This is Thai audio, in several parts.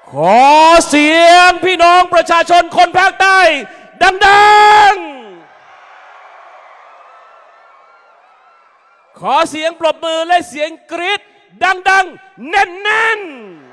ขอเสียงพี่น้องประชาชนคนภาคใต้ดังๆขอเสียงปรบมือและเสียงกรี๊ดดังๆแน่น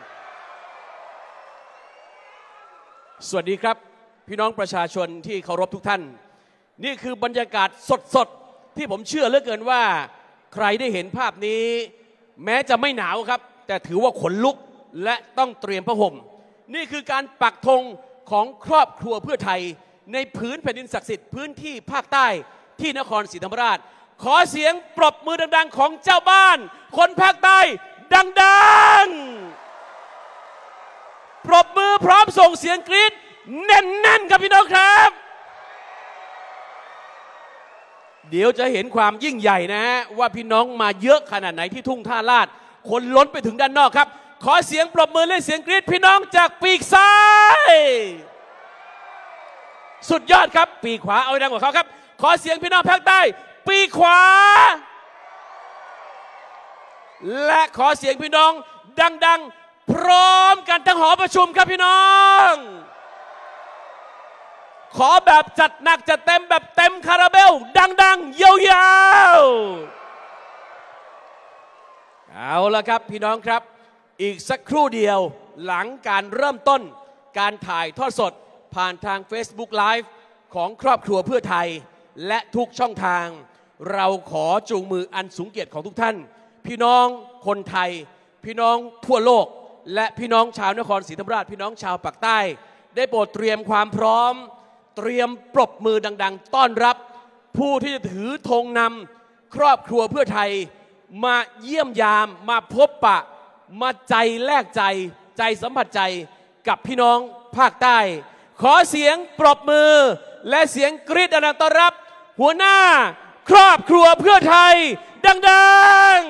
ๆสวัสดีครับพี่น้องประชาชนที่เคารพทุกท่านนี่คือบรรยากาศสดๆที่ผมเชื่อเหลือเกินว่าใครได้เห็นภาพนี้แม้จะไม่หนาวครับแต่ถือว่าขนลุกและต้องเตรียมผ้าห่มนี่คือการปักธงของครอบครัวเพื่อไทยในพื้นแผ่นดินศักดิ์สิทธิ์พื้นที่ภาคใต้ที่นครศรีธรรมราชขอเสียงปรบมือดังๆของเจ้าบ้านคนภาคใต้ดังๆปรบมือพร้อมส่งเสียงกรี๊ดแน่นๆครับพี่น้องครับเดี๋ยวจะเห็นความยิ่งใหญ่นะฮะว่าพี่น้องมาเยอะขนาดไหนที่ทุ่งท่าลาดคนล้นไปถึงด้านนอกครับขอเสียงปรบมือและเสียงกรี๊ดพี่น้องจากปีกซ้ายสุดยอดครับปีกขวาเอาดังกว่าเขาครับขอเสียงพี่น้องภาคใต้ปีกขวาและขอเสียงพี่น้องดังๆพร้อมกันทั้งหอประชุมครับพี่น้องขอแบบจัดหนักจัดเต็มแบบเต็มคาราเบลดังๆยาวๆเอาละครับพี่น้องครับอีกสักครู่เดียวหลังการเริ่มต้นการถ่ายทอดสดผ่านทาง Facebook Live ของครอบครัวเพื่อไทยและทุกช่องทางเราขอจูงมืออันสูงเกียรติของทุกท่านพี่น้องคนไทยพี่น้องทั่วโลกและพี่น้องชาวนครศรีธรรมราชพี่น้องชาวปากใต้ได้โปรดเตรียมความพร้อมเตรียมปรบมือดังๆต้อนรับผู้ที่จะถือธงนำครอบครัวเพื่อไทยมาเยี่ยมยามมาพบปะมาใจแลกใจใจสัมผัสใจกับพี่น้องภาคใต้ขอเสียงปรบมือและเสียงกรี๊ดดังๆต้อนรับหัวหน้าครอบครัวเพื่อไทยดัง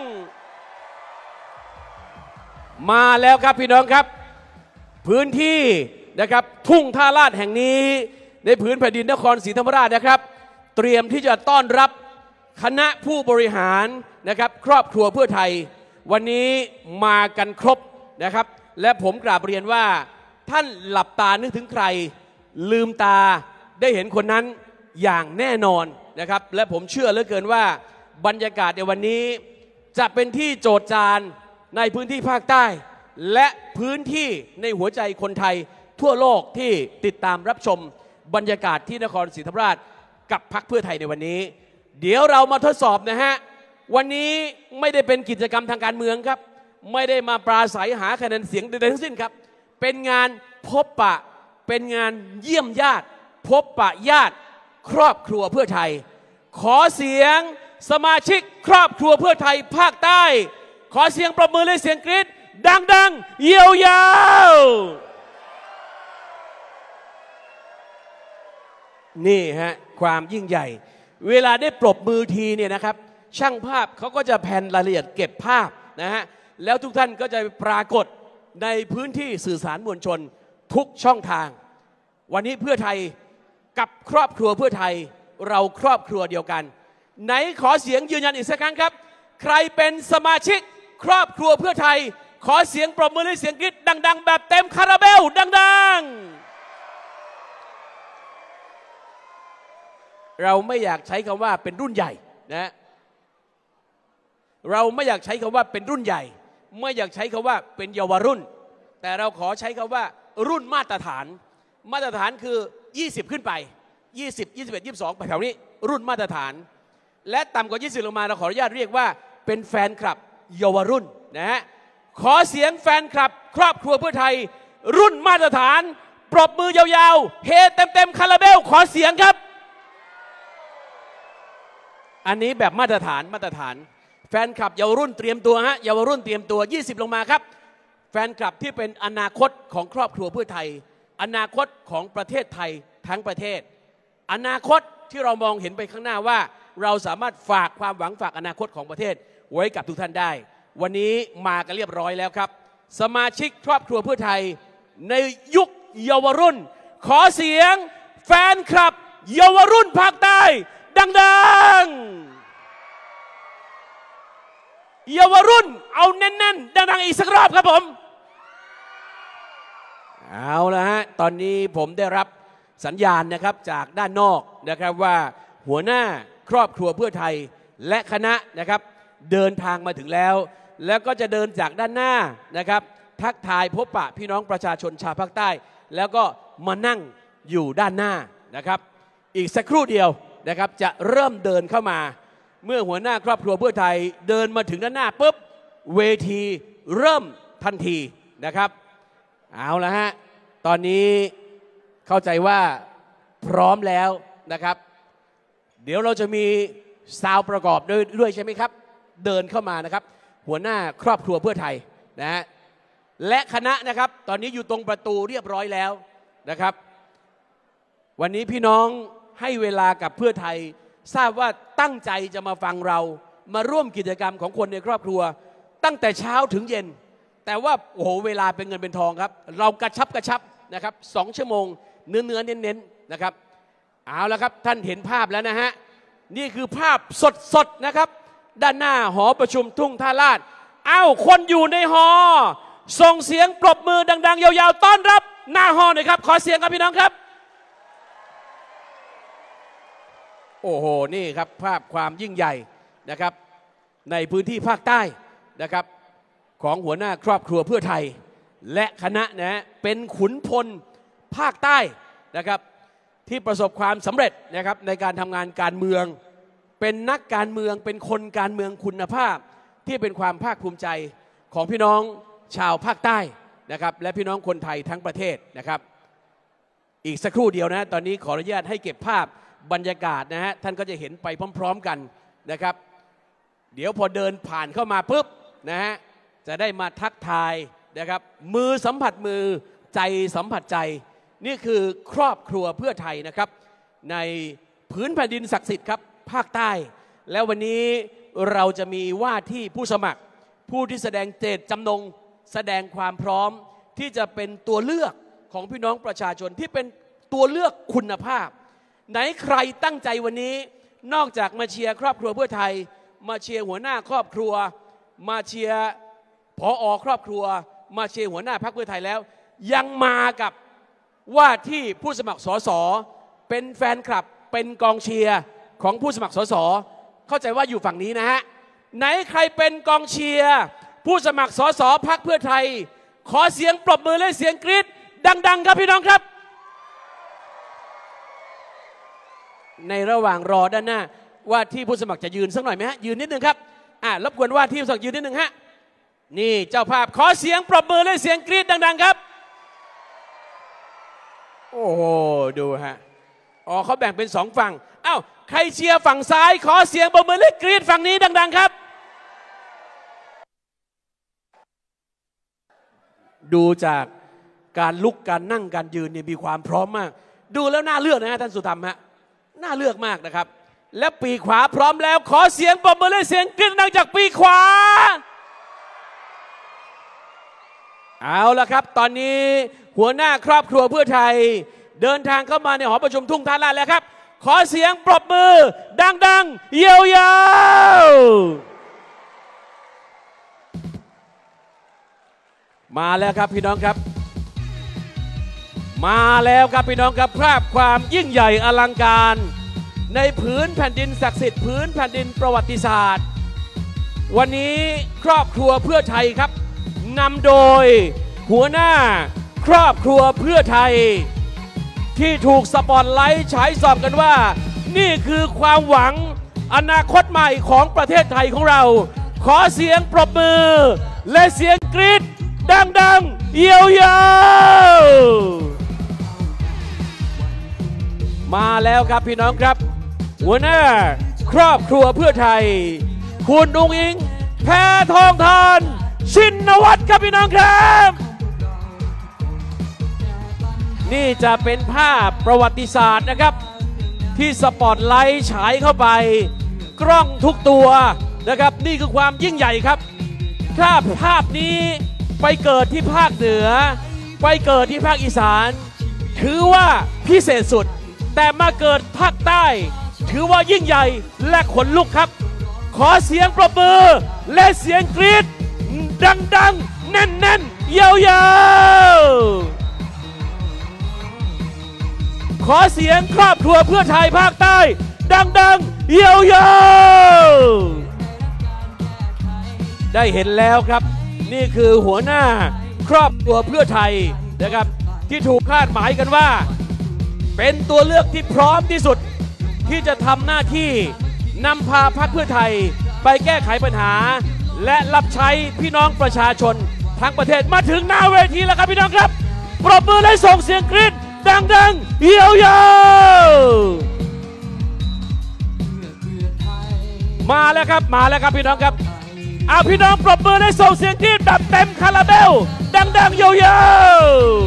ๆมาแล้วครับพี่น้องครับพื้นที่นะครับทุ่งท่าลาดแห่งนี้ในพื้นแผ่นดินนครศรีธรรมราชนะครับเตรียมที่จะต้อนรับคณะผู้บริหารนะครับครอบครัวเพื่อไทยวันนี้มากันครบนะครับและผมกราบเรียนว่าท่านหลับตานึกถึงใครลืมตาได้เห็นคนนั้นอย่างแน่นอนนะครับและผมเชื่อเหลือเกินว่าบรรยากาศในวันนี้จะเป็นที่โจษจานในพื้นที่ภาคใต้และพื้นที่ในหัวใจคนไทยทั่วโลกที่ติดตามรับชมบรรยากาศที่นครศรีธรรมราชกับพรรคเพื่อไทยในวันนี้เดี๋ยวเรามาทดสอบนะฮะวันนี้ไม่ได้เป็นกิจกรรมทางการเมืองครับไม่ได้มาปราศัยหาคะแนนเสียงใดๆทั้งสิ้นครับเป็นงานพบปะเป็นงานเยี่ยมญาติพบปะญาติครอบครัวเพื่อไทยขอเสียงสมาชิกครอบครัวเพื่อไทยภาคใต้ขอเสียงปรบมือและเสียงกรี๊ดดังๆยาวๆนี่ฮะความยิ่งใหญ่เวลาได้ปรบมือทีเนี่ยนะครับช่างภาพเขาก็จะแผ่นรายละเอียดเก็บภาพนะฮะแล้วทุกท่านก็จะปรากฏในพื้นที่สื่อสารมวลชนทุกช่องทางวันนี้เพื่อไทยกับครอบครัวเพื่อไทยเราครอบครัวเดียวกันไหนขอเสียงยืนยันอีกสักครั้งครับใครเป็นสมาชิกครอบครัวเพื่อไทยขอเสียงปรบมือและเสียงกรี๊ดดังๆแบบเต็มคาราเบลดังๆเราไม่อยากใช้คำว่าเป็นรุ่นใหญ่นะเราไม่อยากใช้คำว่าเป็นรุ่นใหญ่ไม่อยากใช้คำว่าเป็นเยาวรุ่นแต่เราขอใช้คำว่ารุ่นมาตรฐานมาตรฐานคือ20ขึ้นไป20 21 22ไปแถวนี้รุ่นมาตรฐานและต่ำกว่า20ลงมาเราขออนุญาตเรียกว่าเป็นแฟนคลับเยาวรุ่นนะฮะขอเสียงแฟนคลับครอบครัวเพื่อไทยรุ่นมาตรฐานปรบมือยาวๆเฮเต็มๆคาราเบลขอเสียงครับอันนี้แบบมาตรฐานแฟนคลับเยาวรุ่นเตรียมตัวฮะเยาวรุ่นเตรียมตัว20ลงมาครับแฟนคลับที่เป็นอนาคตของครอบครัวเพื่อไทยอนาคตของประเทศไทยทั้งประเทศอนาคตที่เรามองเห็นไปข้างหน้าว่าเราสามารถฝากความหวังฝากอนาคตของประเทศไว้กับทุกท่านได้วันนี้มากันเรียบร้อยแล้วครับสมาชิกครอบครัวเพื่อไทยในยุคเยาวรุ่นขอเสียงแฟนคลับเยาวรุ่นภาคใต้ดังๆเยาวรุ่นเอาแน่นๆดังๆอีกสักรอบครับผมเอาละฮะตอนนี้ผมได้รับสัญญาณนะครับจากด้านนอกนะครับว่าหัวหน้าครอบครัวเพื่อไทยและคณะนะครับเดินทางมาถึงแล้วแล้วก็จะเดินจากด้านหน้านะครับทักทายพบปะพี่น้องประชาชนชาวภาคใต้แล้วก็มานั่งอยู่ด้านหน้านะครับอีกสักครู่เดียวนะครับจะเริ่มเดินเข้ามาเมื่อหัวหน้าครอบครัวเพื่อไทยเดินมาถึงด้านหน้าปุ๊บเวทีเริ่มทันทีนะครับเอาละฮะตอนนี้เข้าใจว่าพร้อมแล้วนะครับเดี๋ยวเราจะมีซาวประกอบด้วยใช่ไหมครับเดินเข้ามานะครับหัวหน้าครอบครัวเพื่อไทยนะฮะและคณะนะครับตอนนี้อยู่ตรงประตูเรียบร้อยแล้วนะครับวันนี้พี่น้องให้เวลากับเพื่อไทยทราบว่าตั้งใจจะมาฟังเรามาร่วมกิจกรรมของคนในครอบครัวตั้งแต่เช้าถึงเย็นแต่ว่าโอ้โหเวลาเป็นเงินเป็นทองครับเรากระชับนะครับ2 ชั่วโมงเนื้อเน้นๆนะครับเอาละครับท่านเห็นภาพแล้วนะฮะนี่คือภาพสดนะครับด้านหน้าหอประชุมทุ่งท่าลาดคนอยู่ในหอส่งเสียงปรบมือดังๆยาวๆต้อนรับหน้าหอหน่อยครับขอเสียงครับพี่น้องครับโอ้โหนี่ครับภาพความยิ่งใหญ่นะครับในพื้นที่ภาคใต้นะครับของหัวหน้าครอบครัวเพื่อไทยและคณะนะเป็นขุนพลภาคใต้นะครับที่ประสบความสำเร็จนะครับในการทำงานการเมืองเป็นนักการเมืองเป็นคนการเมืองคุณภาพที่เป็นความภาคภูมิใจของพี่น้องชาวภาคใต้นะครับและพี่น้องคนไทยทั้งประเทศนะครับอีกสักครู่เดียวนะตอนนี้ขออนุญาตให้เก็บภาพบรรยากาศนะฮะท่านก็จะเห็นไปพร้อมๆกันนะครับเดี๋ยวพอเดินผ่านเข้ามาปุ๊บนะฮะจะได้มาทักทายนะครับมือสัมผัสมือใจสัมผัสใจนี่คือครอบครัวเพื่อไทยนะครับในพื้นแผ่นดินศักดิ์สิทธิ์ครับภาคใต้แล้ววันนี้เราจะมีว่าที่ผู้สมัครผู้ที่แสดงเจตจำนงแสดงความพร้อมที่จะเป็นตัวเลือกของพี่น้องประชาชนที่เป็นตัวเลือกคุณภาพไหนใครตั้งใจวันนี้นอกจากมาเชียร์ครอบครัวเพื่อไทยมาเชียร์หัวหน้าครอบครัวมาเชียร์ผอ.ครอบครัวมาเชียร์หัวหน้าพรรคเพื่อไทยแล้วยังมากับว่าที่ผู้สมัครสสเป็นแฟนคลับเป็นกองเชียร์ของผู้สมัครสสเข้าใจว่าอยู่ฝั่งนี้นะฮะไหนใครเป็นกองเชียร์ผู้สมัครสสพรรคเพื่อไทยขอเสียงปรบมือและเสียงกรี๊ดดังๆครับพี่น้องครับในระหว่างรอด้านหน้าว่าที่ผู้สมัครจะยืนสักหน่อยไหมฮะยืนนิดนึงครับรบกวนว่าที่ผู้สมัครยืนนิดนึงฮะนี่เจ้าภาพขอเสียงปรบมือและเสียงกรี๊ดดังๆครับโอ้โหดูฮะเขาแบ่งเป็น2 ฝั่งใครเชียร์ฝั่งซ้ายขอเสียงปรบมือและกรี๊ดฝั่งนี้ดังๆครับดูจากการลุกการนั่งการยืนเนี่ยมีความพร้อมมากดูแล้วน่าเลือกนะฮะท่านสุธรรมฮะน่าเลือกมากนะครับและปีขวาพร้อมแล้วขอเสียงปรบมือและเสียงกรี๊ดดังจากปีขวาเอาละครับตอนนี้หัวหน้าครอบครัวเพื่อไทยเดินทางเข้ามาในหอประชุมทุ่งท่าลาดแล้วครับขอเสียงปรบมือดังๆยาวๆมาแล้วครับพี่น้องครับมาแล้วครับพี่น้องครับภาพความยิ่งใหญ่อลังการในผืนแผ่นดินศักดิ์สิทธิ์ผืนแผ่นดินประวัติศาสตร์วันนี้ครอบครัวเพื่อไทยครับนำโดยหัวหน้าครอบครัวเพื่อไทยที่ถูกสปอตไลท์ฉายส่องกันว่านี่คือความหวังอนาคตใหม่ของประเทศไทยของเราขอเสียงปรบมือและเสียงกรี๊ดดังๆยาวๆมาแล้วครับพี่น้องครับหัวหน้าครอบครัวเพื่อไทยคุณอุ้งอิงแพทองธารชินวัตรครับพี่น้องครับนี่จะเป็นภาพประวัติศาสตร์นะครับที่สปอตไลท์ฉายเข้าไปกล้องทุกตัวนะครับนี่คือความยิ่งใหญ่ครับถ้าภาพนี้ไปเกิดที่ภาคเหนือไปเกิดที่ภาคอีสานถือว่าพิเศษสุดแต่มาเกิดภาคใต้ถือว่ายิ่งใหญ่และขนลุกครับขอเสียงปรบมือและเสียงกรี๊ดดังๆแน่นๆยาวๆขอเสียงครอบครัวเพื่อไทยภาคใต้ดังๆเยาวๆได้เห็นแล้วครับนี่คือหัวหน้าครอบครัวเพื่อไทยนะครับที่ถูกคาดหมายกันว่าเป็นตัวเลือกที่พร้อมที่สุดที่จะทำหน้าที่นำพาพรรคเพื่อไทยไปแก้ไขปัญหาและรับใช้พี่น้องประชาชนทั้งประเทศมาถึงหน้าเวทีแล้วครับพี่น้องครับปรบมือและส่งเสียงกรี๊ดดังๆเยาวๆมาแล้วครับพี่น้องครับพี่น้องปรบมือและส่งเสียงกรี๊ดแบบเต็มคาราเบลดังๆเยาว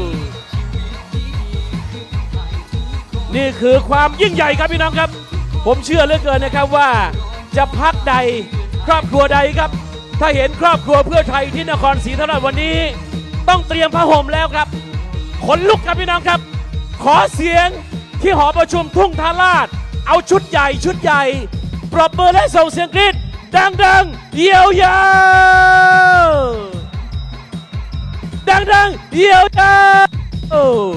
ๆนี่คือความยิ่งใหญ่ครับพี่น้องครับผมเชื่อเหลือเกินนะครับว่าจะพรรคใดครอบครัวใดครับถ้าเห็นครอบครัวเพื่อไทยที่นครศรีธรรมราชวันนี้ต้องเตรียมผ้าห่มแล้วครับขนลุกครับพี่น้องครับขอเสียงที่หอประชุมทุ่งทาราชเอาชุดใหญ่ปรบมือและส่งเสียงกรี๊ดดังๆเยาวๆดังๆเยาว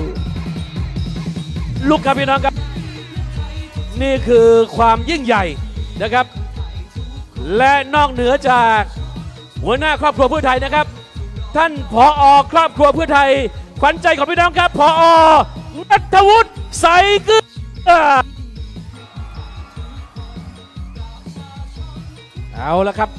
ๆลุกครับพี่น้องครับนี่คือความยิ่งใหญ่นะครับและนอกเหนือจากหัวหน้าครอบครัวเพื่อไทยนะครับท่านผอ.ครอบครัวเพื่อไทยขวัญใจของพี่น้องครับผอ.ณัฐวุฒิใสเกลือเอาละครับ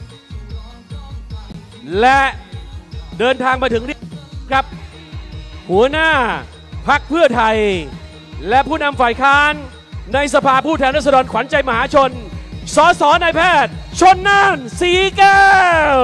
และเดินทางมาถึงนี่ครับหัวหน้าพรรคเพื่อไทยและผู้นำฝ่ายค้านในสภาผู้แทนราษฎรขวัญใจมหาชนสสนายแพทย์ชลน่านสีแก้ว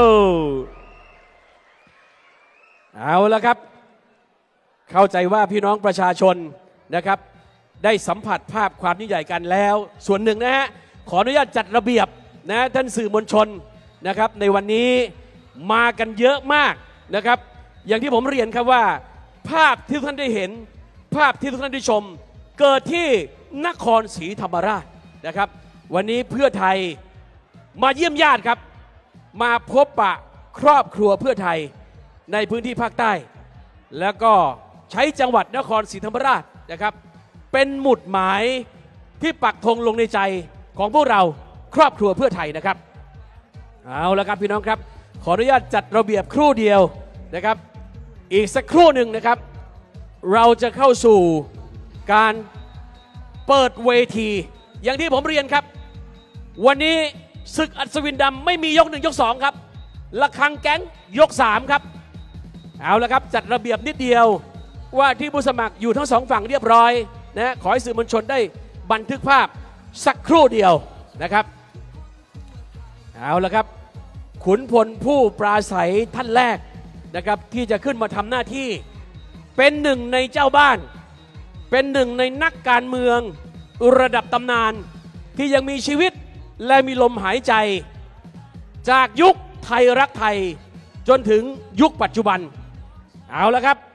เอาละครับเข้าใจว่าพี่น้องประชาชนนะครับได้สัมผัสภาพความยิ่งใหญ่กันแล้วส่วนหนึ่งนะฮะขออนุญาตจัดระเบียบนะท่านสื่อมวลชนนะครับในวันนี้มากันเยอะมากนะครับอย่างที่ผมเรียนครับว่าภาพที่ทุกท่านได้เห็นภาพที่ทุกท่านได้ชมเกิดที่นครศรีธรรมราชนะครับวันนี้เพื่อไทยมาเยี่ยมญาติครับมาพบปะครอบครัวเพื่อไทยในพื้นที่ภาคใต้แล้วก็ใช้จังหวัดนครศรีธรรมราชนะครับเป็นหมุดหมายที่ปักธงลงในใจของพวกเราครอบครัวเพื่อไทยนะครับเอาละครับพี่น้องครับขออนุญาตจัดระเบียบครู่เดียวนะครับอีกสักครู่หนึ่งนะครับเราจะเข้าสู่การเปิดเวทีอย่างที่ผมเรียนครับวันนี้ศึกอัศวินดำไม่มียก1ยก2ครับระฆังแก๊งยก3ครับเอาละครับจัดระเบียบนิดเดียวว่าที่ผู้สมัครอยู่ทั้ง2ฝั่งเรียบร้อยนะขอให้สื่อมวลชนได้บันทึกภาพสักครู่เดียวนะครับเอาละครับขุนพลผู้ปราศัยท่านแรกนะครับที่จะขึ้นมาทำหน้าที่เป็นหนึ่งในเจ้าบ้านเป็นหนึ่งในนักการเมืองระดับตำนานที่ยังมีชีวิตและมีลมหายใจจากยุคไทยรักไทยจนถึงยุคปัจจุบันเอาละครับ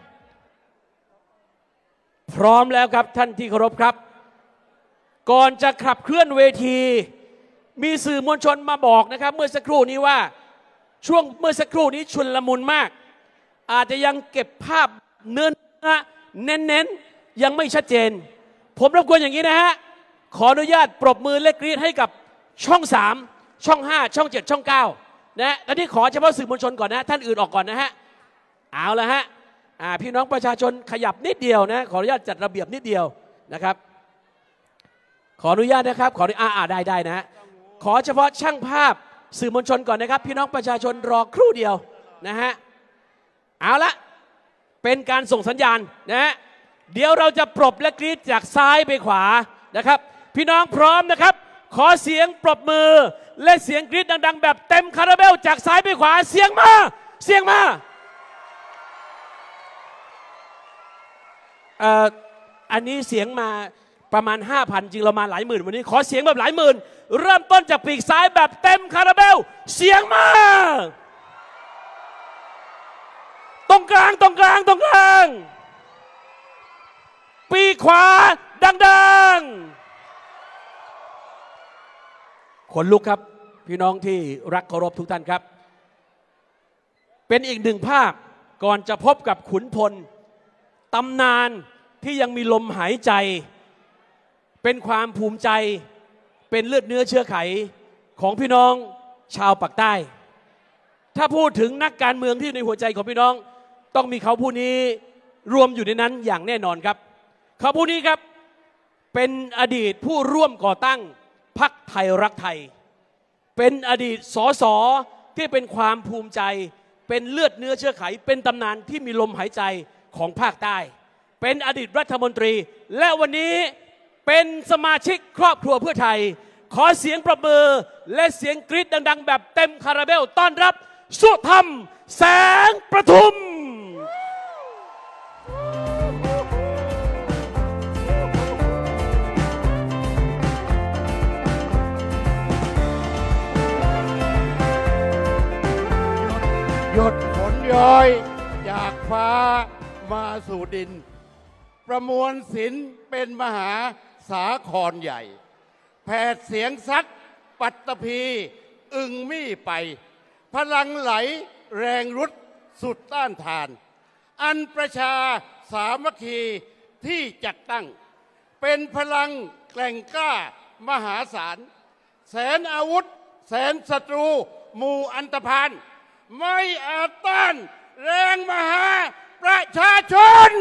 พร้อมแล้วครับท่านที่เคารพครับก่อนจะขับเคลื่อนเวทีมีสื่อมวลชนมาบอกนะครับเมื่อสักครู่นี้ว่าช่วงเมื่อสักครู่นี้ชุลมุนมากอาจจะยังเก็บภาพเนื้อเน้นยังไม่ชัดเจนผมรบกวนอย่างนี้นะฮะขออนุญาตปรบมือและกรี๊ดให้กับช่อง3ช่อง5ช่อง7ช่อง9นะและที่ขอเฉพาะสื่อมวลชนก่อนนะท่านอื่นออกก่อนนะฮะเอาละฮะพี่น้องประชาชนขยับนิดเดียวนะขออนุญาตจัดระเบียบนิดเดียวนะครับขออนุญาตนะครับขอได้นะขอเฉพาะช่างภาพสื่อมวลชนก่อนนะครับพี่น้องประชาชนรอครู่เดียวนะฮะเอาละเป็นการส่งสัญญาณนะฮะเดี๋ยวเราจะปรบและกรี๊ดจากซ้ายไปขวานะครับพี่น้องพร้อมนะครับขอเสียงปรบมือและเสียงกรี๊ดดังๆแบบเต็มคาราเบลจากซ้ายไปขวาเสียงมาอันนี้เสียงมาประมาณ 5,000 จริงเรามาหลายหมื่นวันนี้ขอเสียงแบบหลายหมื่นเริ่มต้นจากปีกซ้ายแบบเต็มคาราเบลเสียงมาตรงกลางปีกขวาดังๆขนลุกครับพี่น้องที่รักเคารพทุกท่านครับเป็นอีกหนึ่งภาพก่อนจะพบกับขุนพลตำนานที่ยังมีลมหายใจเป็นความภูมิใจเป็นเลือดเนื้อเชื้อไขของพี่น้องชาวปากใต้ถ้าพูดถึงนักการเมืองที่อยู่ในหัวใจของพี่น้องต้องมีเขาผู้นี้รวมอยู่ในนั้นอย่างแน่นอนครับเขาผู้นี้ครับเป็นอดีตผู้ร่วมก่อตั้งพรรคไทยรักไทยเป็นอดีตสสที่เป็นความภูมิใจเป็นเลือดเนื้อเชื้อไขเป็นตำนานที่มีลมหายใจของภาคใต้เป็นอดีตรัฐมนตรีและวันนี้เป็นสมาชิกครอบครัวเพื่อไทยขอเสียงปรบมือและเสียงกรี๊ดดังๆแบบเต็มคาราเบลต้อนรับสุธรรมแสงประทุมหยดฝนย้อยจากฟ้ามาสู่ดินประมวลศิลป์เป็นมหาสาครใหญ่แผดเสียงซัดปัตตภีอึงมี่ไปพลังไหลแรงรุดสุดต้านทานอันประชาสามัคคีที่จัดตั้งเป็นพลังแกร่งกล้ามหาศาลแสนอาวุธแสนศัตรูหมู่อันธพาลไม่อาจต้านแรงมหาประชาชน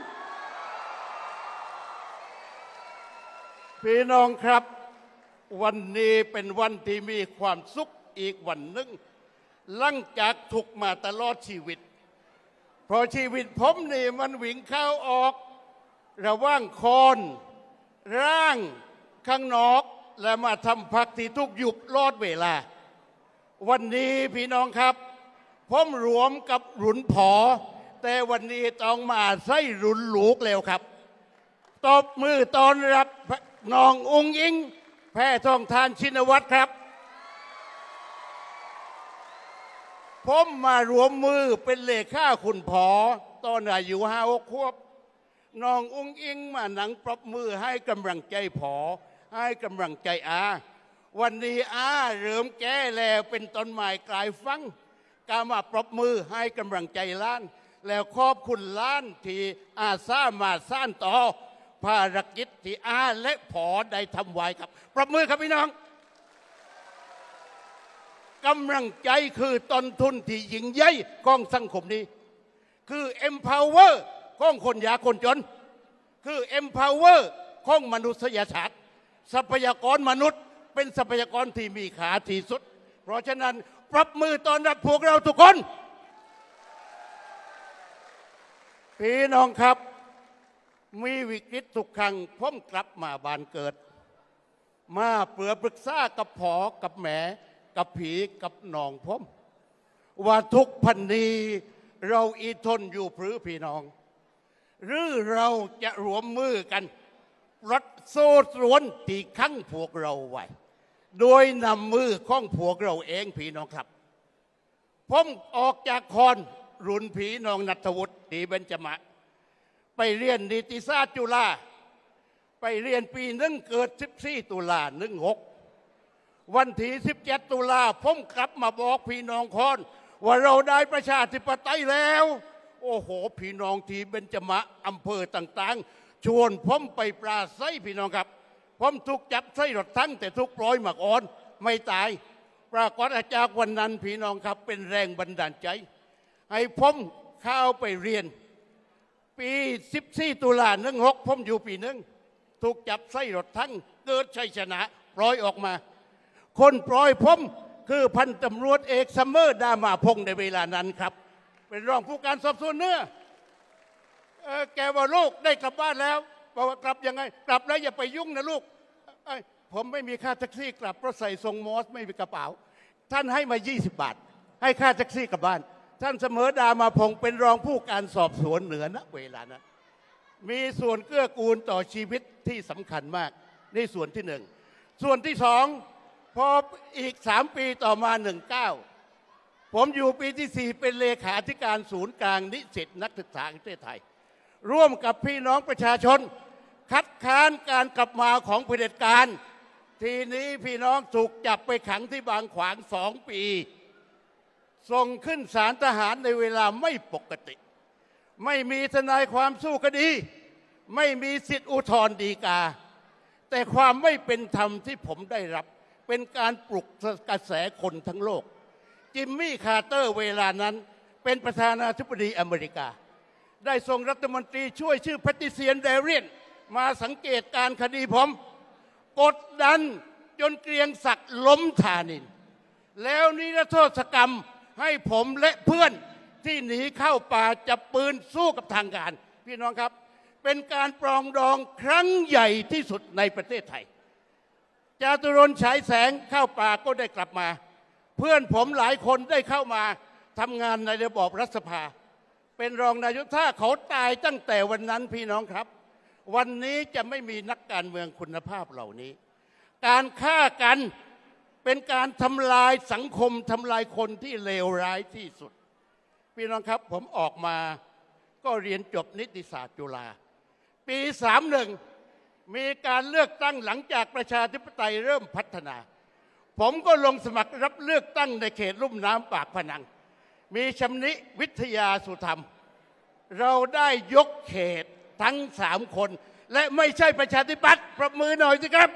พี่น้องครับวันนี้เป็นวันที่มีความสุขอีกวันหนึ่งหลังจากถูกมาตลอดชีวิตเพราะชีวิตผมนี่มันวิ่งเข้าออกระหว่างคนร่างข้างนอกและมาทำพักที่ทุกยุบรอดเวลาวันนี้พี่น้องครับผมรวมกับหลุนผอแต่วันนี้ต้องมาใส่หลุนลูกแล้วครับตบมือต้อนรับน้ององค์อิงแพทองทานชินวัตรครับผมมารวมมือเป็นเลขาคุณผอตอนอายุ5-6 ขวบน้ององค์อิงมาหนังปรบมือให้กำลังใจผอให้กำลังใจอาวันนี้อาเริ่มแก่แล้วเป็นต้นไม้กลายฟังก็มาปรบมือให้กำลังใจล้านแล้วขอบคุณล้านที่อาสามาสร้างต่อภารกิจที่อาและผอได้ทำไว้ครับปรบมือครับพี่น้องกำลังใจคือต้นทุนที่ยิ่งใหญ่ของสังคมนี้คือ empower ของคนยากคนจนคือ empower ของมนุษยชาติทรัพยากรมนุษย์เป็นทรัพยากรที่มีค่าที่สุดเพราะฉะนั้นปรบมือต้อนรับพวกเราทุกคนพี่น้องครับมีวิกฤตทุกครั้งผมกลับมาบ้านเกิดมาเพื่อปรึกษากับผอกับแหมกับผีกับน้องผมว่าทุกพันนีเราอีทนอยู่พรือพี่น้องหรือเราจะรวมมือกันรัดโซ่ตรวนตีขั้งพวกเราไว้โดยนำมือของพวกเราเองพี่น้องครับผมออกจากคอนรุ่นพี่น้องณัฐวุฒิตีเบญจมะไปเรียนนิติศาสตร์จุฬาไปเรียนปีนึงเกิด14 ตุลา16วันที่17 ตุลาผมกลับมาบอกพี่น้องคอนว่าเราได้ประชาธิปไตยแล้วโอ้โหพี่น้องที่เบญจมะอำเภอต่างๆชวนผมไปปราศัยพี่น้องครับผมถูกจับใส่รถทั้งแต่ทุกปล่อยหมักอ่อนไม่ตายปรากฏจากวันนั้นพี่น้องครับเป็นแรงบันดาลใจให้ผมเข้าไปเรียนปี14 ตุลา16ผมอยู่ปีนึงถูกจับใส่รถทั้งเกิดชัยชนะปล่อยออกมาคนปล่อยผมคือพันตำรวจเอกซัมเมอร์ดามาพงษ์ในเวลานั้นครับเป็นรองผู้การสอบสวนเนื้อแกว่าลูกได้กลับบ้านแล้วบอกว่ากลับยังไงกลับแล้วอย่าไปยุ่งนะลูกผมไม่มีค่าแท็กซี่กลับเพราะใส่ทรงมอสไม่มีกระเป๋าท่านให้มา20 บาทให้ค่าแท็กซี่กลับบ้านท่านเสมอดามาพงษ์เป็นรองผู้การสอบสวนเหนือนะเวลานั้นมีส่วนเกื้อกูลต่อชีวิตที่สำคัญมากในส่วนที่1ส่วนที่2พออีก3 ปีต่อมา19ผมอยู่ปีที่4เป็นเลขาธิการศูนย์กลางนิสิตนักศึกษาแห่งประเทศไทยร่วมกับพี่น้องประชาชนคัดค้านการกลับมาของเผด็จการทีนี้พี่น้องถูกจับไปขังที่บางขวาง2 ปีส่งขึ้นศาลทหารในเวลาไม่ปกติไม่มีทนายความสู้คดีไม่มีสิทธิอุทธรณ์ฎีกาแต่ความไม่เป็นธรรมที่ผมได้รับเป็นการปลุกกระแสคนทั้งโลกจิมมี่คาร์เตอร์เวลานั้นเป็นประธานาธิบดีอเมริกาได้ส่งรัฐมนตรีช่วยชื่อแพตติเซียนเดเรียนมาสังเกตการคดีผมกดดันจนเกรียงศักดิ์ล้มธานินแล้วนิรโทษกรรมให้ผมและเพื่อนที่หนีเข้าป่าจับปืนสู้กับทางการพี่น้องครับเป็นการปรองดองครั้งใหญ่ที่สุดในประเทศไทยจาตุรนต์ฉายแสงเข้าป่าก็ได้กลับมาเพื่อนผมหลายคนได้เข้ามาทำงานในระบอบรัฐสภาเป็นรองนายกถ้าเขาตายตั้งแต่วันนั้นพี่น้องครับวันนี้จะไม่มีนักการเมืองคุณภาพเหล่านี้การฆ่ากันเป็นการทำลายสังคมทำลายคนที่เลวร้ายที่สุดพี่น้องครับผมออกมาก็เรียนจบนิติศาสตร์จุฬาปี31มีการเลือกตั้งหลังจากประชาธิปไตยเริ่มพัฒนาผมก็ลงสมัครรับเลือกตั้งในเขตลุ่มน้ำปากพนังมีชำนิวิทยาสุธรรมเราได้ยกเขตทั้ง3คนและไม่ใช่ประชาธิปัตย์ปรบมือหน่อยสิครับ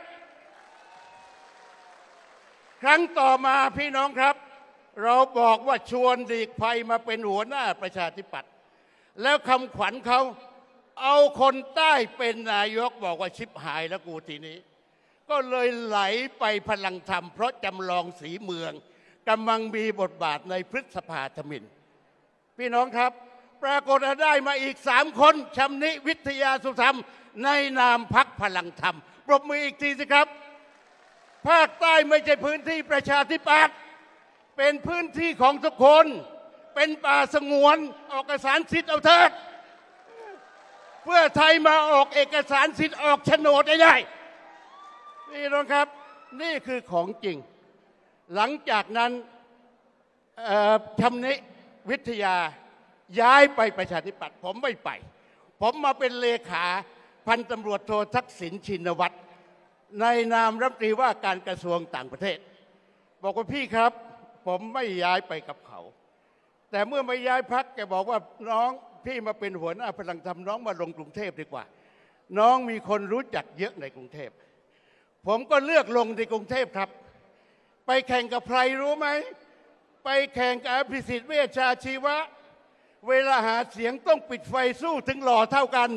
ครั้งต่อมาพี่น้องครับเราบอกว่าชวนหลีกภัยมาเป็นหัวหน้าประชาธิปัตย์แล้วคำขวัญเขาเอาคนใต้เป็นนายกบอกว่าชิบหายแล้วกูทีนี้ก็เลยไหลไปพลังธรรมเพราะจำลองสีเมืองกำลังมีบทบาทในพฤษภาธมิฬพี่น้องครับปรากฏได้มาอีก3คนชำนิวิทยาสุธรรมในนามพรรคพลังธรรมปรบมืออีกทีสิครับภาคใต้ไม่ใช่พื้นที่ประชาธิปัตย์เป็นพื้นที่ของทุกคนเป็นป่าสงวนออกเอกสารสิทธิ์เอาเถิดเพื่อไทยมาออกเอกสารสิทธิ์ออกโฉนดได้นี่น้องครับนี่คือของจริงหลังจากนั้นชำนิวิทยาย้ายไปประชาธิปัตย์ผมไม่ไปผมมาเป็นเลขาพันตำรวจโททักษิณชินวัตรในนามรัฐมนตรีว่าการกระทรวงต่างประเทศบอกว่าพี่ครับผมไม่ย้ายไปกับเขาแต่เมื่อไม่ย้ายพรรคแกบอกว่าน้องพี่มาเป็นหัวหน้าพลังธรรมน้องมาลงกรุงเทพดีกว่าน้องมีคนรู้จักเยอะในกรุงเทพผมก็เลือกลงในกรุงเทพครับไปแข่งกับใครรู้ไหมไปแข่งกับอภิสิทธิ์เวชชาชีวะเวลาหาเสียงต้องปิดไฟสู้ถึงหล่อเท่ากัน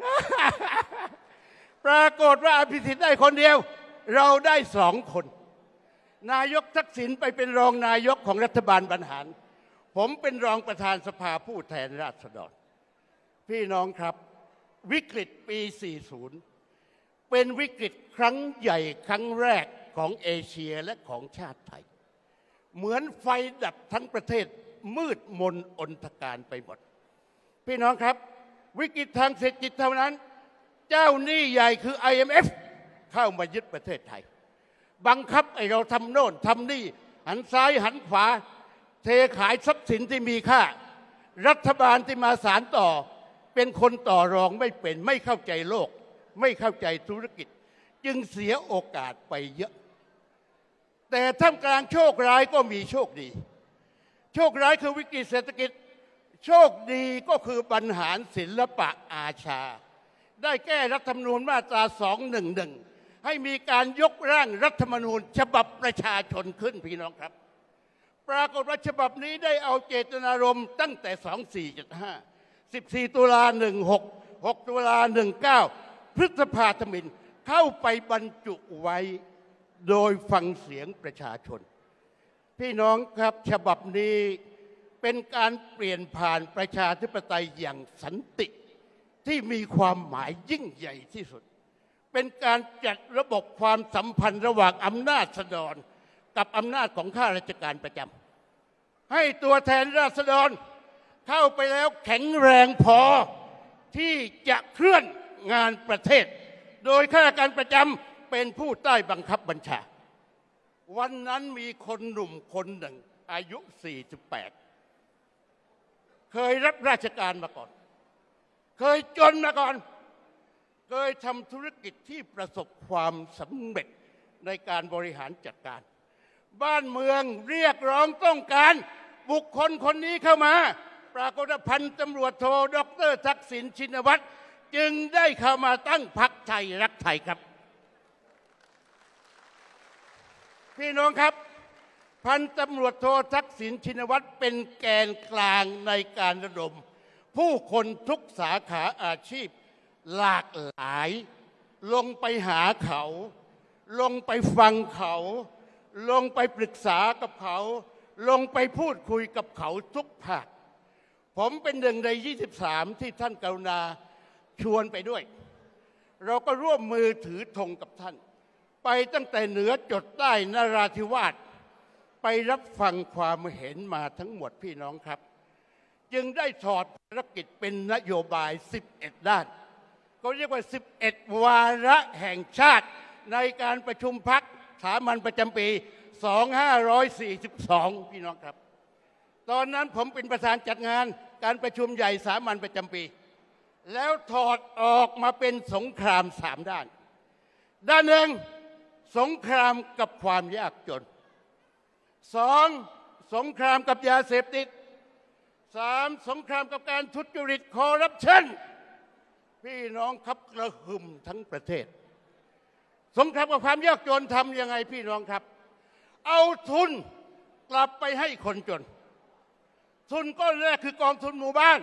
ปรากฏว่าอภิสิทธิ์ได้คนเดียวเราได้2 คนนายกทักษิณไปเป็นรองนายกของรัฐบาลบรรหารผมเป็นรองประธานสภาผู้แทนราษฎรพี่น้องครับวิกฤตปี 40 เป็นวิกฤตครั้งใหญ่ครั้งแรกของเอเชียและของชาติไทยเหมือนไฟดับทั้งประเทศมืดมนอนทการไปหมดพี่น้องครับวิกฤตทางเศรษฐกิจเท่านั้นเจ้าหนี้ใหญ่คือ IMF เข้ามายึดประเทศไทยบังคับให้เราทำโน่นทำนี่หันซ้ายหันขวาเทขายทรัพย์สินที่มีค่ารัฐบาลที่มาสานต่อเป็นคนต่อรองไม่เป็นไม่เข้าใจโลกไม่เข้าใจธุรกิจจึงเสียโอกาสไปเยอะแต่ท่ามกลางโชคร้ายก็มีโชคดีโชคร้ายคือวิกฤตเศรษฐกิจโชคดีก็คือบรรหารศิลปะอาชาได้แก้รัฐธรรมนูญมาตรา211ให้มีการยกร่างรัฐธรรมนูญฉบับประชาชนขึ้นพี่น้องครับปรากฏว่าฉบับนี้ได้เอาเจตนารมณ์ตั้งแต่2475 14 ตุลา16 6 ตุลา19 พฤษภาธมิฬเข้าไปบรรจุไว้โดยฟังเสียงประชาชนพี่น้องครับฉบับนี้เป็นการเปลี่ยนผ่านประชาธิปไตยอย่างสันติที่มีความหมายยิ่งใหญ่ที่สุดเป็นการจัดระบบความสัมพันธ์ระหว่างอำนาจราษฎรกับอำนาจของข้าราชการประจำให้ตัวแทนราษฎรเข้าไปแล้วแข็งแรงพอที่จะเคลื่อนงานประเทศโดยข้าราชการประจำเป็นผู้ใต้บังคับบัญชาวันนั้นมีคนหนุ่มคนหนึ่งอายุ48เคยรับราชการมาก่อนเคยจนมาก่อนเคยทำธุรกิจที่ประสบความสำเร็จในการบริหารจัดการบ้านเมืองเรียกร้องต้องการบุคคลคนนี้เข้ามาปรากฏพันตำรวจโทดร.ทักษิณชินวัตรจึงได้เข้ามาตั้งพรรคไทยรักไทยครับพี่น้องครับพันตำรวจโททักษิณชินวัตรเป็นแกนกลางในการระดมผู้คนทุกสาขาอาชีพหลากหลายลงไปหาเขาลงไปฟังเขาลงไปปรึกษากับเขาลงไปพูดคุยกับเขาทุกภาคผมเป็นหนึ่งใน23ที่ท่านกรุณาชวนไปด้วยเราก็ร่วมมือถือธงกับท่านไปตั้งแต่เหนือจดใต้นราธิวาสไปรับฟังความเห็นมาทั้งหมดพี่น้องครับจึงได้ถอดภารกิจเป็นนโยบาย11ด้านเขาเรียกว่า11วาระแห่งชาติในการประชุมพรรคสามัญประจำปี2542พี่น้องครับตอนนั้นผมเป็นประธานจัดงานการประชุมใหญ่สามัญประจำปีแล้วถอดออกมาเป็นสงคราม3ด้านด้านหนึ่งสงครามกับความยากจน2สงครามกับยาเสพติด3สงครามกับการทุจริตคอร์รัปชันพี่น้องครับกระหึ่มทั้งประเทศสงครามกับความยากจนทำยังไงพี่น้องครับเอาทุนกลับไปให้คนจนทุนก้อนแรกคือกองทุนหมู่บ้าน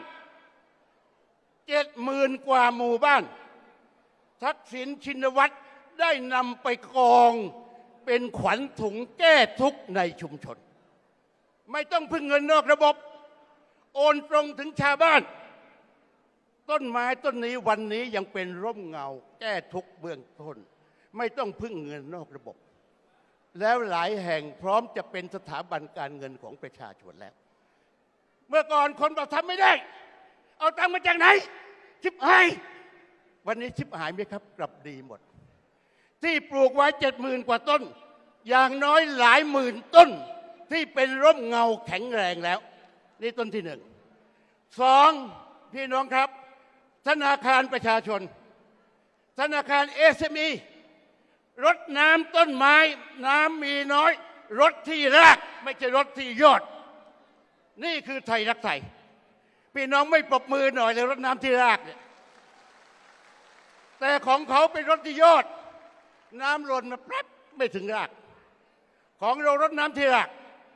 70,000 กว่าหมู่บ้านทักษิณชินวัตรได้นำไปกองเป็นขวัญถุงแก้ทุกข์ในชุมชนไม่ต้องพึ่งเงินนอกระบบโอนตรงถึงชาวบ้านต้นไม้ต้นนี้วันนี้ยังเป็นร่มเงาแก้ทุกข์เบื้องต้นไม่ต้องพึ่งเงินนอกระบบแล้วหลายแห่งพร้อมจะเป็นสถาบันการเงินของประชาชนแล้วเมื่อก่อนคนบอกทำไม่ได้เอาตังค์มาจากไหนชิบหายวันนี้ชิบหายไหมครับกลับดีหมดที่ปลูกไว้70,000 กว่าต้นอย่างน้อยหลายหมื่นต้นที่เป็นร่มเงาแข็งแรงแล้วนี่ต้นที่1 2พี่น้องครับธนาคารประชาชนธนาคาร SME รดน้ำต้นไม้น้ำมีน้อยรดที่รากไม่ใช่รดที่ยอดนี่คือไทยรักไทยพี่น้องไม่ปรบมือหน่อยเลยรดน้ำที่รากเนี่ยแต่ของเขาเป็นรดที่ยอดน้ำหล่นมาแป๊บไม่ถึงรากของเรารดน้ำที่ราก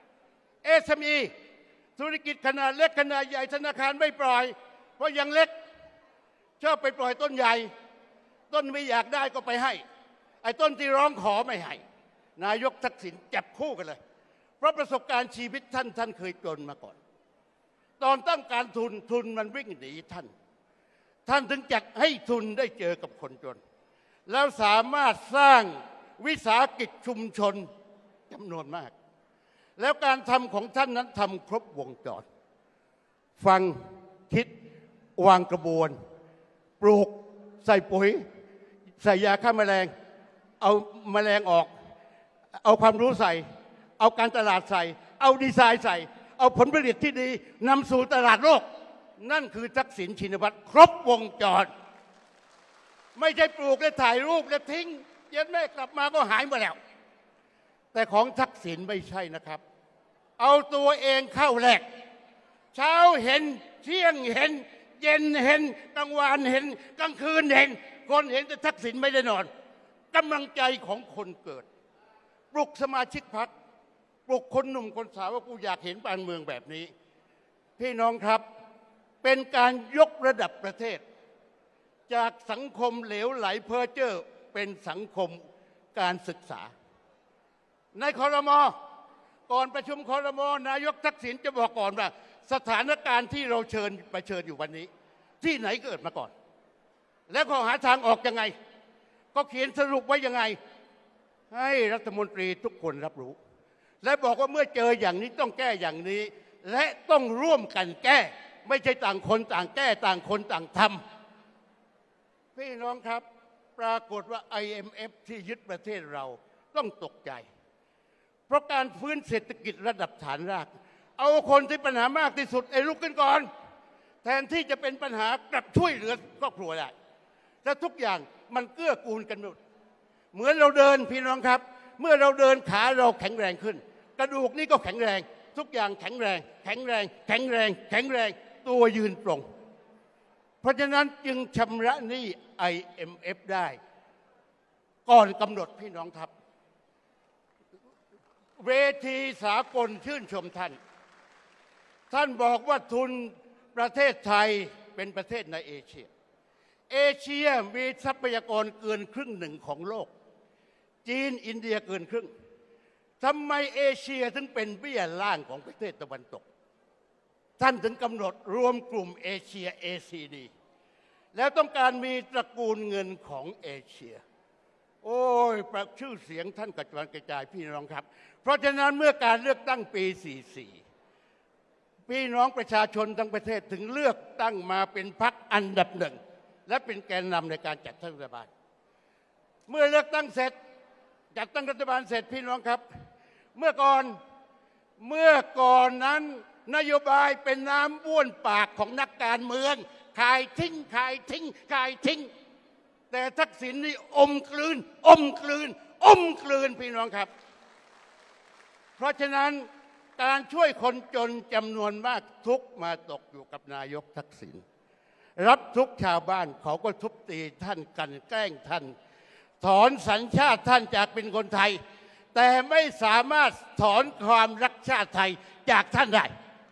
SME ธุรกิจขนาดเล็กขนาดใหญ่ธนาคารไม่ปล่อยเพราะยังเล็กชอบไปปล่อยต้นใหญ่ต้นไม่อยากได้ก็ไปให้ไอ้ต้นที่ร้องขอไม่ให้นายกทักษิณจับคู่กันเลยเพราะประสบการณ์ชีวิตท่านเคยจนมาก่อนตอนต้องการทุนมันวิ่งหนีท่านถึงจัดให้ทุนได้เจอกับคนจนแล้วสามารถสร้างวิสาหกิจชุมชนจำนวนมากแล้วการทำของท่านนั้นทำครบวงจรฟังคิดวางกระบวนปลูกใส่ปุ๋ยใส่ยาฆ่าแมลงเอาแมลงออกเอาความรู้ใส่เอาการตลาดใส่เอาดีไซน์ใส่เอาผลผลิตที่ดีนำสู่ตลาดโลกนั่นคือทักษิณชินวัตรครบวงจรไม่ใช่ปลูกแล้วถ่ายรูปแล้วทิ้งเย็นแม่กลับมาก็หายหมดแล้วแต่ของทักษิณไม่ใช่นะครับเอาตัวเองเข้าแหลกเช้าเห็นเที่ยงเห็นเย็นเห็นกลางวันเห็นกลางคืนเห็นคนเห็นแต่ทักษิณไม่ได้นอนกำลังใจของคนเกิดปลุกสมาชิกพรรคปลุกคนหนุ่มคนสาวว่ากูอยากเห็นบ้านเมืองแบบนี้พี่น้องครับเป็นการยกระดับประเทศจากสังคมเหลวไหลเพ้อเจ้อเป็นสังคมการศึกษาในครม.ก่อนประชุมครม.นายกทักษิณจะบอกก่อนว่าสถานการณ์ที่เราเชิญอยู่วันนี้ที่ไหนเกิดมาก่อนแล้วก็หาทางออกยังไงก็เขียนสรุปไว้ยังไงให้รัฐมนตรีทุกคนรับรู้และบอกว่าเมื่อเจออย่างนี้ต้องแก้อย่างนี้และต้องร่วมกันแก้ไม่ใช่ต่างคนต่างแก้ต่างคนต่างทำพี่น้องครับปรากฏว่า IMF ที่ยึดประเทศเราต้องตกใจเพราะการฟื้นเศรษฐกิจระดับฐานรากเอาคนที่ปัญหามากที่สุดลุกขึ้นก่อนแทนที่จะเป็นปัญหากลับช่วยเหลือครอบครัวได้แต่ทุกอย่างมันเกื้อกูลกันหมดเหมือนเราเดินพี่น้องครับเมื่อเราเดินขาเราแข็งแรงขึ้นกระดูกนี่ก็แข็งแรงทุกอย่างแข็งแรงตัวยืนตรงเพราะฉะนั้นจึงชำระหนี้ IMF ได้ก่อนกำหนดพี่น้องครับเวทีสากลชื่นชมท่านท่านบอกว่าทุนประเทศไทยเป็นประเทศในเอเชียมีทรัพยากรเกินครึ่งหนึ่งของโลกจีนอินเดียเกินครึ่งทำไมเอเชียถึงเป็นเบี้ยล่างของประเทศตะวันตกท่านถึงกำหนดรวมกลุ่มเอเชีย ACD แล้วต้องการมีตระกูลเงินของเอเชียโอ้ยชื่อเสียงท่านกระจายพี่น้องครับเพราะฉะนั้นเมื่อการเลือกตั้งปี 44พี่น้องประชาชนทั้งประเทศถึงเลือกตั้งมาเป็นพรรคอันดับหนึ่งและเป็นแกนนำในการจัดตั้งรัฐบาลเมื่อเลือกตั้งเสร็จจัดตั้งรัฐบาลเสร็จพี่น้องครับเมื่อก่อนนั้นนโยบายเป็นน้ำบ้วนปากของนักการเมืองขายทิ้งแต่ทักษิณนี่อมกลืนพี่น้องครับเพราะฉะนั้นการช่วยคนจนจำนวนมากทุกมาตกอยู่กับนายกทักษิณรับทุกชาวบ้านเขาก็ทุบตีท่านกันแกล้งท่านถอนสัญชาติท่านจากเป็นคนไทยแต่ไม่สามารถถอนความรักชาติไทยจากท่านได้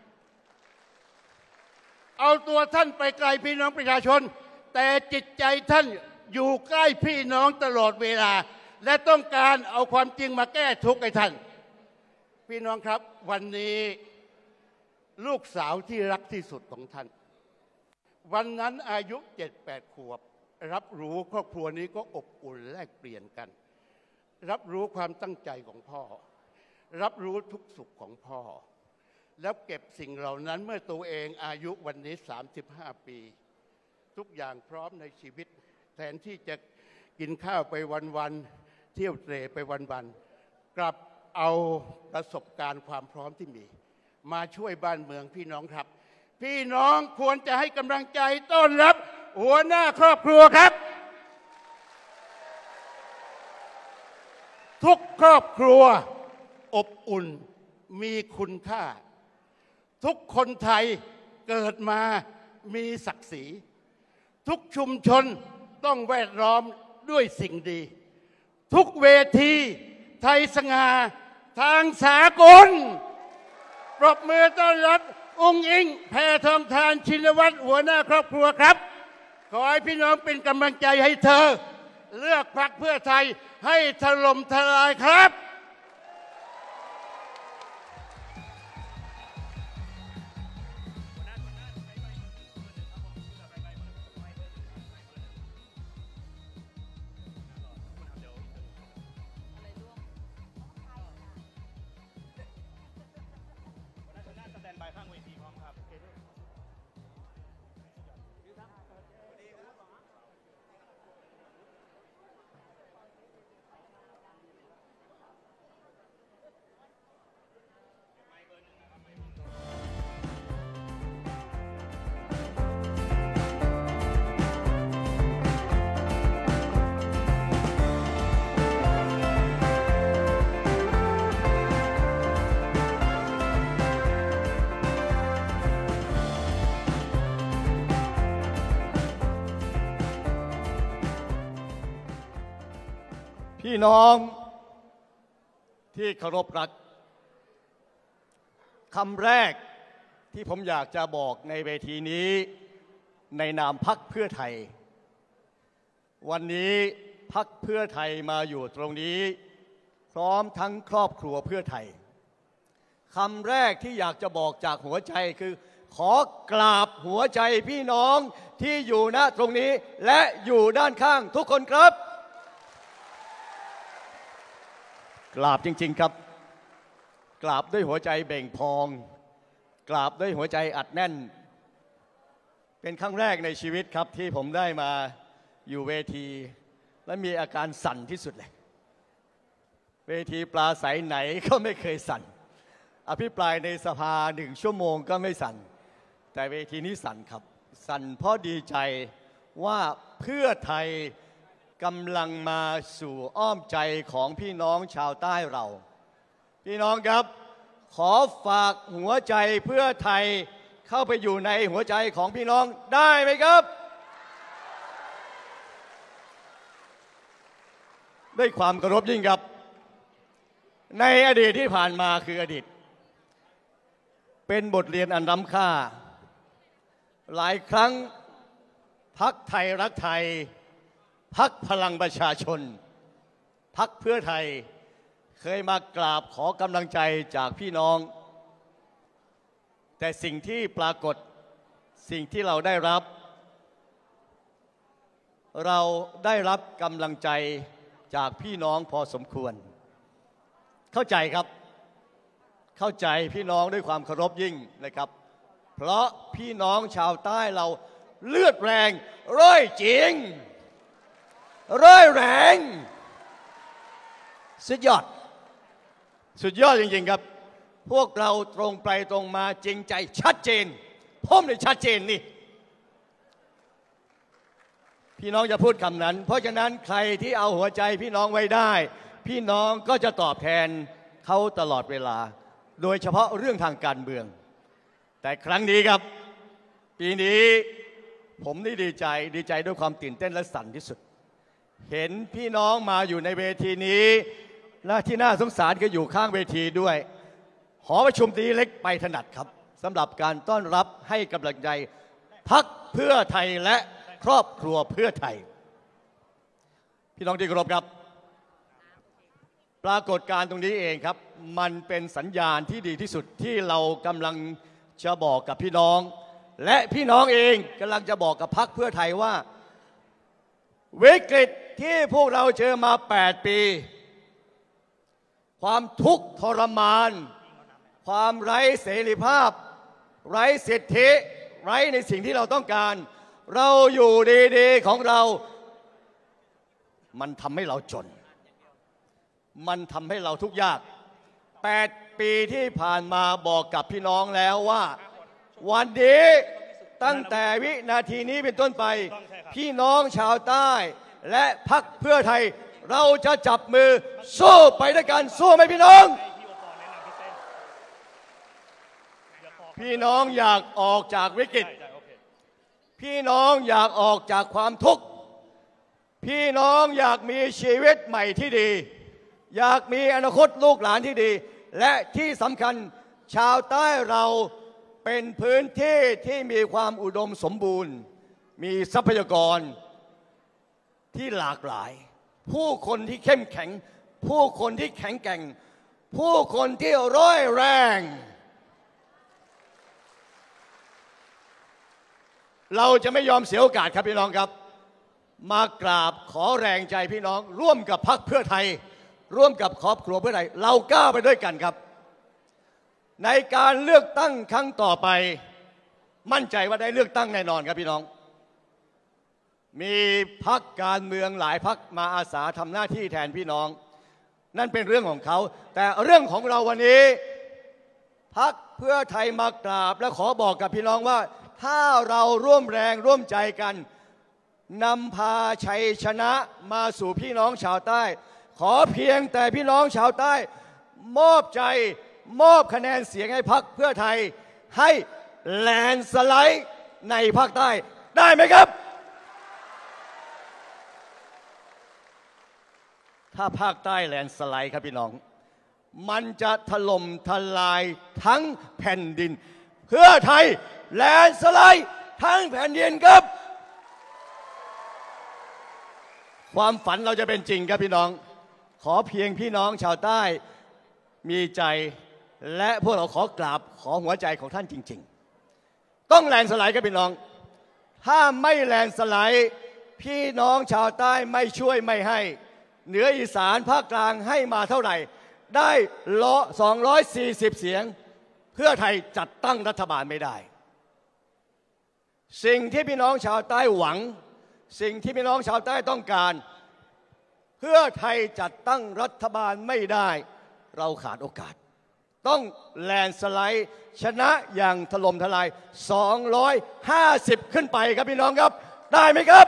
เอาตัวท่านไปไกลพี่น้องประชาชนแต่จิตใจท่านอยู่ใกล้พี่น้องตลอดเวลาและต้องการเอาความจริงมาแก้ทุกข์ให้ท่านพี่น้องครับวันนี้ลูกสาวที่รักที่สุดของท่านวันนั้นอายุ 7-8 ขวบรับรู้ครอบครัวนี้ก็อบอุ่นแลกเปลี่ยนกันรับรู้ความตั้งใจของพ่อรับรู้ทุกสุขของพ่อแล้วเก็บสิ่งเหล่านั้นเมื่อตัวเองอายุวันนี้35 ปีทุกอย่างพร้อมในชีวิตแทนที่จะกินข้าวไปวันๆเที่ยวเตร่ไปวันๆกลับเอาประสบการณ์ความพร้อมที่มีมาช่วยบ้านเมืองพี่น้องครับพี่น้องควรจะให้กำลังใจต้อนรับหัวหน้าครอบครัวครับทุกครอบครัวอบอุ่นมีคุณค่าทุกคนไทยเกิดมามีศักดิ์ศรีทุกชุมชนต้องแวดล้อมด้วยสิ่งดีทุกเวทีไทยสง่าทางสากลปรบมือต้อนรับองค์อิงแพทองธารชินวัตรหัวหน้าครอบครัวครับขอให้พี่น้องเป็นกำลังใจให้เธอเลือกพรรคเพื่อไทยให้ถล่มทลายครับพี่น้องที่เคารพรักคำแรกที่ผมอยากจะบอกในเวทีนี้ในนามพรรคเพื่อไทยวันนี้พรรคเพื่อไทยมาอยู่ตรงนี้พร้อมทั้งครอบครัวเพื่อไทยคำแรกที่อยากจะบอกจากหัวใจคือขอกราบหัวใจพี่น้องที่อยู่ณตรงนี้และอยู่ด้านข้างทุกคนครับกราบจริงๆครับกราบด้วยหัวใจเบ่งพองกราบด้วยหัวใจอัดแน่นเป็นครั้งแรกในชีวิตครับที่ผมได้มาอยู่เวทีและมีอาการสั่นที่สุดเลยเวทีปลาใสไหนก็ไม่เคยสั่นอภิปรายในสภา1 ชั่วโมงก็ไม่สั่นแต่เวทีนี้สั่นครับสั่นเพราะดีใจว่าเพื่อไทยกำลังมาสู่อ้อมใจของพี่น้องชาวใต้เราพี่น้องครับขอฝากหัวใจเพื่อไทยเข้าไปอยู่ในหัวใจของพี่น้องได้ไหมครับด้วยความเคารพยิ่งครับในอดีตที่ผ่านมาคืออดีตเป็นบทเรียนอันล้ำค่าหลายครั้งพรรคไทยรักไทยพรรคพลังประชาชนพรรคเพื่อไทยเคยมากราบขอกำลังใจจากพี่น้องแต่สิ่งที่ปรากฏสิ่งที่เราได้รับกำลังใจจากพี่น้องพอสมควรเข้าใจครับเข้าใจพี่น้องด้วยความเคารพยิ่งนะครับเพราะพี่น้องชาวใต้เราเลือดแรงร้อยจริงร้อยแรงสุดยอดจริงๆครับพวกเราตรงไปตรงมาจริงใจชัดเจนผมเลยชัดเจนนี่พี่น้องจะพูดคำนั้นเพราะฉะนั้นใครที่เอาหัวใจพี่น้องไว้ได้พี่น้องก็จะตอบแทนเขาตลอดเวลาโดยเฉพาะเรื่องทางการเมืองแต่ครั้งนี้ครับปีนี้ผมนี่ดีใจด้วยความตื่นเต้นและสั่นที่สุดเห็นพี่น้องมาอยู่ในเวทีนี้และที่น่าสงสารก็อยู่ข้างเวทีด้วยหอประชุมตีเล็กไปถนัดครับสำหรับการต้อนรับให้กำลังใจพรรคเพื่อไทยและครอบครัวเพื่อไทยพี่น้องที่เคารพครับปรากฏการณ์ตรงนี้เองครับมันเป็นสัญญาณที่ดีที่สุดที่เรากำลังจะบอกกับพี่น้องและพี่น้องเองกำลังจะบอกกับพรรคเพื่อไทยว่าวิกฤตที่พวกเราเจอมา8 ปีความทุกข์ทรมานความไร้เสรีภาพไร้สิทธิไร้ในสิ่งที่เราต้องการเราอยู่ดีๆของเรามันทำให้เราจนมันทำให้เราทุกข์ยาก8 ปีที่ผ่านมาบอกกับพี่น้องแล้วว่าวันนี้ตั้งแต่วินาทีนี้เป็นต้นไปพี่น้องชาวใต้และพรรคเพื่อไทยเราจะจับมือสู้ไปด้วยกันสู้ไหมพี่น้องพี่น้องอยากออกจากวิกฤตพี่น้องอยากออกจากความทุกข์พี่น้องอยากมีชีวิตใหม่ที่ดีอยากมีอนาคตลูกหลานที่ดีและที่สำคัญชาวใต้เราเป็นพื้นที่ที่มีความอุดมสมบูรณ์มีทรัพยากรที่หลากหลายผู้คนที่เข้มแข็งผู้คนที่แข็งแกร่งผู้คนที่ร้อยแรงเราจะไม่ยอมเสียโอกาสครับพี่น้องครับมากราบขอแรงใจพี่น้องร่วมกับพรรคเพื่อไทยร่วมกับครอบครัวเพื่อไทยเราก้าวไปด้วยกันครับในการเลือกตั้งครั้งต่อไปมั่นใจว่าได้เลือกตั้งแน่นอนครับพี่น้องมีพรรคการเมืองหลายพรรคมาอาสาทำหน้าที่แทนพี่น้องนั่นเป็นเรื่องของเขาแต่เรื่องของเราวันนี้พรรคเพื่อไทยมากราบและขอบอกกับพี่น้องว่าถ้าเราร่วมแรงร่วมใจกันนำพาชัยชนะมาสู่พี่น้องชาวใต้ขอเพียงแต่พี่น้องชาวใต้มอบใจมอบคะแนนเสียงให้พรรคเพื่อไทยให้แลนสไลด์ในภาคใต้ได้ไหมครับถ้าภาคใต้แลนสไลด์ครับพี่น้องมันจะถล่มทลายทั้งแผ่นดินเพื่อไทยแลนสไลด์ทั้งแผ่นดินครับความฝันเราจะเป็นจริงครับพี่น้องขอเพียงพี่น้องชาวใต้มีใจและพวกเราขอกราบขอหัวใจของท่านจริงๆต้องแลนสไลด์ครับพี่น้องถ้าไม่แลนสไลด์พี่น้องชาวใต้ไม่ช่วยไม่ให้เหนืออีสานภาคกลางให้มาเท่าไหร่ได้240 เสียงเพื่อไทยจัดตั้งรัฐบาลไม่ได้สิ่งที่พี่น้องชาวใต้หวังสิ่งที่พี่น้องชาวใต้ต้องการเพื่อไทยจัดตั้งรัฐบาลไม่ได้เราขาดโอกาสต้องแลนสไลด์ชนะอย่างถล่มทลาย250ขึ้นไปครับพี่น้องครับได้ไหมครับ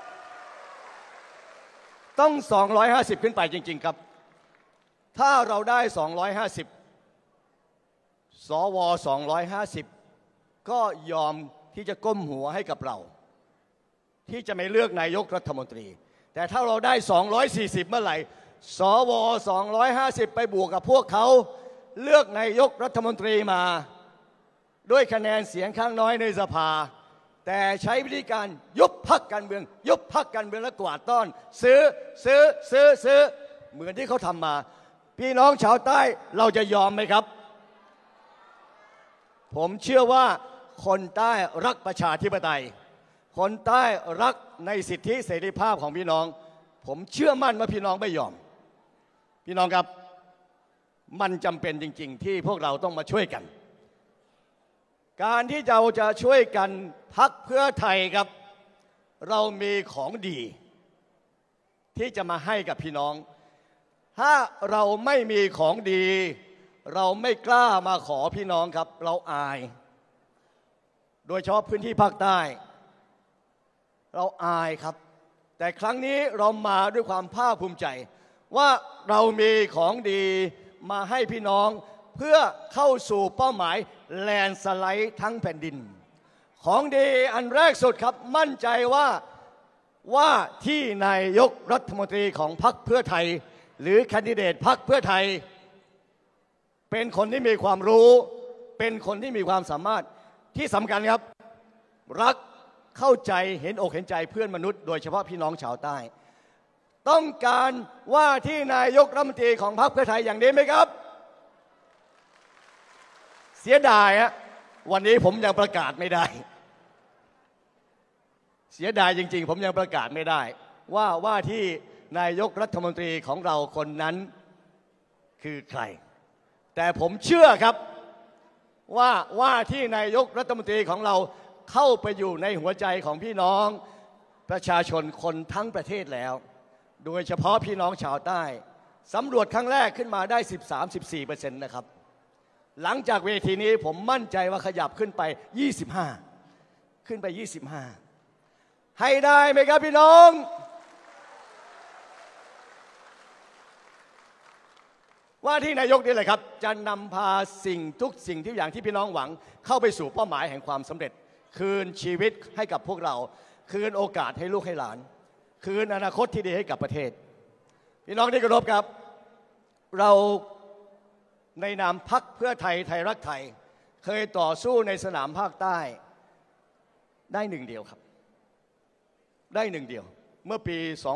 ต้อง250ขึ้นไปจริงๆครับถ้าเราได้250สว250 ก็ยอมที่จะก้มหัวให้กับเรา ที่จะไม่เลือกนายกรัฐมนตรี แต่ถ้าเราได้240เมื่อไหร่สว250ไปบวกกับพวกเขาเลือกนายกรัฐมนตรีมาด้วยคะแนนเสียงข้างน้อยในสภาแต่ใช้วิธีการยุบพรรคการเมืองยุบพรรคการเมืองและกวาดต้อนซื้อเหมือนที่เขาทำมาพี่น้องชาวใต้เราจะยอมไหมครับผมเชื่อว่าคนใต้รักประชาธิปไตยคนใต้รักในสิทธิเสรีภาพของพี่น้องผมเชื่อมั่นว่าพี่น้องไม่ยอมพี่น้องครับมันจำเป็นจริงๆที่พวกเราต้องมาช่วยกันการที่เราจะช่วยกันพรรคเพื่อไทยครับเรามีของดีที่จะมาให้กับพี่น้องถ้าเราไม่มีของดีเราไม่กล้ามาขอพี่น้องครับเราอายโดยเฉพาะพื้นที่ภาคใต้เราอายครับแต่ครั้งนี้เรามาด้วยความภาคภูมิใจว่าเรามีของดีมาให้พี่น้องเพื่อเข้าสู่เป้าหมายแลนด์สไลด์ทั้งแผ่นดินของดีอันแรกสุดครับมั่นใจว่าที่นายกรัฐมนตรีของพรรคเพื่อไทยหรือแคนดิเดตพรรคเพื่อไทยเป็นคนที่มีความรู้เป็นคนที่มีความสามารถที่สำคัญครับรักเข้าใจเห็นอกเห็นใจเพื่อนมนุษย์โดยเฉพาะพี่น้องชาวใต้ต้องการว่าที่นายกรัฐมนตรีของพรรคเพื่อไทยอย่างนี้ไหมครับเสียดายฮะวันนี้ผมยังประกาศไม่ได้เสียดายจริงๆผมยังประกาศไม่ได้ว่าที่นายกรัฐมนตรีของเราคนนั้นคือใครแต่ผมเชื่อครับว่าที่นายกรัฐมนตรีของเราเข้าไปอยู่ในหัวใจของพี่น้องประชาชนคนทั้งประเทศแล้วโดยเฉพาะพี่น้องชาวใต้สำรวจครั้งแรกขึ้นมาได้ 13-14% นะครับหลังจากเวทีนี้ผมมั่นใจว่าขยับขึ้นไป25ขึ้นไป25ให้ได้ไหมครับพี่น้องว่าที่นายกนี่แหละครับจะนำพาทุกสิ่งที่อย่างที่พี่น้องหวังเข้าไปสู่เป้าหมายแห่งความสำเร็จคืนชีวิตให้กับพวกเราคืนโอกาสให้ลูกให้หลานคืนอนาคตที่ดีให้กับประเทศพี่น้องที่เคารพครับเราในนามพรรคเพื่อไทยไทยรักไทยเคยต่อสู้ในสนามภาคใต้ได้หนึ่งเดียวครับได้หนึ่งเดียวเมื่อปี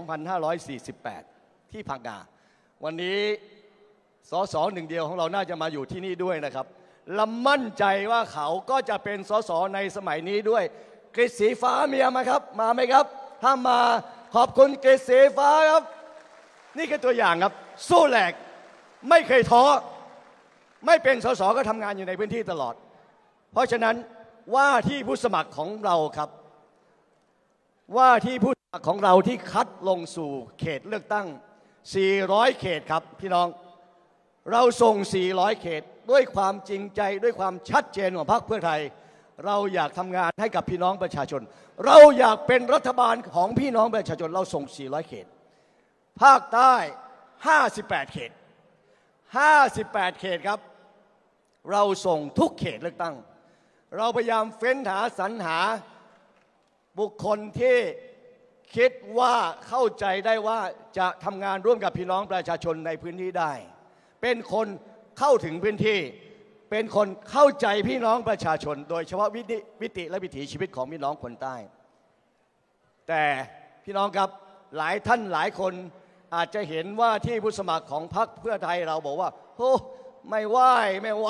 2548 ที่พังงาวันนี้สสหนึ่งเดียวของเราน่าจะมาอยู่ที่นี่ด้วยนะครับและมั่นใจว่าเขาก็จะเป็นสสในสมัยนี้ด้วยกฤษสีฟ้ามีมาครับมาไหมครับถ้ามาขอบคุณกฤษสีฟ้าครับนี่คือตัวอย่างครับสู้แหลกไม่เคยท้อไม่เป็นสสก็ทำงานอยู่ในพื้นที่ตลอดเพราะฉะนั้นว่าที่ผู้สมัครของเราครับว่าที่ผู้สมัครของเราที่คัดลงสู่เขตเลือกตั้ง400เขตครับพี่น้องเราส่ง400เขตด้วยความจริงใจด้วยความชัดเจนของพรรคเพื่อไทยเราอยากทำงานให้กับพี่น้องประชาชนเราอยากเป็นรัฐบาลของพี่น้องประชาชนเราส่ง400เขตภาคใต้58เขต58เขตครับเราส่งทุกเขตเลือกตั้งเราพยายามเฟ้นหาสรรหาบุคคลที่คิดว่าเข้าใจได้ว่าจะทำงานร่วมกับพี่น้องประชาชนในพื้นที่ได้เป็นคนเข้าถึงพื้นที่เป็นคนเข้าใจพี่น้องประชาชนโดยเฉพาะวิถีและวิถีชีวิตของพี่น้องคนใต้แต่พี่น้องครับหลายท่านหลายคนอาจจะเห็นว่าที่ผู้สมัครของพรรคเพื่อไทยเราบอกว่าโอ้ไม่ไหว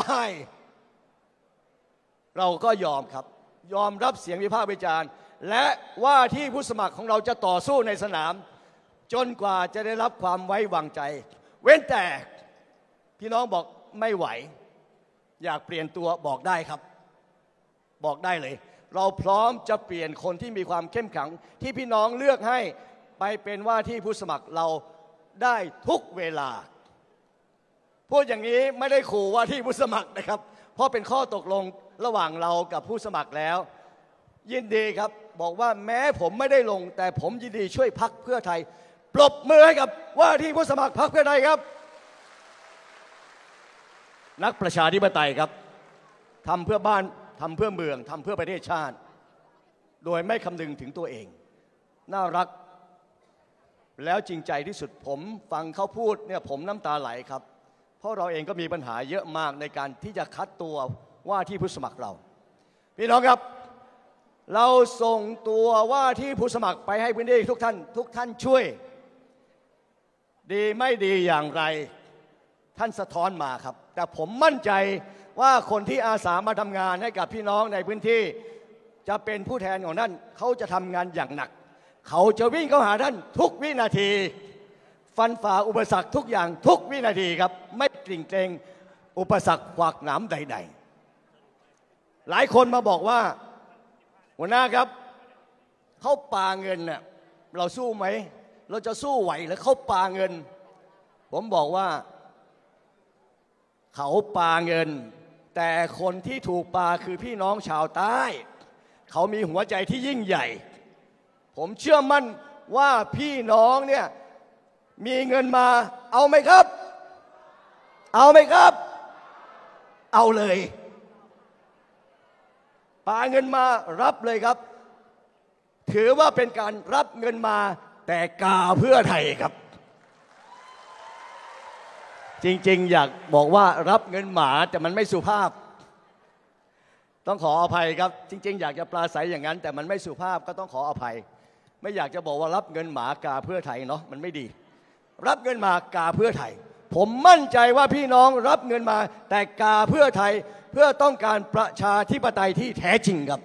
เราก็ยอมครับยอมรับเสียงวิพากษ์วิจารณ์และว่าที่ผู้สมัครของเราจะต่อสู้ในสนามจนกว่าจะได้รับความไว้วางใจเว้นแต่พี่น้องบอกไม่ไหวอยากเปลี่ยนตัวบอกได้ครับบอกได้เลยเราพร้อมจะเปลี่ยนคนที่มีความเข้มแข็งที่พี่น้องเลือกให้ไปเป็นว่าที่ผู้สมัครเราได้ทุกเวลาพูดอย่างนี้ไม่ได้ขู่ว่าที่ผู้สมัครนะครับเพราะเป็นข้อตกลงระหว่างเรากับผู้สมัครแล้วยินดีครับบอกว่าแม้ผมไม่ได้ลงแต่ผมยินดีช่วยพรรคเพื่อไทยปรบมือให้กับว่าที่ผู้สมัครพรรคเพื่อไทยครับนักประชาธิปไตยครับทำเพื่อบ้านทำเพื่อเมืองทำเพื่อประเทศชาติโดยไม่คำนึงถึงตัวเองน่ารักแล้วจริงใจที่สุดผมฟังเขาพูดเนี่ยผมน้ำตาไหลครับเพราะเราเองก็มีปัญหาเยอะมากในการที่จะคัดตัวว่าที่ผู้สมัครเราพี่น้องครับเราส่งตัวว่าที่ผู้สมัครไปให้พื้นที่ทุกท่านช่วยดีไม่ดีอย่างไรท่านสะท้อนมาครับแต่ผมมั่นใจว่าคนที่อาสามาทำงานให้กับพี่น้องในพื้นที่จะเป็นผู้แทนของท่านเขาจะทำงานอย่างหนักเขาจะวิ่งเข้าหาท่านทุกวินาทีฟันฝ่าอุปสรรคทุกอย่างทุกวินาทีครับไม่กลิ่งเกรงอุปสรรคขวากหนามใดๆหลายคนมาบอกว่าหัวหน้าครับเขาปาเงินเนี่ยเราสู้ไหมเราจะสู้ไหวหรือเขาปาเงินผมบอกว่าเขาปาเงินแต่คนที่ถูกปาคือพี่น้องชาวใต้เขามีหัวใจที่ยิ่งใหญ่ผมเชื่อมั่นว่าพี่น้องเนี่ยมีเงินมาเอาไหมครับเอาไหมครับเอาเลยปาเงินมารับเลยครับถือว่าเป็นการรับเงินมาแต่กาเพื่อไทยครับจริงๆอยากบอกว่ารับเงินหมาแต่มันไม่สุภาพต้องขออภัยครับจริงๆอยากจะปราศัยอย่างนั้นแต่มันไม่สุภาพก็ต้องขออภัยไม่อยากจะบอกว่ารับเงินหมากาเพื่อไทยเนาะมันไม่ดีรับเงินมากาเพื่อไทยผมมั่นใจว่าพี่น้องรับเงินมาแต่กาเพื่อไทยเพื่อต้องการประชาธิปไตยที่แท้จริงครับ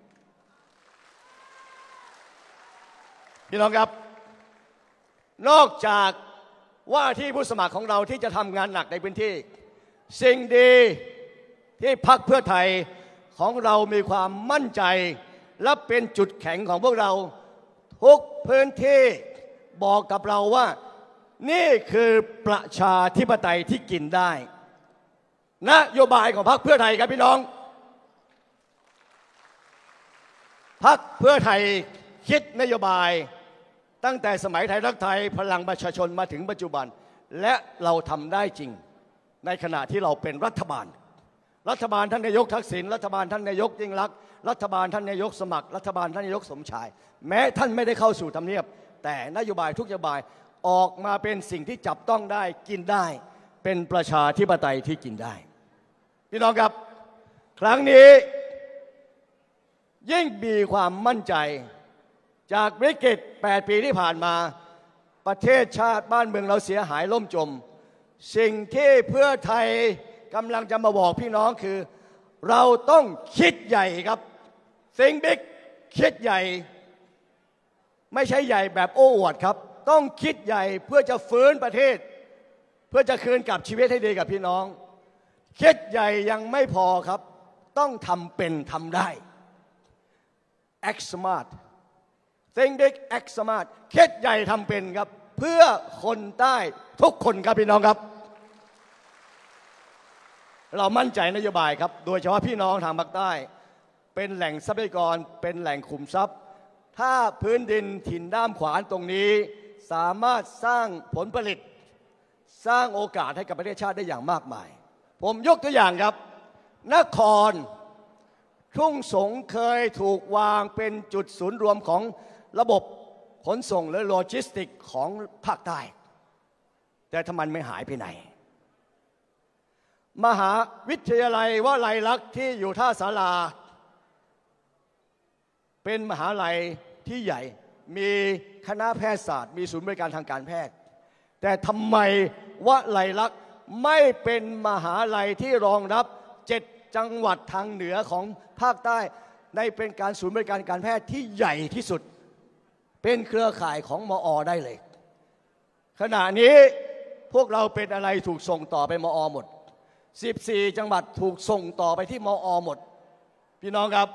พี่น้องครับนอกจากว่าที่ผู้สมัครของเราที่จะทำงานหนักในพื้นที่สิ่งดีที่พรรคเพื่อไทยของเรามีความมั่นใจและเป็นจุดแข็งของพวกเราทุกพื้นที่บอกกับเราว่านี่คือประชาธิปไตยที่กินได้นโยบายของพรรคเพื่อไทยครับพี่น้องพรรคเพื่อไทยคิดนโยบายตั้งแต่สมัยไทยรักไทยพลังประชาชนมาถึงปัจจุบันและเราทำได้จริงในขณะที่เราเป็นรัฐบาลท่านนายกทักษิณรัฐบาลท่านนายกยิ่งลักษณ์รัฐบาลท่านนายกสมัครรัฐบาลท่านนายกสมชายแม้ท่านไม่ได้เข้าสู่ทำเนียบแต่นโยบายทุกนโยบายออกมาเป็นสิ่งที่จับต้องได้กินได้เป็นประชาธิปไตยที่กินได้พี่น้องครับครั้งนี้ยิ่งมีความมั่นใจจากวิกฤต8 ปีที่ผ่านมาประเทศชาติบ้านเมืองเราเสียหายล่มจมสิ่งที่เพื่อไทยกำลังจะมาบอกพี่น้องคือเราต้องคิดใหญ่ครับThink Bigคิดใหญ่ไม่ใช่ใหญ่แบบโอ้อวดครับต้องคิดใหญ่เพื่อจะฟื้นประเทศเพื่อจะคืนกลับชีวิตให้ดีกับพี่น้องคิดใหญ่ยังไม่พอครับต้องทำเป็นทำได้ Act Smart Think Big Act Smart คิดใหญ่ทำเป็นครับเพื่อคนใต้ทุกคนครับพี่น้องครับเรามั่นใจนโยบายครับโดยเฉพาะพี่น้องทางภาคใต้เป็นแหล่งทรัพยากรเป็นแหล่งขุมทรัพย์ถ้าพื้นดินถิ่นด้ามขวานตรงนี้สามารถสร้างผลผลิตสร้างโอกาสให้กับประเทศชาติได้อย่างมากมายผมยกตัวอย่างครับนครทุ่งสงเคยถูกวางเป็นจุดศูนย์รวมของระบบขนส่งและโลจิสติกของภาคใต้แต่ทำไมไม่หายไปไหนมหาวิทยาลัยวลัยลักษณ์ที่อยู่ท่าศาลาเป็นมหาลัยที่ใหญ่มีคณะแพทยศาสตร์มีศูนย์บริการทางการแพทย์แต่ทำไมวลัยลักษณ์ไม่เป็นมหาลัยที่รองรับ7 จังหวัดทางเหนือของภาคใต้ในเป็นการศูนย์บริการการแพทย์ที่ใหญ่ที่สุดเป็นเครือข่ายของมอ.ได้เลยขณะนี้พวกเราเป็นอะไรถูกส่งต่อไปมอ.หมด14 จังหวัดถูกส่งต่อไปที่มอ.หมดพี่น้องครับ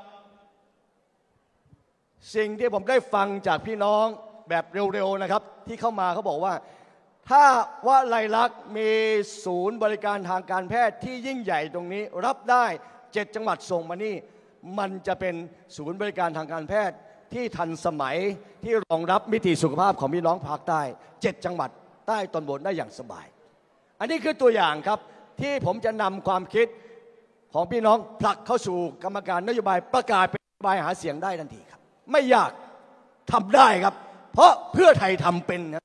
สิ่งที่ผมได้ฟังจากพี่น้องแบบเร็วๆนะครับที่เข้ามาเขาบอกว่าถ้าวลัยลักษณ์มีศูนย์บริการทางการแพทย์ที่ยิ่งใหญ่ตรงนี้รับได้7 จังหวัดส่งมานี่มันจะเป็นศูนย์บริการทางการแพทย์ที่ทันสมัยที่รองรับมิติสุขภาพของพี่น้องภาคใต้7 จังหวัดใต้ตอนบนได้อย่างสบายอันนี้คือตัวอย่างครับที่ผมจะนำความคิดของพี่น้องผลักเข้าสู่กรรมการนโยบายประกาศเป็นนโยบายหาเสียงได้ทันทีครับไม่ยากทำได้ครับเพราะเพื่อไทยทำเป็นนะ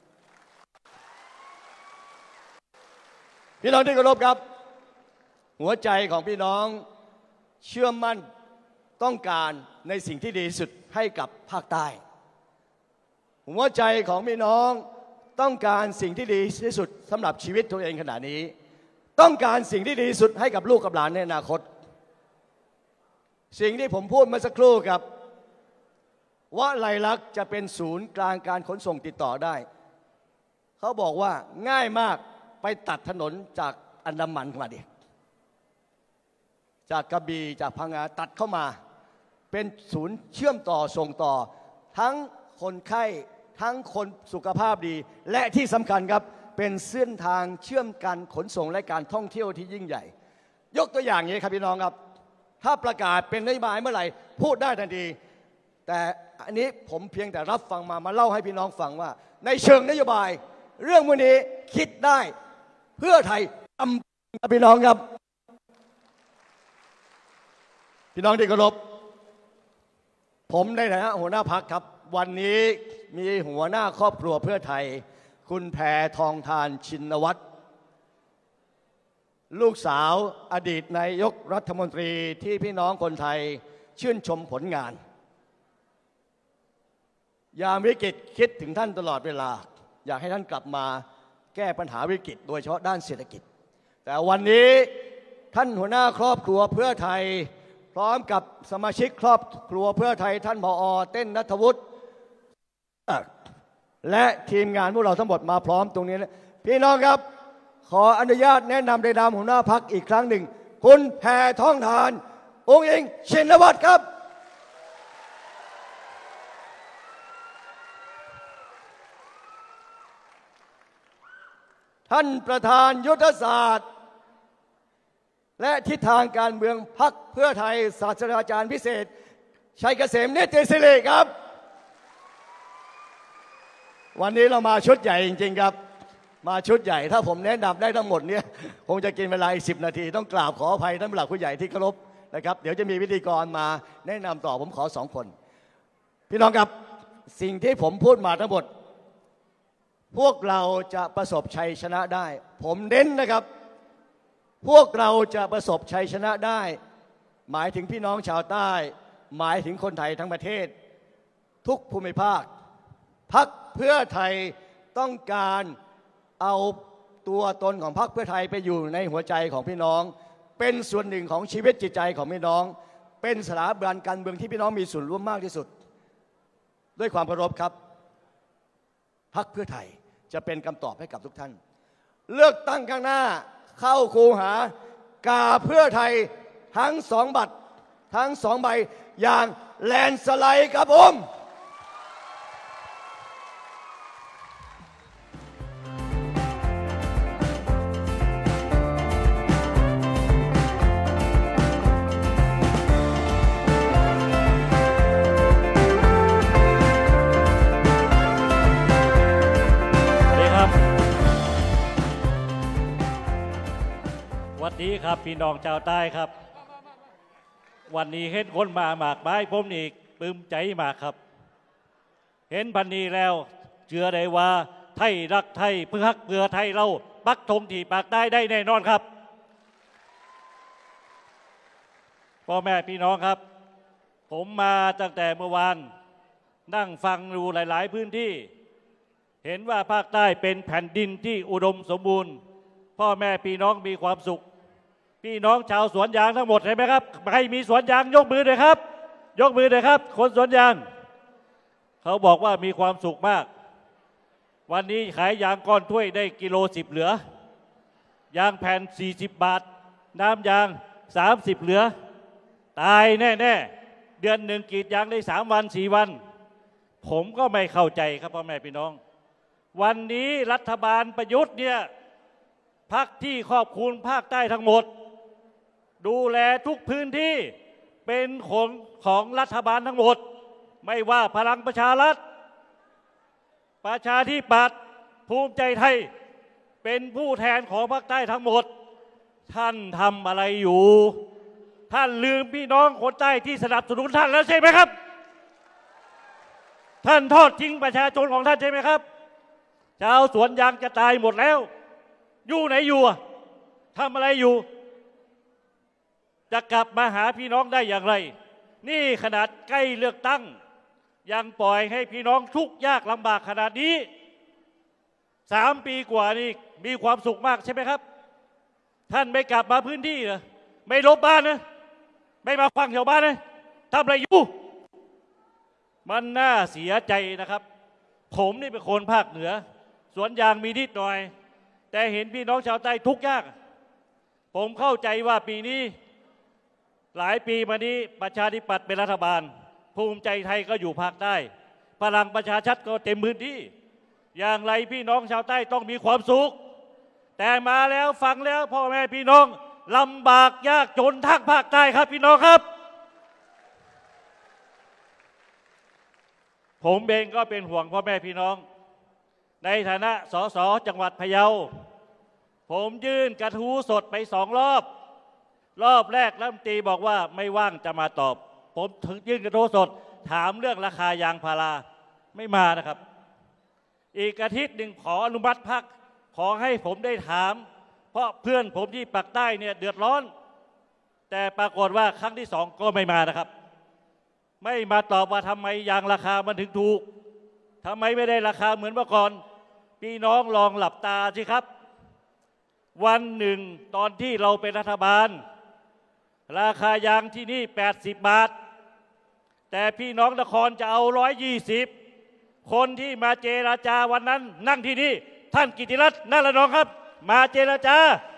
พี่น้องที่เคารพครับหัวใจของพี่น้องเชื่อมั่นต้องการในสิ่งที่ดีที่สุดให้กับภาคใต้หัวใจของพี่น้องต้องการสิ่งที่ดีที่สุดสำหรับชีวิตตัวเองขณะนี้ต้องการสิ่งที่ดีที่สุดให้กับลูกกับหลานในอนาคตสิ่งที่ผมพูดเมื่อสักครู่ครับว่าไลลักษณ์จะเป็นศูนย์กลางการขนส่งติดต่อได้เขาบอกว่าง่ายมากไปตัดถนนจากอันดามันมาดิจากกระบี่จากพังงาตัดเข้ามาเป็นศูนย์เชื่อมต่อส่งต่อทั้งคนไข้ทั้งคนสุขภาพดีและที่สำคัญครับเป็นเส้นทางเชื่อมกันขนส่งและการท่องเที่ยวที่ยิ่งใหญ่ยกตัวอย่างนี้ครับพี่น้องครับถ้าประกาศเป็นนโยบายเมื่อไหร่พูดได้ทันทีแต่อันนี้ผมเพียงแต่รับฟังมาเล่าให้พี่น้องฟังว่าในเชิงนโยบายเรื่องวันนี้คิดได้เพื่อไทยทำพี่น้องครับพี่น้องที่เคารพผมในฐานะหัวหน้าพรรคครับวันนี้มีหัวหน้าครอบครัวเพื่อไทยคุณแพทองธารชินวัตรลูกสาวอดีตนายกรัฐมนตรีที่พี่น้องคนไทยชื่นชมผลงานยามวิกฤตคิดถึงท่านตลอดเวลาอยากให้ท่านกลับมาแก้ปัญหาวิกฤตโดยเฉพาะด้านเศรษฐกิจแต่วันนี้ท่านหัวหน้าครอบครัวเพื่อไทยพร้อมกับสมาชิกครอบครัวเพื่อไทยท่านผอ.เต้นณัฐวุฒิและทีมงานพวกเราทั้งหมดมาพร้อมตรงนี้พี่น้องครับขออนุญาตแนะนำในนามหัวหน้าพรรคอีกครั้งหนึ่งคุณแพทองธารองค์หญิงชินวัตรครับท่านประธานยุทธศาสตร์และทิศทางการเมืองพรรคเพื่อไทยศาสตราจารย์พิเศษชัยเกษมนิติศิริครับวันนี้เรามาชุดใหญ่จริงๆครับมาชุดใหญ่ถ้าผมแนะนำได้ทั้งหมดเนี่ยคงจะกินเวลาอีก10 นาทีต้องกราบขออภัยท่านผู้หลักผู้ใหญ่ที่เคารพนะครับเดี๋ยวจะมีพิธีกรมาแนะนำต่อผมขอ2 คนพี่น้องครับสิ่งที่ผมพูดมาทั้งหมดพวกเราจะประสบชัยชนะได้ผมเน้นนะครับพวกเราจะประสบชัยชนะได้หมายถึงพี่น้องชาวใต้หมายถึงคนไทยทั้งประเทศทุกภูมิภาคพรรคเพื่อไทยต้องการเอาตัวตนของพรรคเพื่อไทยไปอยู่ในหัวใจของพี่น้องเป็นส่วนหนึ่งของชีวิตจิตใจของพี่น้องเป็นสถาบันการเมืองที่พี่น้องมีส่วนร่วมมากที่สุดด้วยความเคารพครับพรรคเพื่อไทยจะเป็นคำตอบให้กับทุกท่านเลือกตั้งข้างหน้าเข้าคูหากาเพื่อไทยทั้ง2 บัตรทั้ง2 ใบอย่างแลนสไลด์ครับผมสวัสดีครับพี่น้องชาวใต้ครับวันนี้เห็นคนมาหมากไม้ผมนี่ปลื้มใจมากครับเห็นพันนี้แล้วเชื่อได้ว่าไทยรักไทยเพื่อฮักเพื่อไทยเราปักธงที่ปากใต้ได้แน่นอนครับพ่อแม่พี่น้องครับผมมาตั้งแต่เมื่อวานนั่งฟังดูหลายๆพื้นที่เห็นว่าภาคใต้เป็นแผ่นดินที่อุดมสมบูรณ์พ่อแม่พี่น้องมีความสุขพี่น้องชาวสวนยางทั้งหมดเห็นไหมครับใครมีสวนยางยกมือเลยครับยกมือเลยครับคนสวนยางเขาบอกว่ามีความสุขมากวันนี้ขายยางก้อนถ้วยได้กิโล10เหลือยางแผ่น40 บาทน้ำยาง30เหลือตายแน่ๆเดือนหนึ่งกรีดยางได้3 วัน 4 วันผมก็ไม่เข้าใจครับพ่อแม่พี่น้องวันนี้รัฐบาลประยุทธ์เนี่ยพรรคที่ครอบคลุมภาคใต้ทั้งหมดดูแลทุกพื้นที่เป็นของรัฐบาลทั้งหมดไม่ว่าพลังประชารัฐประชาธิปัตย์ภูมิใจไทยเป็นผู้แทนของภาคใต้ทั้งหมดท่านทำอะไรอยู่ ท่านลืมพี่น้องคนใต้ที่สนับสนุนท่านแล้วใช่ไหมครับท่านทอดทิ้งประชาชนของท่านใช่ไหมครับชาวสวนยางจะตายหมดแล้วอยู่ไหนอยู่ทำอะไรอยู่จะกลับมาหาพี่น้องได้อย่างไรนี่ขนาดใกล้เลือกตั้งยังปล่อยให้พี่น้องทุกข์ยากลำบากขนาดนี้3 ปีกว่านี่มีความสุขมากใช่ไหมครับท่านไม่กลับมาพื้นที่เหรอไม่ลบบ้านนะไม่มาฟังชาวบ้านนะทำอะไรอยู่มันน่าเสียใจนะครับผมนี่เป็นคนภาคเหนือสวนยางมีนิดหน่อยแต่เห็นพี่น้องชาวใต้ทุกข์ยากผมเข้าใจว่าปีนี้หลายปีมานี้ประชาธิปัตย์เป็นรัฐบาลภูมิใจไทยก็อยู่ภาคใต้พลังประชาชาติก็เต็มพื้นที่อย่างไรพี่น้องชาวใต้ต้องมีความสุขแต่มาแล้วฟังแล้วพ่อแม่พี่น้องลำบากยากจนทั้งภาคใต้ครับพี่น้องครับผมเองก็เป็นห่วงพ่อแม่พี่น้องในฐานะสสจังหวัดพะเยาผมยื่นกระทู้สดไป2 รอบแรกรัฐมนตรีบอกว่าไม่ว่างจะมาตอบผมถึงยื่นกระทู้สดถามเรื่องราคายางพาราไม่มานะครับอีกอาทิตย์หนึ่งขออนุมัติพักขอให้ผมได้ถามเพราะเพื่อนผมที่ปากใต้เนี่ยเดือดร้อนแต่ปรากฏว่าครั้งที่2ก็ไม่มานะครับไม่มาตอบว่าทำไมยางราคามันถึงถูกทำไมไม่ได้ราคาเหมือนเมื่อก่อนพี่น้องลองหลับตาสิครับวันหนึ่งตอนที่เราเป็นรัฐบาลราคายางที่นี่80 บาทแต่พี่น้องนครจะเอา120คนที่มาเจรจาวันนั้นนั่งที่นี่ท่านกิติรัตน์นั่นแหละน้องครับมาเจรจา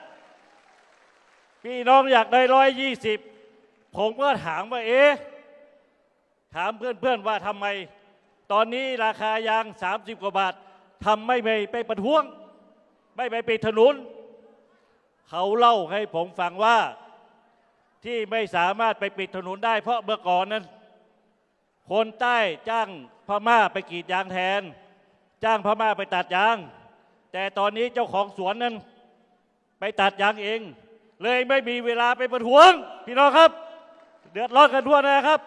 พี่น้องอยากได้120ผมก็ถามว่าถามเพื่อนๆว่าทำไมตอนนี้ราคายาง30 กว่าบาททำไม่ไปประท้วงไม่ไปปิดถนนเขาเล่าให้ผมฟังว่าที่ไม่สามารถไปปิดถนนได้เพราะเมื่อก่อนนั้นคนใต้จ้างพม่าไปกรีดยางแทนจ้างพม่าไปตัดยางแต่ตอนนี้เจ้าของสวนนั้นไปตัดยางเองเลยไม่มีเวลาไปประท้วงพี่น้องครับเดือดร้อนกันทั่วนะครับ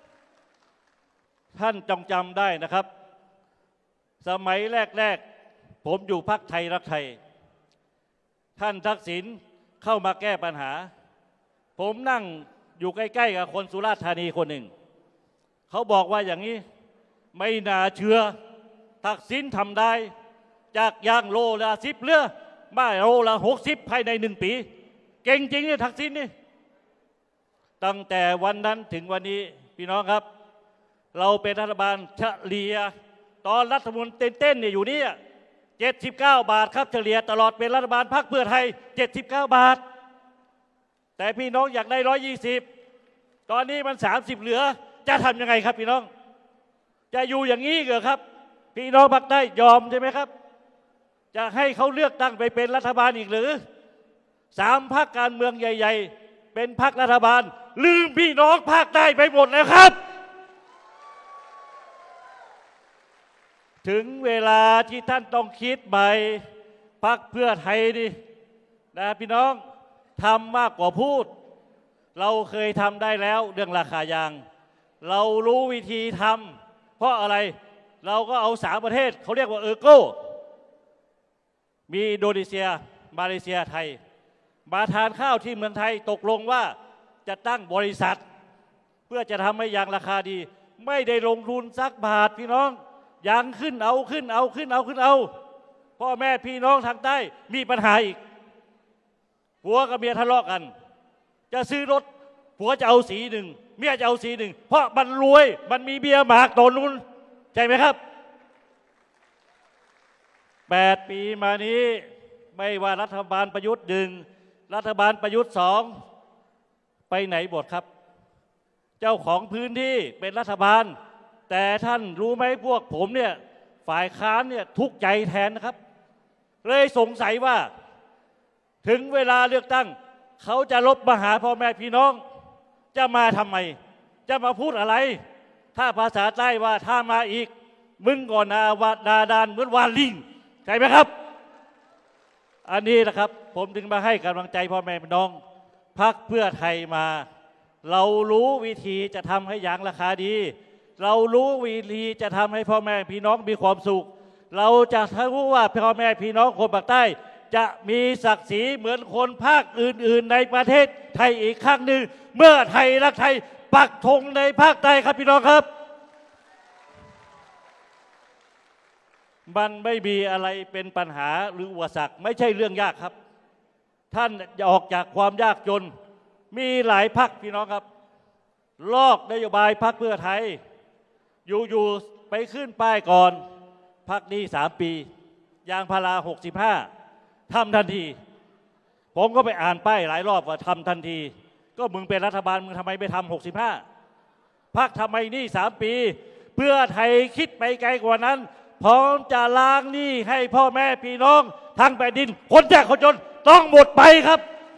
ท่านจงจำได้นะครับสมัยแรกผมอยู่พรรคไทยรักไทยท่านทักษิณเข้ามาแก้ปัญหาผมนั่งอยู่ใกล้ๆกับคนสุราษฎร์ธานีคนหนึ่งเขาบอกว่าอย่างนี้ไม่น่าเชื่อทักษิณทำได้จากยางโลละ10เรือมาโลละ60ภายใน1 ปีเก่งจริงเนี่ยทักษิณนี่ตั้งแต่วันนั้นถึงวันนี้พี่น้องครับเราเป็นรัฐบาลเฉลี่ยตอนรัฐมนตรีเต้นเนี่ยอยู่นี่79 บาทครับเฉลี่ยตลอดเป็นรัฐบาลพรรคเพื่อไทย79 บาทแต่พี่น้องอยากได้120ตอนนี้มัน30เหลือจะทำยังไงครับพี่น้องจะอยู่อย่างนี้เหรอครับพี่น้องพรรคใต้ยอมใช่ไหมครับจะให้เขาเลือกตั้งไปเป็นรัฐบาลอีกหรือ3 พรรคการเมืองใหญ่ๆเป็นพรรครัฐบาลลืมพี่น้องภาคใต้ไปหมดแล้วครับถึงเวลาที่ท่านต้องคิดใหม่พรรคเพื่อไทยนี่นะพี่น้องทำมากกว่าพูดเราเคยทำได้แล้วเรื่องราคายางเรารู้วิธีทำเพราะอะไรเราก็เอา3 ประเทศเขาเรียกว่าโก้มีอินโดนีเซียมาเลเซียไทยมาทานข้าวที่เมืองไทยตกลงว่าจะตั้งบริษัทเพื่อจะทำให้ยางราคาดีไม่ได้ลงทุนสักบาทพี่น้องยางขึ้นเอาพ่อแม่พี่น้องทางใต้มีปัญหาอีกผัวกับเมียทะเลาะกันจะซื้อรถผัวจะเอาสีหนึ่งเมียจะเอาสีหนึ่งเพราะมันรวยมันมีเบียร์หมากโดนนู้นใช่ไหมครับ8 ปีมานี้ไม่ว่ารัฐบาลประยุทธ์1รัฐบาลประยุทธ์2ไปไหนหมดครับเจ้าของพื้นที่เป็นรัฐบาลแต่ท่านรู้ไหมพวกผมเนี่ยฝ่ายค้านเนี่ยทุกข์ใจแทนนะครับเลยสงสัยว่าถึงเวลาเลือกตั้งเขาจะลบมาหาพ่อแม่พี่น้องจะมาทำไมจะมาพูดอะไรถ้าภาษาใต้ว่าถ้ามาอีกมึงก่อนนาดานเหมือนวาลิงใช่ไหมครับอันนี้นะครับผมถึงมาให้กำลังใจพ่อแม่พี่น้องพรรคเพื่อไทยมาเรารู้วิธีจะทำให้ยางราคาดีเรารู้วิธีจะทำให้พ่อแม่พี่น้องมีความสุขเราจะรู้ว่าพ่อแม่พี่น้องคนภาคใต้จะมีศักดิ์ศรีเหมือนคนภาคอื่นๆในประเทศไทยอีกครั้งหนึ่งเมื่อไทยรักไทยปักธงในภาคใต้ครับพี่น้องครับมันไม่มีอะไรเป็นปัญหาหรืออุปสรรคไม่ใช่เรื่องยากครับท่านจะออกจากความยากจนมีหลายพรรคพี่น้องครับลอกนโยบายพรรคเพื่อไทยอยู่ไปขึ้นป้ายก่อนพรรคนี้3 ปียางพารา65ทำทันทีผมก็ไปอ่านป้ายหลายรอบว่าทำทันทีก็มึงเป็นรัฐบาลมึงทำไมไม่ทำ65พรรคทำไมนี่3 ปีเพื่อไทยคิดไปไกลกว่านั้นพร้อมจะล้างหนี้ให้พ่อแม่พี่น้องทั้งแผ่นดินคนยากคนจนต้องหมดไปครับ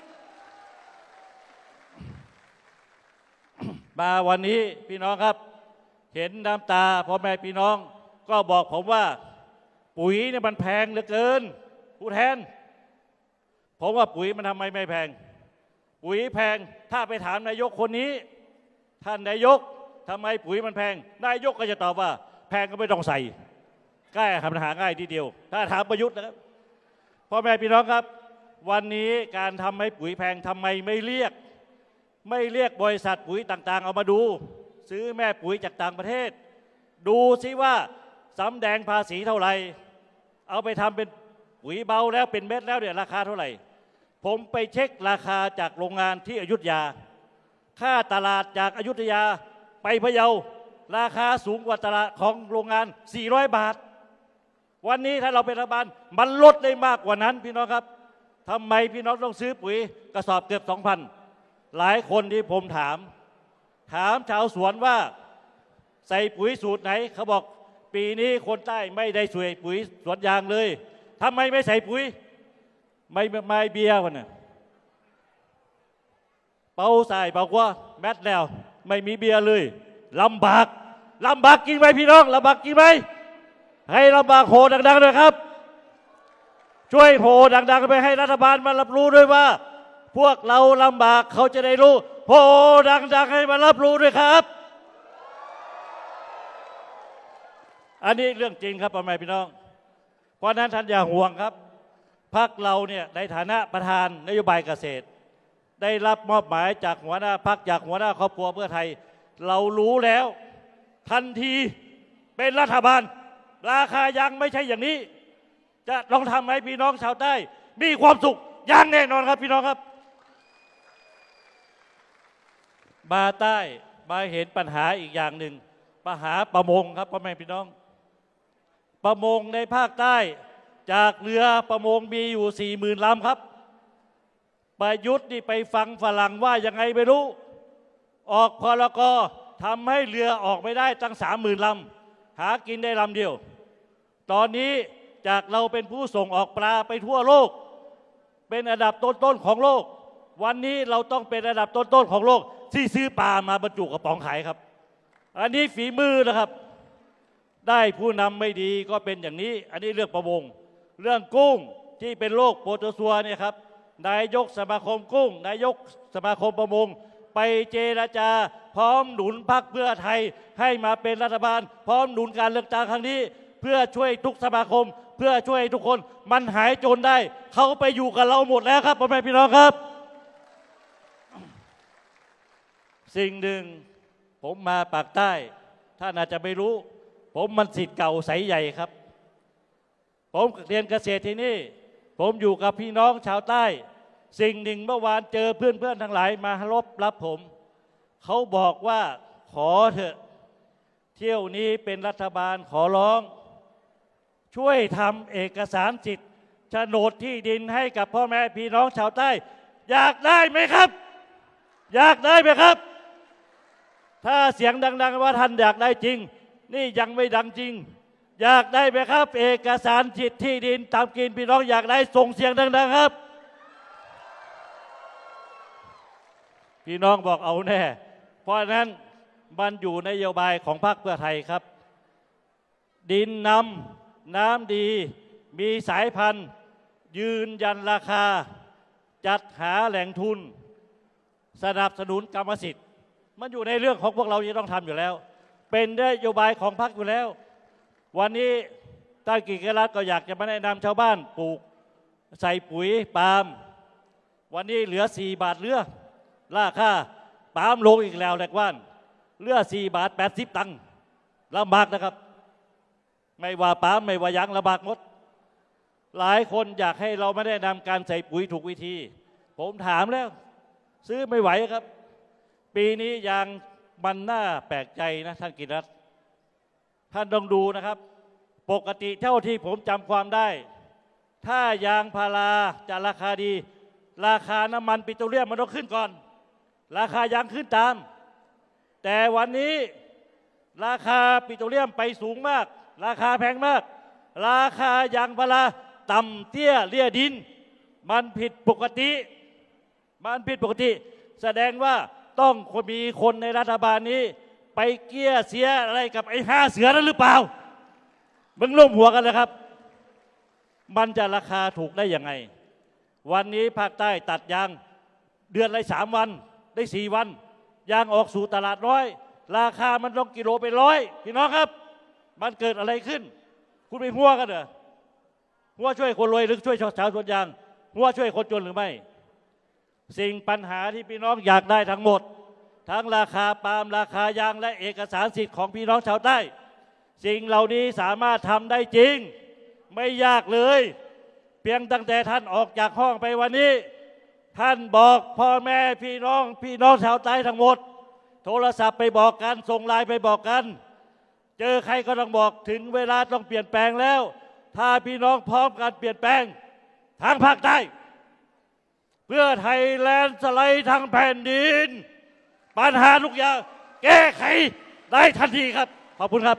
มาวันนี้พี่น้องครับเห็นน้ำตาพ่อแม่พี่น้องก็บอกผมว่าปุ๋ยเนี่ยมันแพงเหลือเกินผู้แทนผมว่าปุ๋ยมันทำไมไม่แพงปุ๋ยแพงถ้าไปถามนายกคนนี้ท่านนายกทำไมปุ๋ยมันแพงนายกก็จะตอบว่าแพงก็ไม่ต้องใส่แก้ปัญหาง่ายทีเดียวถ้าถามประยุทธ์นะครับพ่อแม่พี่น้องครับวันนี้การทำให้ปุ๋ยแพงทำไมไม่เรียกบริษัทปุ๋ยต่างๆเอามาดูซื้อแม่ปุ๋ยจากต่างประเทศดูซิว่าสำแดงภาษีเท่าไหร่เอาไปทำเป็นปุ๋ยเบาแล้วเป็นเม็ดแล้วเนี่ยราคาเท่าไหร่ผมไปเช็คราคาจากโรงงานที่อยุธยาค่าตลาดจากอยุธยาไปพะเยาราคาสูงกว่าตลาดของโรงงาน400 บาทวันนี้ถ้าเราเป็นรัฐบาลมันลดได้มากกว่านั้นพี่น้องครับทำไมพี่น้องต้องซื้อปุ๋ยกระสอบเกือบ 2,000หลายคนที่ผมถามชาวสวนว่าใส่ปุ๋ยสูตรไหนเขาบอกปีนี้คนใต้ไม่ได้ใส่ปุ๋ยสวนยางเลยทำไมไม่ใส่ปุ๋ยไม่เบียร์วะเนี่ยเป่าใส่เป่ากว่าแมทแล้วไม่มีเบียร์เลยลำบากจริงไหมพี่น้องลำบากจริงไหมให้ลำบากโหดังๆด้วยครับช่วยโหดังๆไปให้รัฐบาลมารับรู้ด้วยว่าพวกเราลำบากเขาจะได้รู้โหดังๆให้มารับรู้ด้วยครับอันนี้เรื่องจริงครับพ่อแม่พี่น้องเพราะนั้นท่านอย่าห่วงครับพรรคเราเนี่ยในฐานะประธานนโยบายเกษตรได้รับมอบหมายจากหัวหน้าพรรคจากหัวหน้าครอบครัวเพื่อไทยเรารู้แล้วทันทีเป็นรัฐบาลราคายังไม่ใช่อย่างนี้จะลองทำให้พี่น้องชาวใต้มีความสุขอย่างแน่นอนครับพี่น้องครับมาใต้มาเห็นปัญหาอีกอย่างหนึ่งปัญหาประมงครับพ่อแม่พี่น้องประมงในภาคใต้จากเรือประมงมีอยู่ 40,000 ลำครับประยุทธ์นี่ไปฟังฝรั่งว่ายังไงไม่รู้ออกพรกทำให้เรือออกไม่ได้ตั้ง 30,000 ลำหากินได้ลำเดียวตอนนี้จากเราเป็นผู้ส่งออกปลาไปทั่วโลกเป็นอันดับต้นๆของโลกวันนี้เราต้องเป็นอันดับต้นๆของโลกที่ซื้อปลามาบรรจุกระป๋องขายครับอันนี้ฝีมือนะครับได้ผู้นำไม่ดีก็เป็นอย่างนี้อันนี้เรื่องประมงเรื่องกุ้งที่เป็นโรคโปรโตซัวเนี่ยครับนายกสมาคมกุ้งนายกสมาคมประมงไปเจรจาพร้อมหนุนพรรคเพื่อไทยให้มาเป็นรัฐบาลพร้อมหนุนการเลือกตั้งครั้งนี้เพื่อช่วยทุกสมาคมเพื่อช่วยทุกคนมันหายจนได้เขาไปอยู่กับเราหมดแล้วครับพ่อแม่พี่น้องครับสิ่งหนึ่งผมมาปากใต้ท่านอาจจะไม่รู้ผมมันศิษย์เก่าไสใหญ่ครับผมเรียนเกษตรที่นี่ผมอยู่กับพี่น้องชาวใต้สิ่งหนึ่งเมื่อวานเจอเพื่อนทั้งหลายมารับผมเขาบอกว่าขอเถอะเที่ยวนี้เป็นรัฐบาลขอร้องช่วยทำเอกสารสิทธิ์โฉนดที่ดินให้กับพ่อแม่พี่น้องชาวใต้อยากได้ไหมครับอยากได้ไหมครับถ้าเสียงดังๆว่าท่านอยากได้จริงนี่ยังไม่ดังจริงอยากได้ไหมครับเอกสารสิทธิ์ที่ดินตามกินพี่น้องอยากได้ส่งเสียงดังๆครับพี่น้องบอกเอาแน่เพราะนั้นมันอยู่นโยบายของพรรคเพื่อไทยครับดินน้ำดีมีสายพันธุ์ยืนยันราคาจัดหาแหล่งทุนสนับสนุนกรรมสิทธิ์มันอยู่ในเรื่องของพวกเราที่ต้องทำอยู่แล้วเป็นนโยบายของพรรคอยู่แล้ววันนี้ท่านกิจรัตน์ก็อยากจะมาแนะนำชาวบ้านปลูกใส่ปุ๋ยปาล์มวันนี้เหลือ4 บาทเรือราคาปาล์มลงอีกแล้วแหลกว่านเรือ4 บาท 80 ตังค์ลำบากนะครับไม่ว่าปาล์มไม่ว่ายางลำบากหมดหลายคนอยากให้เราไม่ได้นำการใส่ปุ๋ยถูกวิธีผมถามแล้วซื้อไม่ไหวครับปีนี้ยางมันน่าแปลกใจนะท่านกิจรัตน์ท่านต้องดูนะครับปกติเท่าที่ผมจำความได้ถ้ายางพาราจะราคาดีราคาน้ำมันปิโตรเลียมมันต้องขึ้นก่อนราคายางขึ้นตามแต่วันนี้ราคาปิโตรเลียมไปสูงมากราคาแพงมากราคายางพาราต่ำเตี้ยเลี่ยดินมันผิดปกติแสดงว่าต้องมีคนในรัฐบาลนี้ไปเกี้ยเสียอะไรกับไอ้5 เสือนั้นหรือเปล่ามึงร่วมหัวกันนะครับมันจะราคาถูกได้ยังไงวันนี้ภาคใต้ตัดยางเดือนละ3 วันได้4 วันยางออกสู่ตลาดน้อยราคามันต้องกิโลไป100พี่น้องครับมันเกิดอะไรขึ้นคุณไปหัวกันเหรอหัวช่วยคนรวยหรือช่วยชาวสวนยางหัวช่วยคนจนหรือไม่สิ่งปัญหาที่พี่น้องอยากได้ทั้งหมดทั้งราคาปาล์มราคายางและเอกสารสิทธิ์ของพี่น้องชาวใต้สิ่งเหล่านี้สามารถทำได้จริงไม่ยากเลยเพียงตั้งแต่ท่านออกจากห้องไปวันนี้ท่านบอกพ่อแม่พี่น้องชาวใต้ทั้งหมดโทรศัพท์ไปบอกกันส่งไลน์ไปบอกกันเจอใครก็ต้องบอกถึงเวลาต้องเปลี่ยนแปลงแล้วถ้าพี่น้องพร้อมกันเปลี่ยนแปลงทางภาคใต้เพื่อไทยแลนด์สไลด์ทางแผ่นดินปัญหาทุกอย่างแก้ไขได้ทันทีครับขอบคุณครับ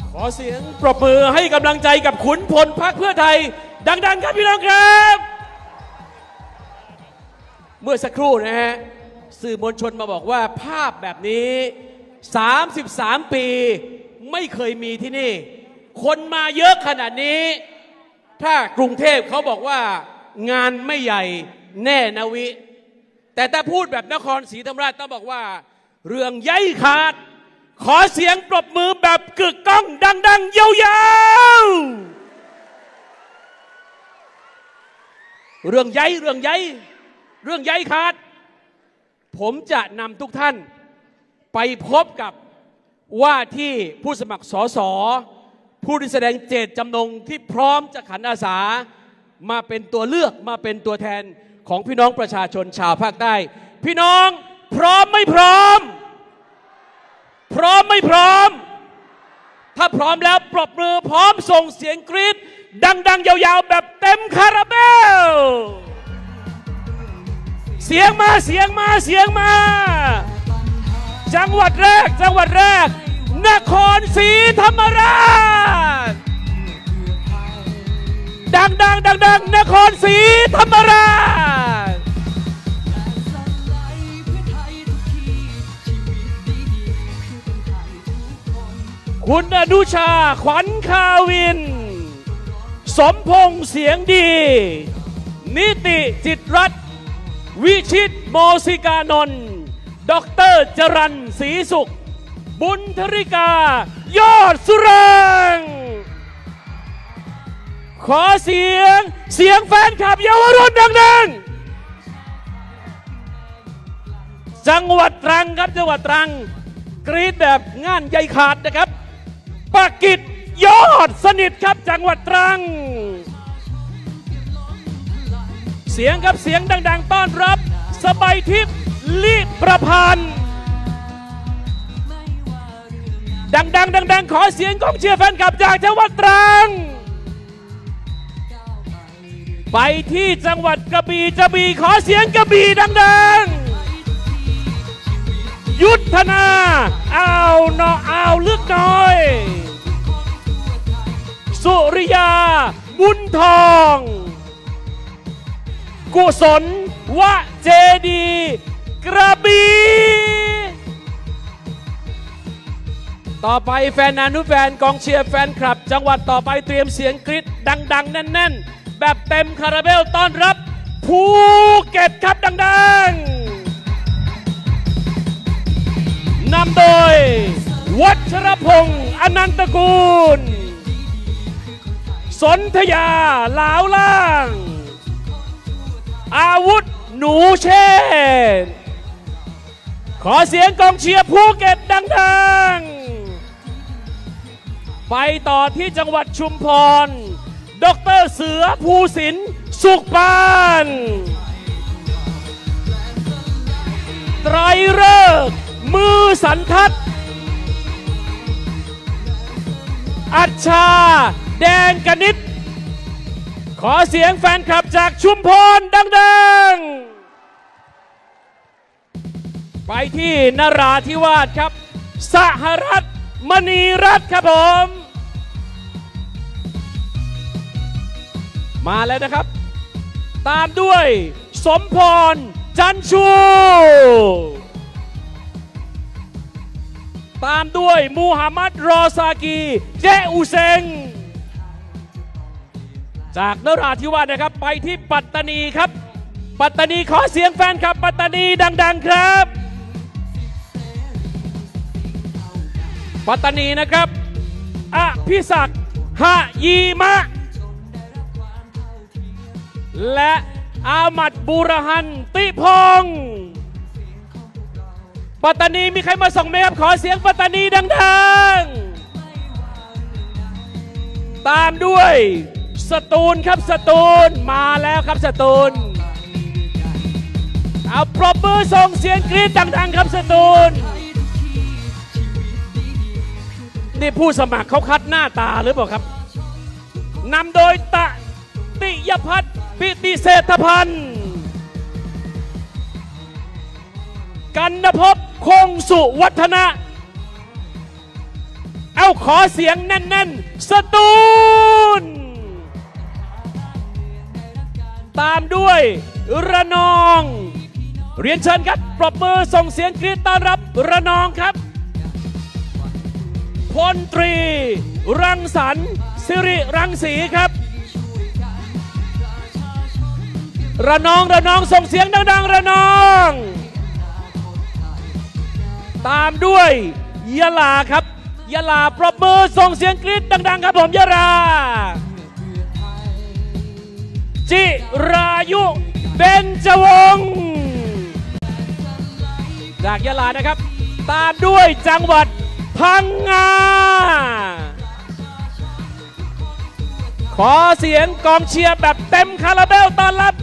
ขอเสียงปรบมือให้กำลังใจกับขุนพลพรรคเพื่อไทยดังๆครับพี่น้องครับเมื่อสักครู่นะฮะสื่อมวลชนมาบอกว่าภาพแบบนี้33ปีไม่เคยมีที่นี่คนมาเยอะขนาดนี้ถ้ากรุงเทพเขาบอกว่างานไม่ใหญ่แน่นะวิแต่ถ้าพูดแบบนครศรีธรรมราชต้องบอกว่าเรื่องใหญ่ขาดขอเสียงปรบมือแบบกึกก้องดังๆยาวๆเรื่องใหญ่ขาดผมจะนำทุกท่านไปพบกับว่าที่ผู้สมัครสสผู้ที่แสดงเจตจำนงที่พร้อมจะขันอาสามาเป็นตัวเลือกมาเป็นตัวแทนของพี่น้องประชาชนชาวภาคใต้พี่น้องพร้อมไม่พร้อมไม่พร้อมถ้าพร้อมแล้วปรบมือพร้อมส่งเสียงกรี๊ดดังๆยาวๆแบบเต็มคาราเบลเสียงมาจังหวัดแรกนครศรีธรรมราชดังนครศรีธรรมราชคุณอนุชาขวัญคาวินสมพงษ์เสียงดีนิติจิตรัตน์วิชิตโมสิกานนท์ดร.จรัญศรีสุขบุญธริกายอดสุรังขอเสียงแฟนคลับเยาวรุ่นดังๆจังหวัดตรังครับจังหวัดตรังกรี๊ดแบบงานใหญ่ขาดนะครับปากกิจยอดสนิทครับจังหวัดตรังเสียงดังๆต้อนรับสบายทิพย์ลิประพันธ์ดังขอเสียงกองเชียร์แฟนคลับจากจังหวัดตรังไปที่จังหวัดกระบี่ขอเสียงกระบี่ดังๆยุทธนาเอาลึกน้อยสุริยาบุญทองกุศลวะเจดีกระบี่ต่อไปแฟนนานุแฟนกองเชียร์แฟนคลับจังหวัดต่อไปเตรียมเสียงกรี๊ดดังๆแน่นๆแบบเต็มคาราเบลต้อนรับภูเก็ตครับดังๆนำโดยวัชรพงษ์อนันตกูลสนธยาหลาวล่างอาวุธหนูเชษขอเสียงกองเชียร์ภูเก็ตดังๆไปต่อที่จังหวัดชุมพรดร.เสือภูสินสุขปานไตรฤกษ์มือสันทัดอัชชาแดงกนิษฐ์ขอเสียงแฟนคลับจากชุมพรดังๆไปที่นราธิวาสครับสหรัฐมณีรัตน์ครับผมมาแล้วนะครับตามด้วยสมพรจันชูตามด้วยมูฮัมหมัดรอซากีเจอุเซงจากนราธิวาสนะครับไปที่ปัตตานีครับปัตตานีขอเสียงแฟนคลับปัตตานีดังๆครับปัตตานีนะครับอภิศักดิ์หะยีมะและอามัดบูรหันติพงศ์ปัตตานีมีใครมาส่งไหมครับขอเสียงปัตตานีดังๆตามด้วยสตูลครับสตูลมาแล้วครับสตูลเอาปรบมือส่งเสียงกรี๊ดดังๆครับสตูลนี่ผู้สมัครเขาคัดหน้าตาหรือเปล่าครับนำโดยติยพัฒน์ปิติเศรษฐพันธ์กันณภพคงสุวัฒนะเอาขอเสียงแน่นๆสตูลตามด้วยระนองเรียนเชิญครับปรบมือส่งเสียงกรี๊ดต้อนรับระนองครับพลตรีรังสรรค์สิริรังสีครับระนองส่งเสียงดังๆระนองตามด้วยยะลาครับยะลาปรบมือส่งเสียงกรี๊ดดังๆครับผมยะลาจิรายุเบญจวงศ์จากยะลานะครับตามด้วยจังหวัดพังงาขอเสียงกองเชียร์แบบเต็มคาราเบลต้อนรับ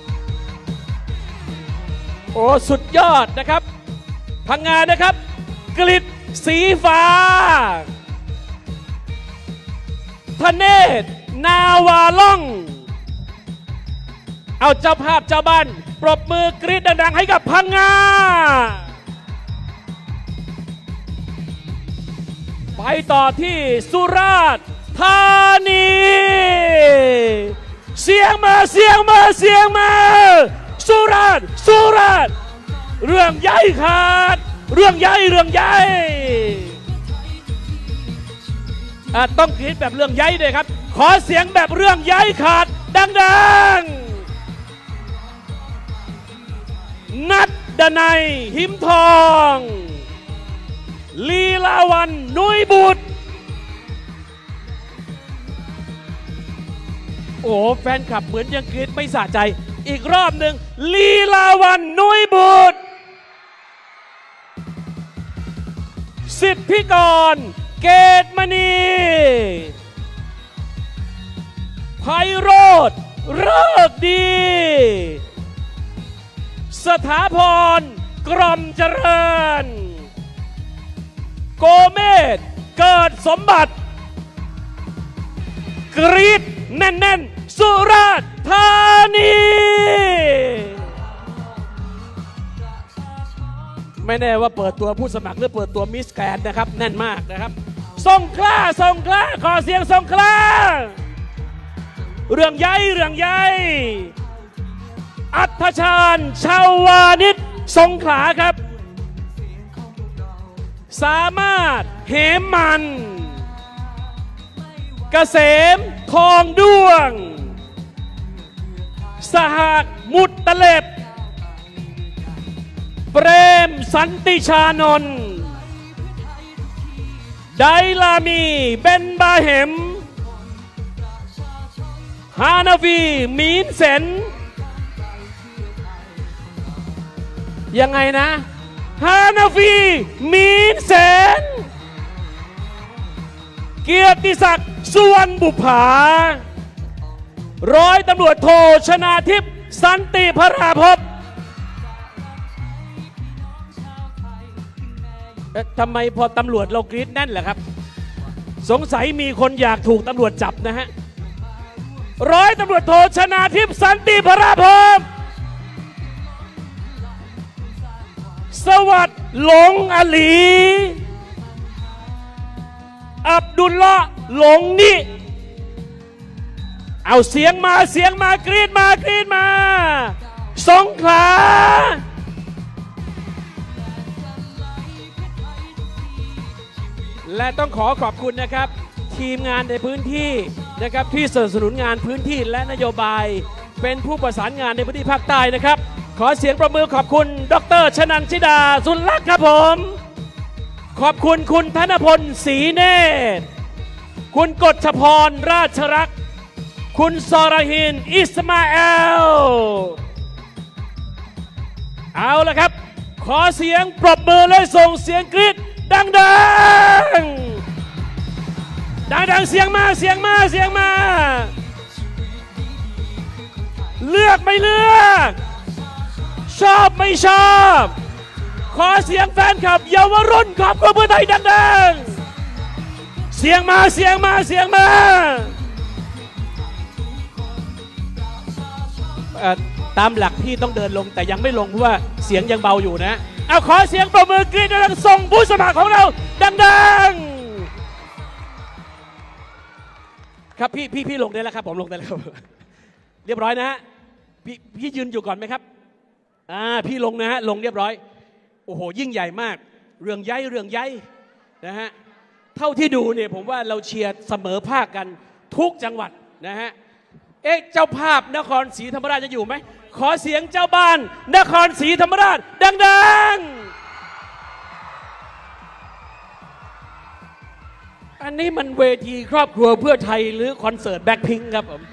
โอ้สุดยอดนะครับพังงานะครับกฤษสีฟ้าธเนศนาวาล่องเอาเจ้าภาพเจ้าบ้านปรบมือกรี๊ดดังๆให้กับพังงาไปต่อที่สุราษฎร์ธานีเสียงมาสุราษฎร์เรื่องใหญ่ขาดเรื่องใหญ่ต้องกรี๊ดแบบเรื่องใหญ่เลยครับขอเสียงแบบเรื่องใหญ่ขาดดังๆนัดดนัยหิมทองลีลาวันนุ้ยบุตรโอ้แฟนคลับเหมือนยังกรี๊ดไม่สะใจอีกรอบหนึ่งลีลาวันนุ้ยบุตรสิทธิกรเกตมณีไพโรจน์เลิกดีสถาพรกรมเจริญโกเมศเกิดสมบัติกรี๊ดแน่นๆสุราษฎร์ธานีไม่แน่ว่าเปิดตัวผู้สมัครหรือเปิดตัวมิสแกรนด์นะครับแน่นมากนะครับสงขลาขอเสียงสงขลาเรื่องใหญ่อัธชาญชาวานิชสงขลาครับสามารถเหมมันเกษมทองด้วงสหกมุตตะเล็บเปรมสันติชานนท์ไดลามีเบนบาเหมฮานาวีมีนเซนยังไงนะฮานาวีมีนเซนเกียรติศักดิ์สุวรรณบุภาร้อยตำรวจโทชนาทิพย์สันติพราภพทำไมพอตำรวจเรากรี๊ดแน่นเหรอครับสงสัยมีคนอยากถูกตำรวจจับนะฮะร้อยตำรวจโทชนาทิพย์สันติพราภพสวัสดิ์หลงอลีอับดุลละหลงนิเอาเสียงมากรี๊ดมาสงขลาและต้องขอบคุณนะครับทีมงานในพื้นที่นะครับที่สนับสนุนงานพื้นที่และนโยบายเป็นผู้ประสานงานในพื้นที่ภาคใต้นะครับขอเสียงประมือขอบคุณดร.ชนันชิดาสุนลักษณ์ครับผมขอบคุณคุณธนพลศรีเนตรคุณกฎชพรราชรักษ์คุณซอรหินอิสมาเอลเอาละครับขอเสียงปรบมือและส่งเสียงกรี๊ดดังเสียงมาเลือกไม่เลือกชอบไม่ชอบขอเสียงแฟนคลับเยาวรุ่นขอบคุณเพื่อไทยดังๆเสียงมาตามหลักพี่ต้องเดินลงแต่ยังไม่ลงเพราะว่าเสียงยังเบาอยู่นะเอาขอเสียงปรบมือกรี๊ดดังๆส่งผู้สมัครของเราดังๆครับพี่ลงได้แล้วครับผมลงได้แล้วเรียบร้อยนะฮะพี่ยืนอยู่ก่อนไหมครับพี่ลงนะฮะลงเรียบร้อยโอ้โหยิ่งใหญ่มากเรื่องใหญ่นะฮะเท่าที่ดูเนี่ยผมว่าเราเชียร์เสมอภาคกันทุกจังหวัดนะฮะเจ้าภาพนครศรีธรรมราชจะอยู่ไหมขอเสียงเจ้าบ้านนครศรีธรรมราชดังๆอันนี้มันเวทีครอบครัวเพื่อไทยหรือคอนเสิร์ตแบ็คพิงค์ครับผม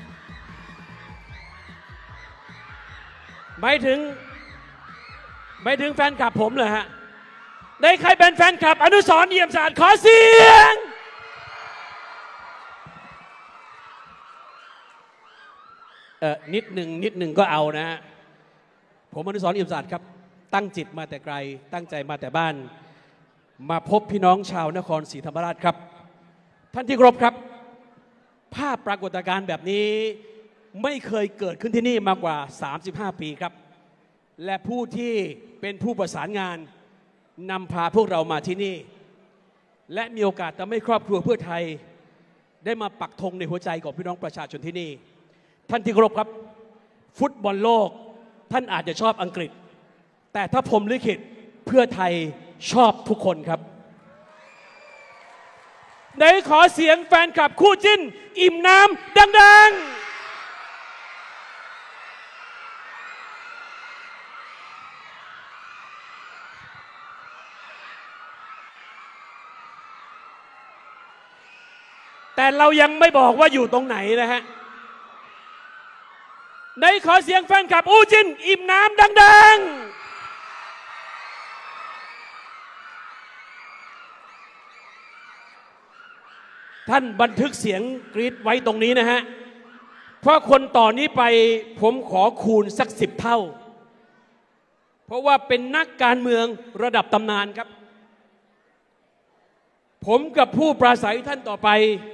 หมายถึงแฟนคลับผมเหรอฮะได้ใครเป็นแฟนคลับอนุสรณ์เอี่ยมสะอาดขอเสียงนิดหนึ่งก็เอานะฮะผมอนุสรณ์เอี่ยมสะอาดครับตั้งจิตมาแต่ไกลตั้งใจมาแต่บ้านมาพบพี่น้องชาวนครศรีธรรมราชครับท่านที่เคารพครับภาพปรากฏการณ์แบบนี้ไม่เคยเกิดขึ้นที่นี่มากว่า35 ปีครับและผู้ที่เป็นผู้ประสานงานนำพาพวกเรามาที่นี่และมีโอกาสทำให้ครอบครัวเพื่อไทยได้มาปักธงในหัวใจของพี่น้องประชาชนที่นี่ท่านที่เคารพครับฟุตบอลโลกท่านอาจจะชอบอังกฤษแต่ถ้าผมลิขิตเพื่อไทยชอบทุกคนครับไหนขอเสียงแฟนคลับคู่จิ้นอิ่มน้ำดังๆแต่เรายังไม่บอกว่าอยู่ตรงไหนนะฮะในขอเสียงแฟนคลับอู้จินอิ่มน้ำดังๆท่านบันทึกเสียงกรี๊ดไว้ตรงนี้นะฮะเพราะคนต่อนนี้ไปผมขอคูณสัก10 เท่าเพราะว่าเป็นนักการเมืองระดับตำนานครับผมกับผู้ปราศัยท่านต่อไป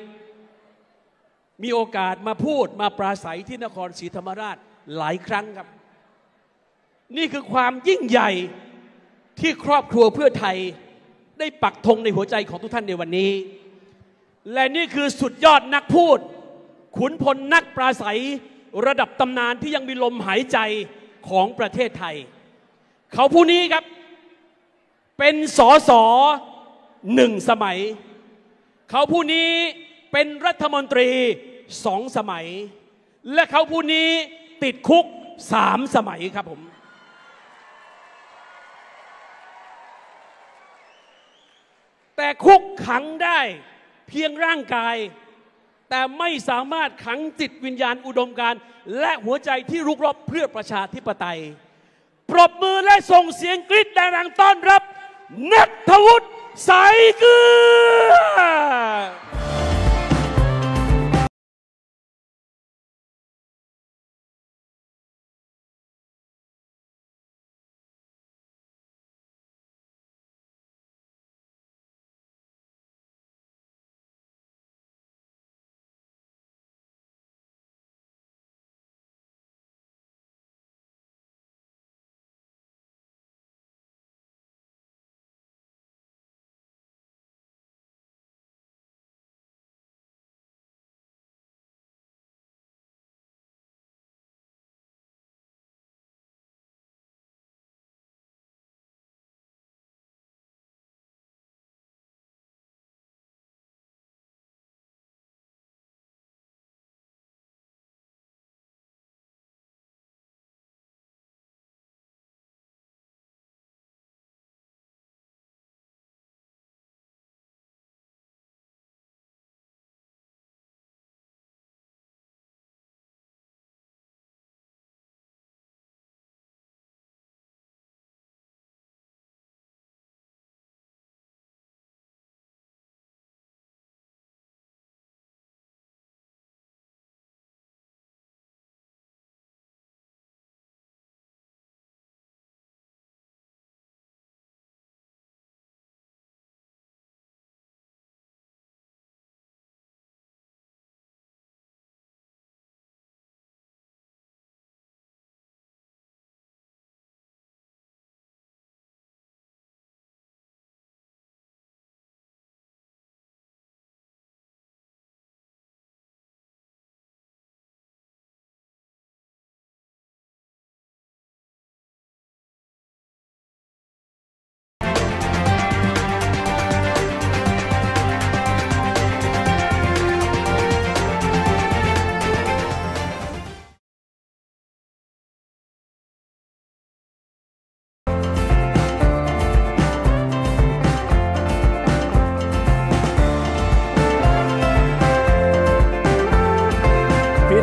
มีโอกาสมาพูดมาปราศัยที่นครศรีธรรมราชหลายครั้งครับนี่คือความยิ่งใหญ่ที่ครอบครัวเพื่อไทยได้ปักธงในหัวใจของทุกท่านในวันนี้และนี่คือสุดยอดนักพูดขุนพลนักปราศัยระดับตำนานที่ยังมีลมหายใจของประเทศไทยเขาผู้นี้ครับเป็นสส1 สมัยเขาผู้นี้เป็นรัฐมนตรี2 สมัยและเขาผู้นี้ติดคุก3 สมัยครับผมแต่คุกขังได้เพียงร่างกายแต่ไม่สามารถขังจิตวิญญาณอุดมการณ์และหัวใจที่รุกรบเพื่อประชาธิปไตยปรบมือและส่งเสียงกรี๊ดดังๆต้อนรับณัฐวุฒิ สายเกลือ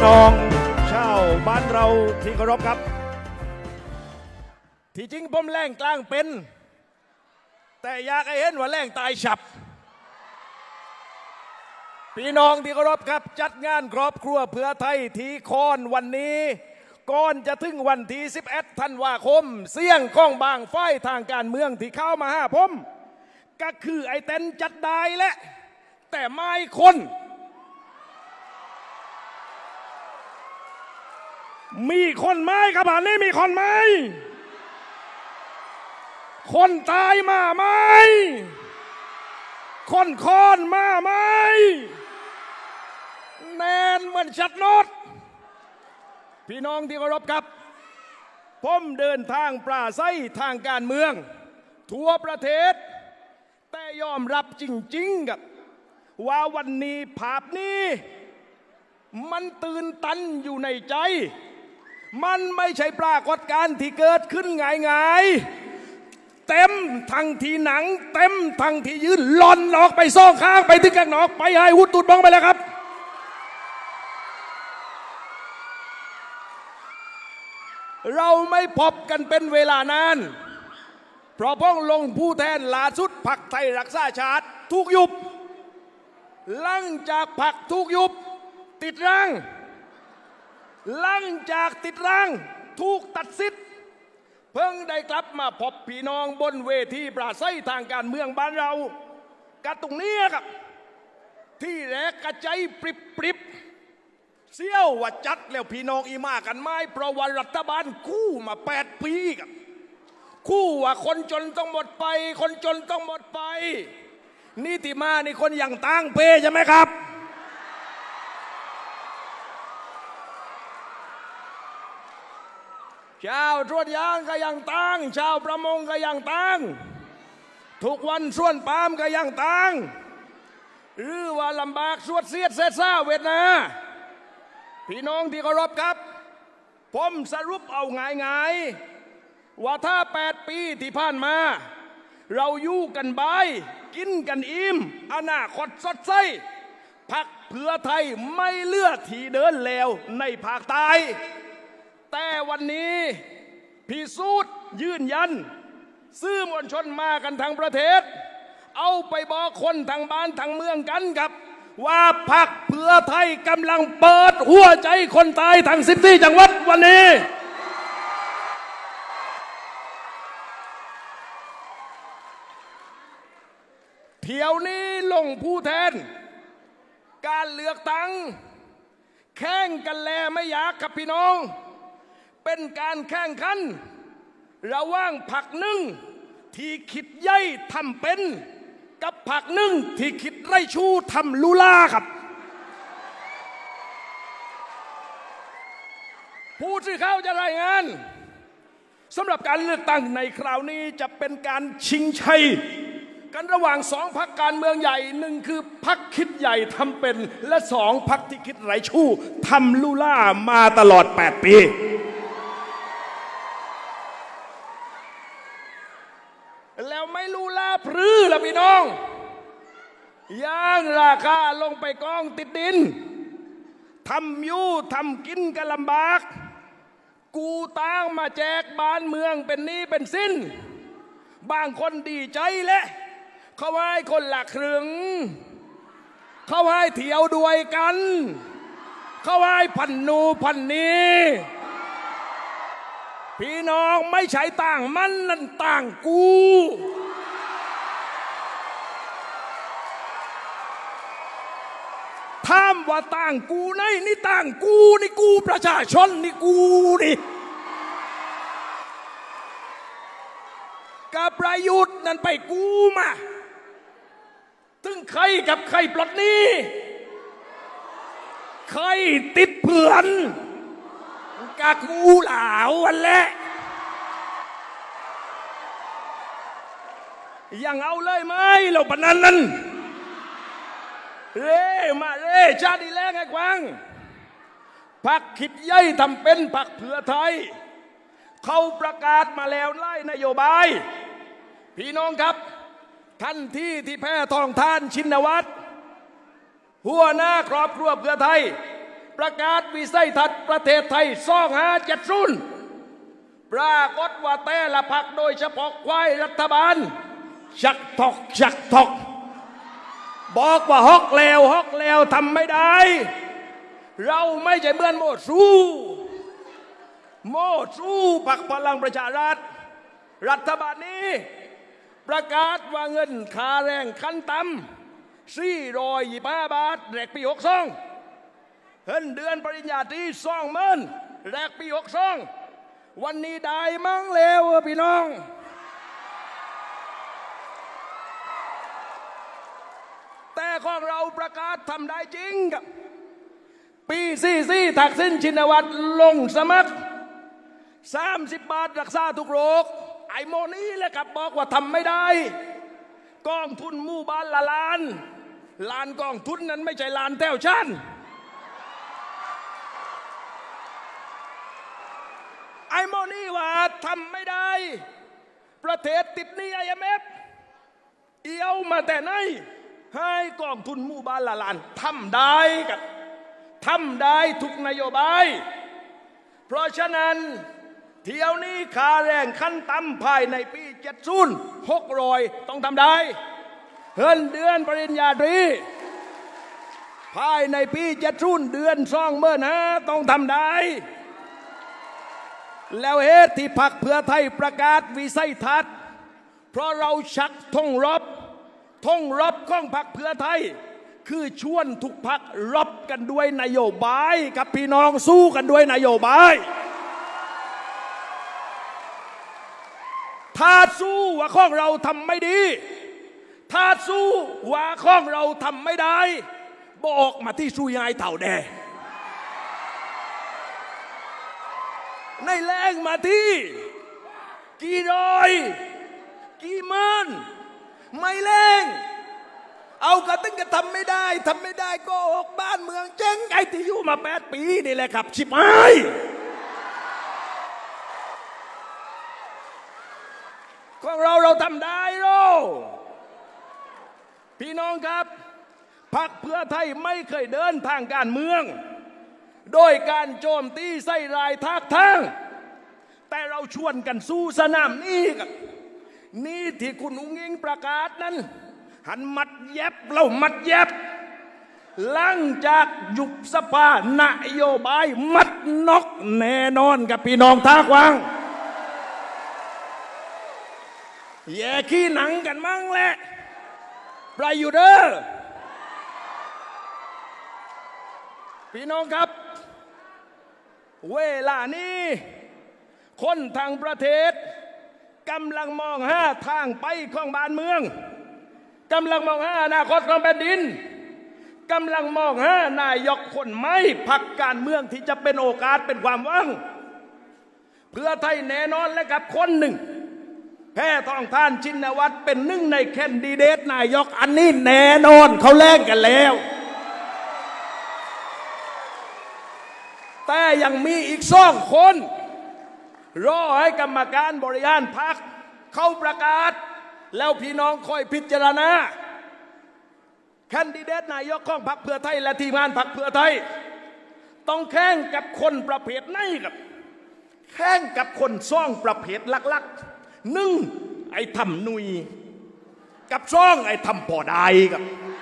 น้องชาวบ้านเราที่เคารพครับที่จริงผมแรงกลางเป็นแต่อยากให้เห็นว่าแรงตายฉับพี่น้องที่เคารพครับจัดงานครอบครัวเพื่อไทยที่คอนวันนี้ก่อนจะถึงวันที่11 ธันวาคมเสี่ยงข้องบางฝ่ายทางการเมืองที่เข้ามาหาผมก็คือไอ้เต้นจัดได้แหละแต่ไม่คนมีคนไหมครับอันนี้มีคนไหมคนตายมาไหมคนคอนมาไหมแนนเหมือนชัดโนดพี่น้องที่เคารพครับผมเดินทางปราศัยทางการเมืองทั่วประเทศแต่ยอมรับจริงๆกับว่าวันนี้ภาพนี้มันตื่นตันอยู่ในใจมันไม่ใช่ปรากฏการณ์ที่เกิดขึ้นง่ายๆเต็มทั้งที่หนังเต็มทั้งที่ยืนหล่อนออกไปซ่องข้างไปถึงกลางนอกไปให้หุดตุดบ้องไปแล้วครับเราไม่พบกันเป็นเวลานานเพราะพ้องลงผู้แทนล่าสุดพรรคไทยรักษาชาติถูกยุบหลังจากพรรคถูกยุบติดร่างหลังจากติดร่างถูกตัดสิทธิ์เพิ่งได้กลับมาพบพี่น้องบนเวทีปราศัยทางการเมืองบ้านเรากะตรงนี้ครับที่แรกกระใจปริบเสี่ยวว่าจัดแล้วพี่น้องอีมากันไม่เพราะว่ารัฐบาลกู้มา8 ปีครับกู้ว่าคนจนต้องหมดไปคนจนต้องหมดไปนี่ที่มานี่คนอย่างตั้งเพใช่ไหมครับชาวสวนยางก็ยังตั้งชาวประมงก็ยังตั้งทุกวันส่วนปาล์มก็ยังตั้งหรือว่าลำบากสวดเสียดเซซ่าเวทนาพี่น้องที่เคารพครับผมสรุปเอาง่ายๆว่าถ้า8 ปีที่ผ่านมาเราอยู่กันบายกินกันอิ่มอนาคตสดใสพรรคเพื่อไทยไม่เลือกที่เดินแล้วในภาคใต้แต่วันนี้พิสูจน์ยืนยันสื่อมวลชนมากันทั้งประเทศเอาไปบอกคนทางบ้านทางเมืองกันครับว่าพรรคเพื่อไทยกำลังเปิดหัวใจคนตายทั้ง14 จังหวัดวันนี้เที่ยวนี้ลงผู้แทนการเลือกตั้งแข่งกันแลไม่อยากกับพี่น้องเป็นการแข่งขันระหว่างพรรคหนึ่งที่คิดใหญ่ทำเป็นกับพรรคหนึ่งที่คิดไร่ชูทำลุล่าครับผู้สื่อข่าวจะรายงานสำหรับการเลือกตั้งในคราวนี้จะเป็นการชิงชัยกันระหว่าง2 พรรคการเมืองใหญ่1คือพรรคคิดใหญ่ทำเป็นและ2 พรรคที่คิดไร้ชู้ทำลุล่ามาตลอด8 ปีแล้วไม่ลุล่าพรื้ละพี่น้องย่างราคาลงไปกองติดดินทำอยู่ทำกินกันลำบากกูตั้งมาแจกบ้านเมืองเป็นหนี้เป็นสิ้นบางคนดีใจและเขาให้คนละครึ่งเขาให้เที่ยวด้วยกันเขาให้พันนูพันนี้พี่น้องไม่ใช่ต่างมันนั่นต่างกูถามว่าต่างกูไหนนี่ต่างกูนี่กูประชาชนนี่กูนี่กับประยุทธ์นั่นไปกูมาถึงใครกับใครปลดหนี้ใครติดเพื่อนกับกูเหล่าวันแหละยังเอาเลยไหมเราปนันนั้นเร่มาเร่ชาติแรงไอ้กวางพรรคคิดใหญ่ทำเป็นพรรคเพื่อไทยเขาประกาศมาแล้วไล่นโยบายพี่น้องครับทันทีที่แพทองทานชินวัตรหัวหน้าครอบครัวเพื่อไทยประกาศวิสัยทัศน์ประเทศไทย2570ปรากฏว่าแต่ละพรรคโดยเฉพาะควายรัฐบาลชักทอกบอกว่าฮอกแล้วทำไม่ได้เราไม่ใช่เบื่อนโมสู้พรรคพลังประชารัฐบาลนี้ประกาศว่าเงินค่าแรงขั้นต่ำ425 บาทแรกปี62เงินเดือนปริญญาตรี20,000แรกปี62วันนี้ได้มั่งแล้วพี่น้องแต่ของเราประกาศทำได้จริงกับปี44ทักษิณชินวัตรลงสมัคร30 บาทรักษาทุกโรคไอ้โมนี่แหละครับบอกว่าทำไม่ได้กองทุนหมู่บ้านละล้านกองทุนนั้นไม่ใช่ล้านแต้วชันไอ้โมนี่ว่าทำไม่ได้ประเทศติดหนี้ IMF เอี้ยวมาแต่ไหนให้กองทุนหมู่บ้านละล้านทำได้กับทำได้ทุกนโยบายเพราะฉะนั้นเที่ยวนี้ค่าแรงขั้นต่ำภายในปี70 600ต้องทำได้เงินเดือนปริญญาตรีภายในปี70เดือน20,000ต้องทำได้แล้วเหตุที่พรรคเพื่อไทยประกาศวิสัยทัศน์เพราะเราชักธงรบของพรรคเพื่อไทยคือชวนทุกพรรครบกันด้วยนโยบายกับพี่น้องสู้กันด้วยนโยบายถ้าสู้ว่าของเราทำไม่ดีถ้าสู้ว่าของเราทำไม่ได้บอกมาที่สู้ยายเต่าแดงในแรงมาที่กี่ร้อยกี่หมื่นไม่แรงเอากระตึ้งก็ทำไม่ได้ก็ออกบ้านเมืองเจ๊งไอ้ที่อยู่มา8 ปีนี่แหละครับชิบหายของเราทำได้หรอพี่น้องครับพรรคเพื่อไทยไม่เคยเดินทางการเมืองโดยการโจมตีใส่ร้ายทักทางแต่เราชวนกันสู้สนามนี้ครับนี่ที่คุณอุ้งอิงประกาศนั้นหันมัดแยบเรามัดแยบหลังจากยุบสภานโยบายมัดนกแน่นอนกับพี่น้องท่ากวางแย่ขี้หนังกันมั่งแหละประยุทธ์เด้อพี่น้องครับเวลานี้คนทางประเทศกำลังมองหาทางไปของบ้านเมืองกำลังมองหาอนาคตของแผ่นดินกำลังมองหานายกคนใหม่พรรคการเมืองที่จะเป็นโอกาสเป็นความหวังเพื่อไทยแน่นอนและกับคนหนึ่งแพทองทานชินวัตรเป็นหนึ่งในแคนดิเดตนายกอันนี้แน่นอนเขาแลกกันแล้วแต่ยังมีอีก2 คนรอให้กรรมการบริหารพรรคเขาประกาศแล้วพี่น้องคอยพิจารณาแคนดิเดตนายกของพรรคเพื่อไทยและทีมงานพรรคเพื่อไทยต้องแข่งกับคนประเภทไหนครับแข่งกับคน2 ประเภทหลักๆ1ไอ้ทำนุยกับ2ไอ้ทำพอได้ครับ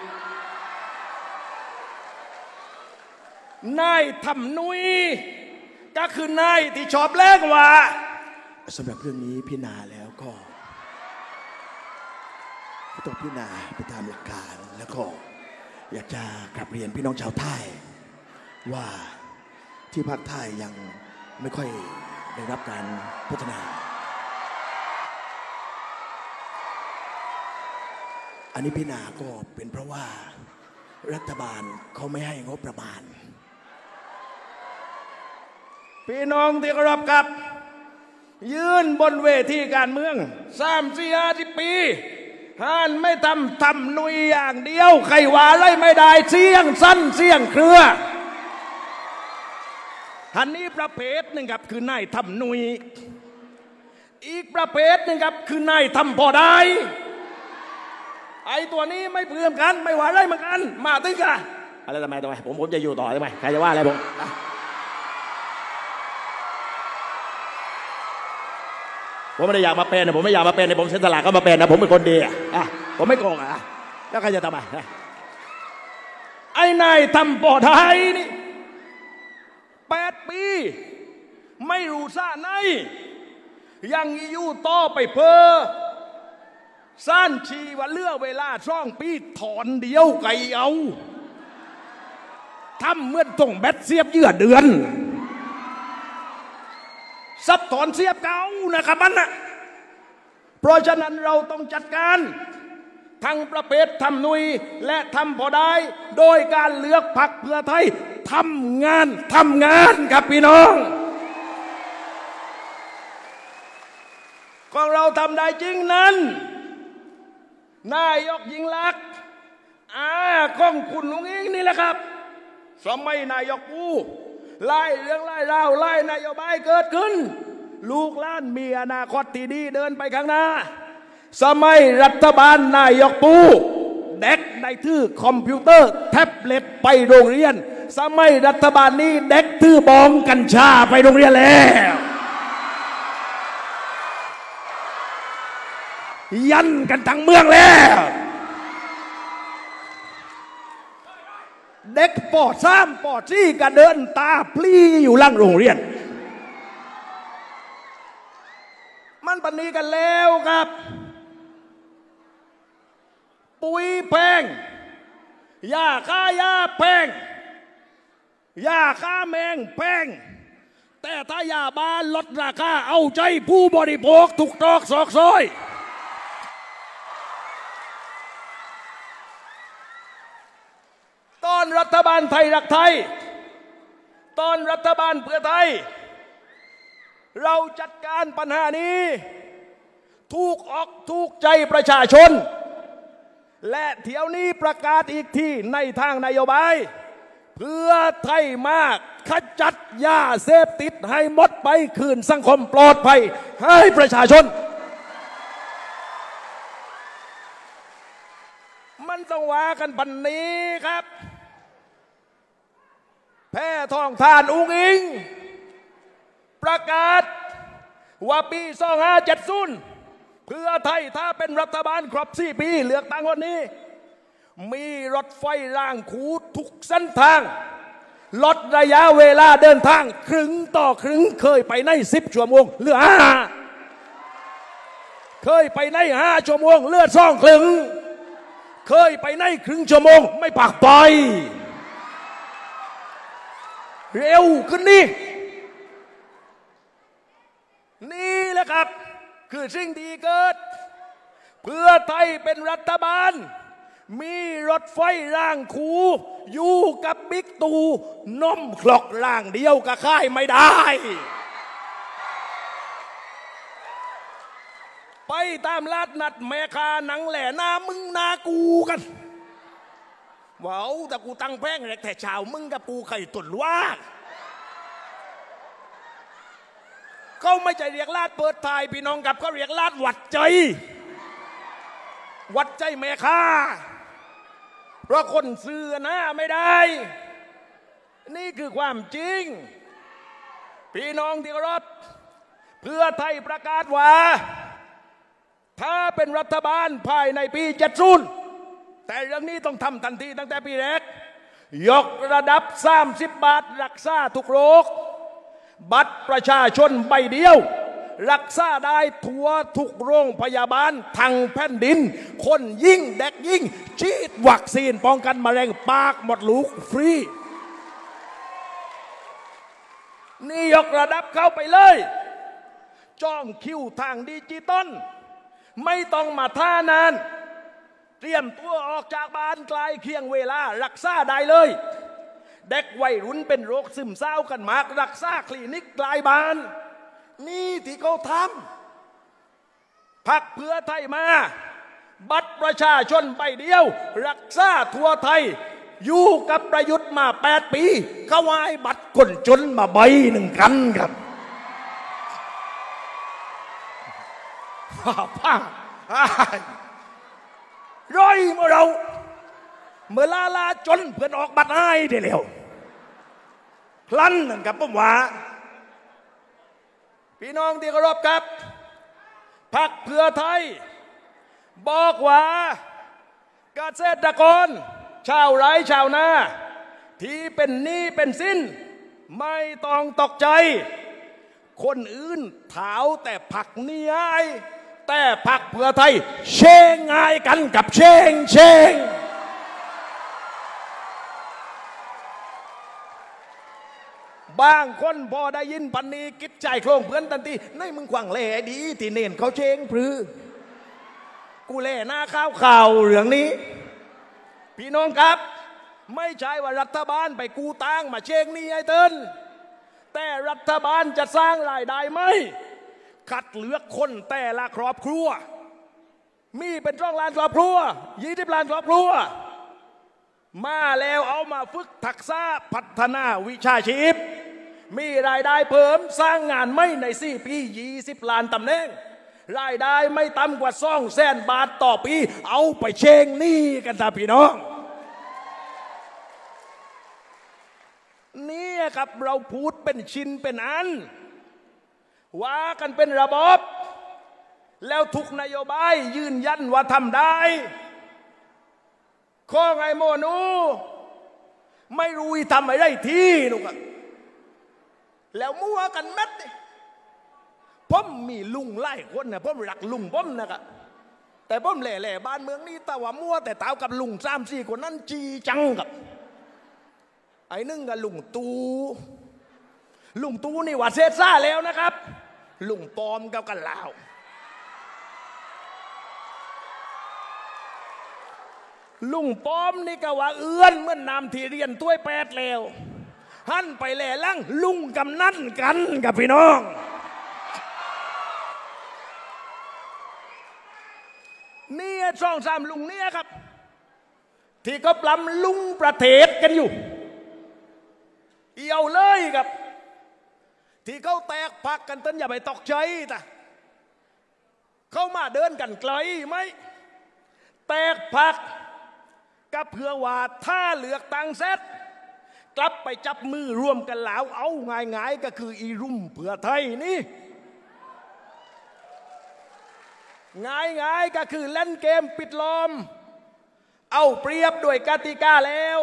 นายทำนุยก็คือนายที่ชอบแลกว่าสำหรับเรื่องนี้พิจารณาแล้วก็ต้องพิจารณาไปตามหลักการแล้วก็อยากจะกลับเรียนพี่น้องชาวไทยว่าที่ภาคใต้ยังไม่ค่อยได้รับการพัฒนาอันนี้พิจารณาก็เป็นเพราะว่ารัฐบาลเขาไม่ให้งบประมาณพี่น้องที่เคารพครับยืนบนเวทีการเมือง30-50 ปีท่านไม่ทำหนุยอย่างเดียวใครว่าอะไรไม่ได้เสี่ยงสั้นเสี่ยงเครืออันนี้ประเภทหนึ่งครับคือนายทำหนุยอีกประเภทหนึ่งครับคือนายทำพอได้ไอ้ตัวนี้ไม่เพื่อมกันไม่ว่าอะไรเหมือนกันมาตึ้งกันอะไรทำไมผมจะอยู่ต่อทำไมใครจะว่าอะไรผมไม่ได้อยากมาเป็นนะผมไม่อยากมาเป็นนะผมเสียสละก็มาเป็นนะผมเป็นคนดีอ่ะผมไม่โกงแล้วใครจะทำไมไอ้นายทำปอไทยนี่8 ปีไม่รู้ซะไหนยังอยู่ต่อไปเพอสั้นชีว่าเลือกเวลาช่องปีถอนเดียวไก่เอาทำเหมือนส่งแบตเสียบเยื่อเดือนซับถอนเสียบเก่านะครับมันนะเพราะฉะนั้นเราต้องจัดการทั้งประเภททำนุยและทำพอได้โดยการเลือกพรรคเพื่อไทยทำงานครับพี่น้องของเราทำได้จริงนั้นนายกยิ่งลักษณ์ของคุณลุงอิงนี่แหละครับสมัยนายกปูไล่เรื่องไล่ราวไล่นโยบายเกิดขึ้นลูกหลานมีอนาคตที่ดีเดินไปข้างหน้าสมัยรัฐบาลนายกปูเด็กได้ถือคอมพิวเตอร์แท็บเล็ตไปโรงเรียนสมัยรัฐบาลนี้เด็กถือบองกัญชาไปโรงเรียนแล้วยันกันทั้งเมืองแล้วเด็กปอ3ปอ4ก็เดินตาพลีอยู่หลังโรงเรียนมันปนีกันแล้วครับปุ๋ยแพงยาฆ่ายาแพงยาฆ่าแมงแพงแต่ถ้ายาบ้านลดราคาเอาใจผู้บริโภคทุกตรอกซอกซอยตอนรัฐบาลไทยรักไทยตอนรัฐบาลเพื่อไทยเราจัดการปัญหานี้ถูกอกถูกใจประชาชนและเที่ยวนี้ประกาศอีกที่ในทางนโยบายเพื่อไทยมากขจัดยาเสพติดให้หมดไปคืนสังคมปลอดภัยให้ประชาชนมันต้องว่ากันปันนี้ครับแพ้ทองทานอุ้งอิงประกาศว่าปี2570เพื่อไทยถ้าเป็นรัฐบาลครบ4 ปีเลือกตั้งวันนี้มีรถไฟรางคูทุกเส้นทางลดระยะเวลาเดินทางครึ่งต่อครึ่งเคยไปใน10 ชั่วโมงเหลือ5เคยไปใน5 ชั่วโมงเหลือ2 ครึ่งเคยไปในครึ่งชั่วโมงไม่ปากไปเร็วขึ้นนี่แหละครับคือสิ่งที่เกิดเพื่อไทยเป็นรัฐบาลมีรถไฟรางคูอยู่กับบิ๊กตู่น้มคลอกร่างเดียวกับค่ายไม่ได้ไปตามลาดนัดแม่ค้าหนังแหล่หน้ามึงหน้ากูกันว้าวแต่กูตั้งแป้งแรกแต่เช้ามึงกับกูไข่ตุ่นว่าเขาไม่ใช่เรียกลาดเปิดทายพี่น้องกับเขาเรียกลาดวัดใจแม่ค้าเพราะคนซื้อหน้าไม่ได้นี่คือความจริงพี่น้องที่เคารพเพื่อไทยประกาศว่าถ้าเป็นรัฐบาลภายในปี70แต่เรื่องนี้ต้องทำทันทีตั้งแต่ปีแรกยกระดับ30 บาทรักษาทุกโรคบัตรประชาชนใบเดียวรักษาได้ทั่วทุกโรงพยาบาลทั้งแผ่นดินคนยิ่งเด็กยิ่งฉีดวัคซีนป้องกันมะเร็งปากมดลูกฟรีนี่ยกระดับเข้าไปเลยจองคิวทางดิจิตอลไม่ต้องมาท่านานเตรียมตัวออกจากบ้านไกลเคียงเวลารักษาได้เลยเด็กวัยรุ่นเป็นโรคซึมเศร้ากันมากรักษาคลินิกไกลบ้านนี่ที่เขาทำพรรคเพื่อไทยมาบัตรประชาชนใบเดียวรักษาทั่วไทยอยู่กับประยุทธ์มา8 ปีเขาวายบัตรคนจนมาใบหนึ่งกันครับป้าร้อยเมื่อเราเมื่อลาจนเพื่อนออกบัตรให้ได้แล้วพลันนั่นครับผมว่าพี่น้องที่เคารพครับพรรคเพื่อไทยบอกว่าเกษตรกรชาวไร่ชาวนาที่เป็นหนี้เป็นสินไม่ต้องตกใจคนอื่นเท้าแต่พรรคนี้ไอ้แต่พรรคเพื่อไทยเชงง่ายกันกับเชงบางคนพอได้ยินพันนี้กิจใจโครงเพื่อนทันทีในมึงขวังแหล่ดีที่เน่นเขาเชงพรือกูแล่หน้าข่าวเรื่องนี้พี่น้องครับไม่ใช่ว่ารัฐบาลไปกู้ตังมาเชงนี่ไอ้เติ้นแต่รัฐบาลจะสร้างรายได้ไหมคัดเลือกคนแต่ละครอบครัวมีเป็น2 ล้านครอบครัว20 ล้านครอบครัวมาแล้วเอามาฝึกทักษะพัฒนาวิชาชีพมีรายได้เพิ่มสร้างงานไม่ใน4 ปี20 ล้านตำแหน่งรายได้ไม่ต่ำกว่า200,000 บาทต่อปีเอาไปเชงนี่กันท่าพี่น้องนี่ครับเราพูดเป็นชิ้นเป็นอันว่ากันเป็นระบบแล้วทุกนโยบายยืนยันว่าทำได้ข้อไงโมนูไม่รู้ทำอะไรที่นุกอะแล้วมั่วกันเม็ดนี่ผมมีลุงไล่คนนะผมรักลุงผมนะครับแต่ผมแหล่บ้านเมืองนี้แต่ว่ามั่วแต่เต้ากับลุง3-4 คนนั้นจีจังกับไอ้นึ่งกับลุงตูนี่ว่าเซตซ่าแล้วนะครับลุงปอมกับกันลาวลุงปอมนี่ก็ว่าเอื้อนเมื่อนำที่เรียนถ้วย8แล้วหันไปแหล่ลั่งลุงกำนันกันกับพี่น้องนี่2-3 ลุงเนี่ยครับที่ก็ปล้ำลุงประเทศกันอยู่เอี่ยวเลยครับที่เขาแตกพักกันต้นอย่าไปตกใจแต่เข้ามาเดินกันไกลไหมแตกพักกับเพื่อว่าถ้าเลือกตั้งเสร็จกลับไปจับมือร่วมกันแล้วเอาง่ายๆก็คืออีรุ่มเพื่อไทยนี่ง่ายๆก็คือเล่นเกมปิดล้อมเอาเปรียบด้วยกติกาแล้ว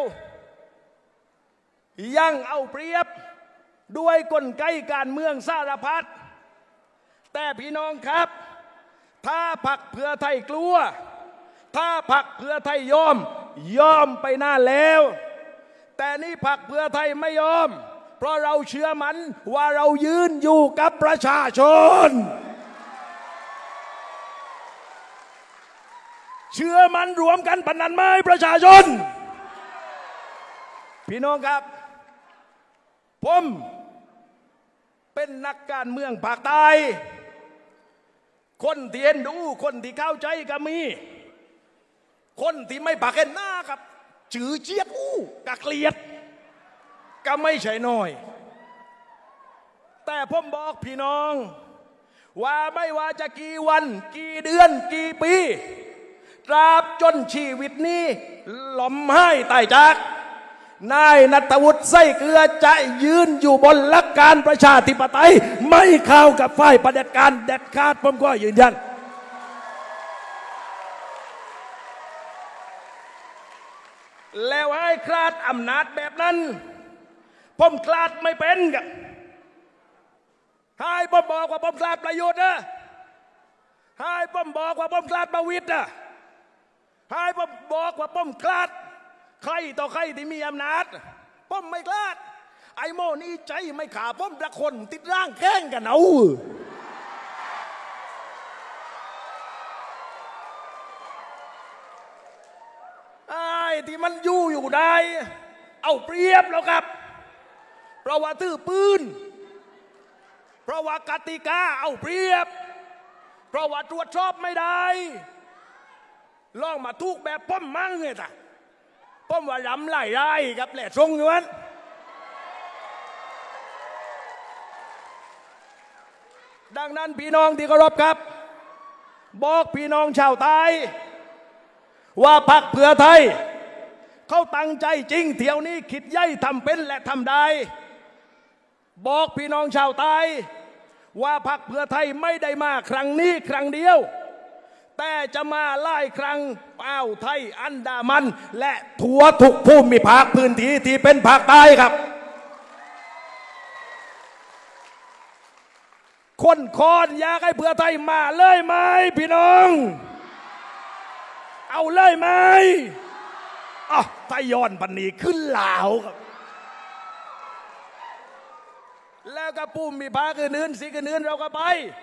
ยังเอาเปรียบด้วยกลไกการเมืองสารพัดแต่พี่น้องครับถ้าพรรคเพื่อไทยกลัวถ้าพรรคเพื่อไทยยอมไปนานแล้วแต่นี่พรรคเพื่อไทยไม่ยอมเพราะเราเชื่อมันว่าเรายืนอยู่กับประชาชนเชื่อมันรวมกันปนนั้นไหมประชาชนพี่น้องครับผมเป็นนักการเมืองภาคใต้คนที่เห็นดูคนที่เข้าใจก็มีคนที่ไม่ปากเห็นหน้าครับจือเจียดกะเกลียดก็ไม่ใช่น้อยแต่ผมบอกพี่น้องว่าไม่ว่าจะกี่วันกี่เดือนกี่ปีตราบจนชีวิตนี้ล้มให้ตายจากนายณัฐวุฒิไส้เกลือจะยืนอยู่บนหลักการประชาธิปไตยไม่เข้ากับฝ่ายเผด็จการเด็ดขาดผมก็ยืนยันแล้วให้คลาดอำนาจแบบนั้นผมคลาดไม่เป็นกับให้ผมบอกว่าผมคลาดประโยชน์นะให้ผมบอกว่าผมคลาดประวิตรนะให้ผมบอกว่าผมคลาดใครต่อใครที่มีอำนาจผมไม่คลาดไอ้โมนี่ใจไม่ขาผมละคนติดร่างแข้งกันเอาไอ้ที่มันอยู่ได้เอาเปรียบแล้วครับเพราะว่าถือปืนเพราะว่ากติกาเอาเปรียบเพราะว่าตรวจสอบไม่ได้ลองมาทุกแบบป้อมมั่งเนี่ยจ้ะป้อมว่าล้ำไล่ได้ครับแหละทรงอยู่นั้นดังนั้นพี่น้องที่เคารพครับบอกพี่น้องชาวใต้ว่าพรรคเพื่อไทยเขาตั้งใจจริงเที่ยวนี้คิดใหญ่ทำเป็นและทำได้บอกพี่น้องชาวใต้ว่าพรรคเพื่อไทยไม่ได้มาครั้งนี้ครั้งเดียวแต่จะมาหลายครั้งอ่าวไทยอันดามันและทั่วทุกภูมิภาคพื้นที่ที่เป็นภาคใต้ครับคนคอนอยากให้เพื่อไทยมาเลยไหมพี่น้องเอาเลยไหมอ๋อไทยย้อนปันนี้ขึ้นลาวครับแล้วก็ภูมิภาคอื่นๆสิอื่นๆเราก็ไป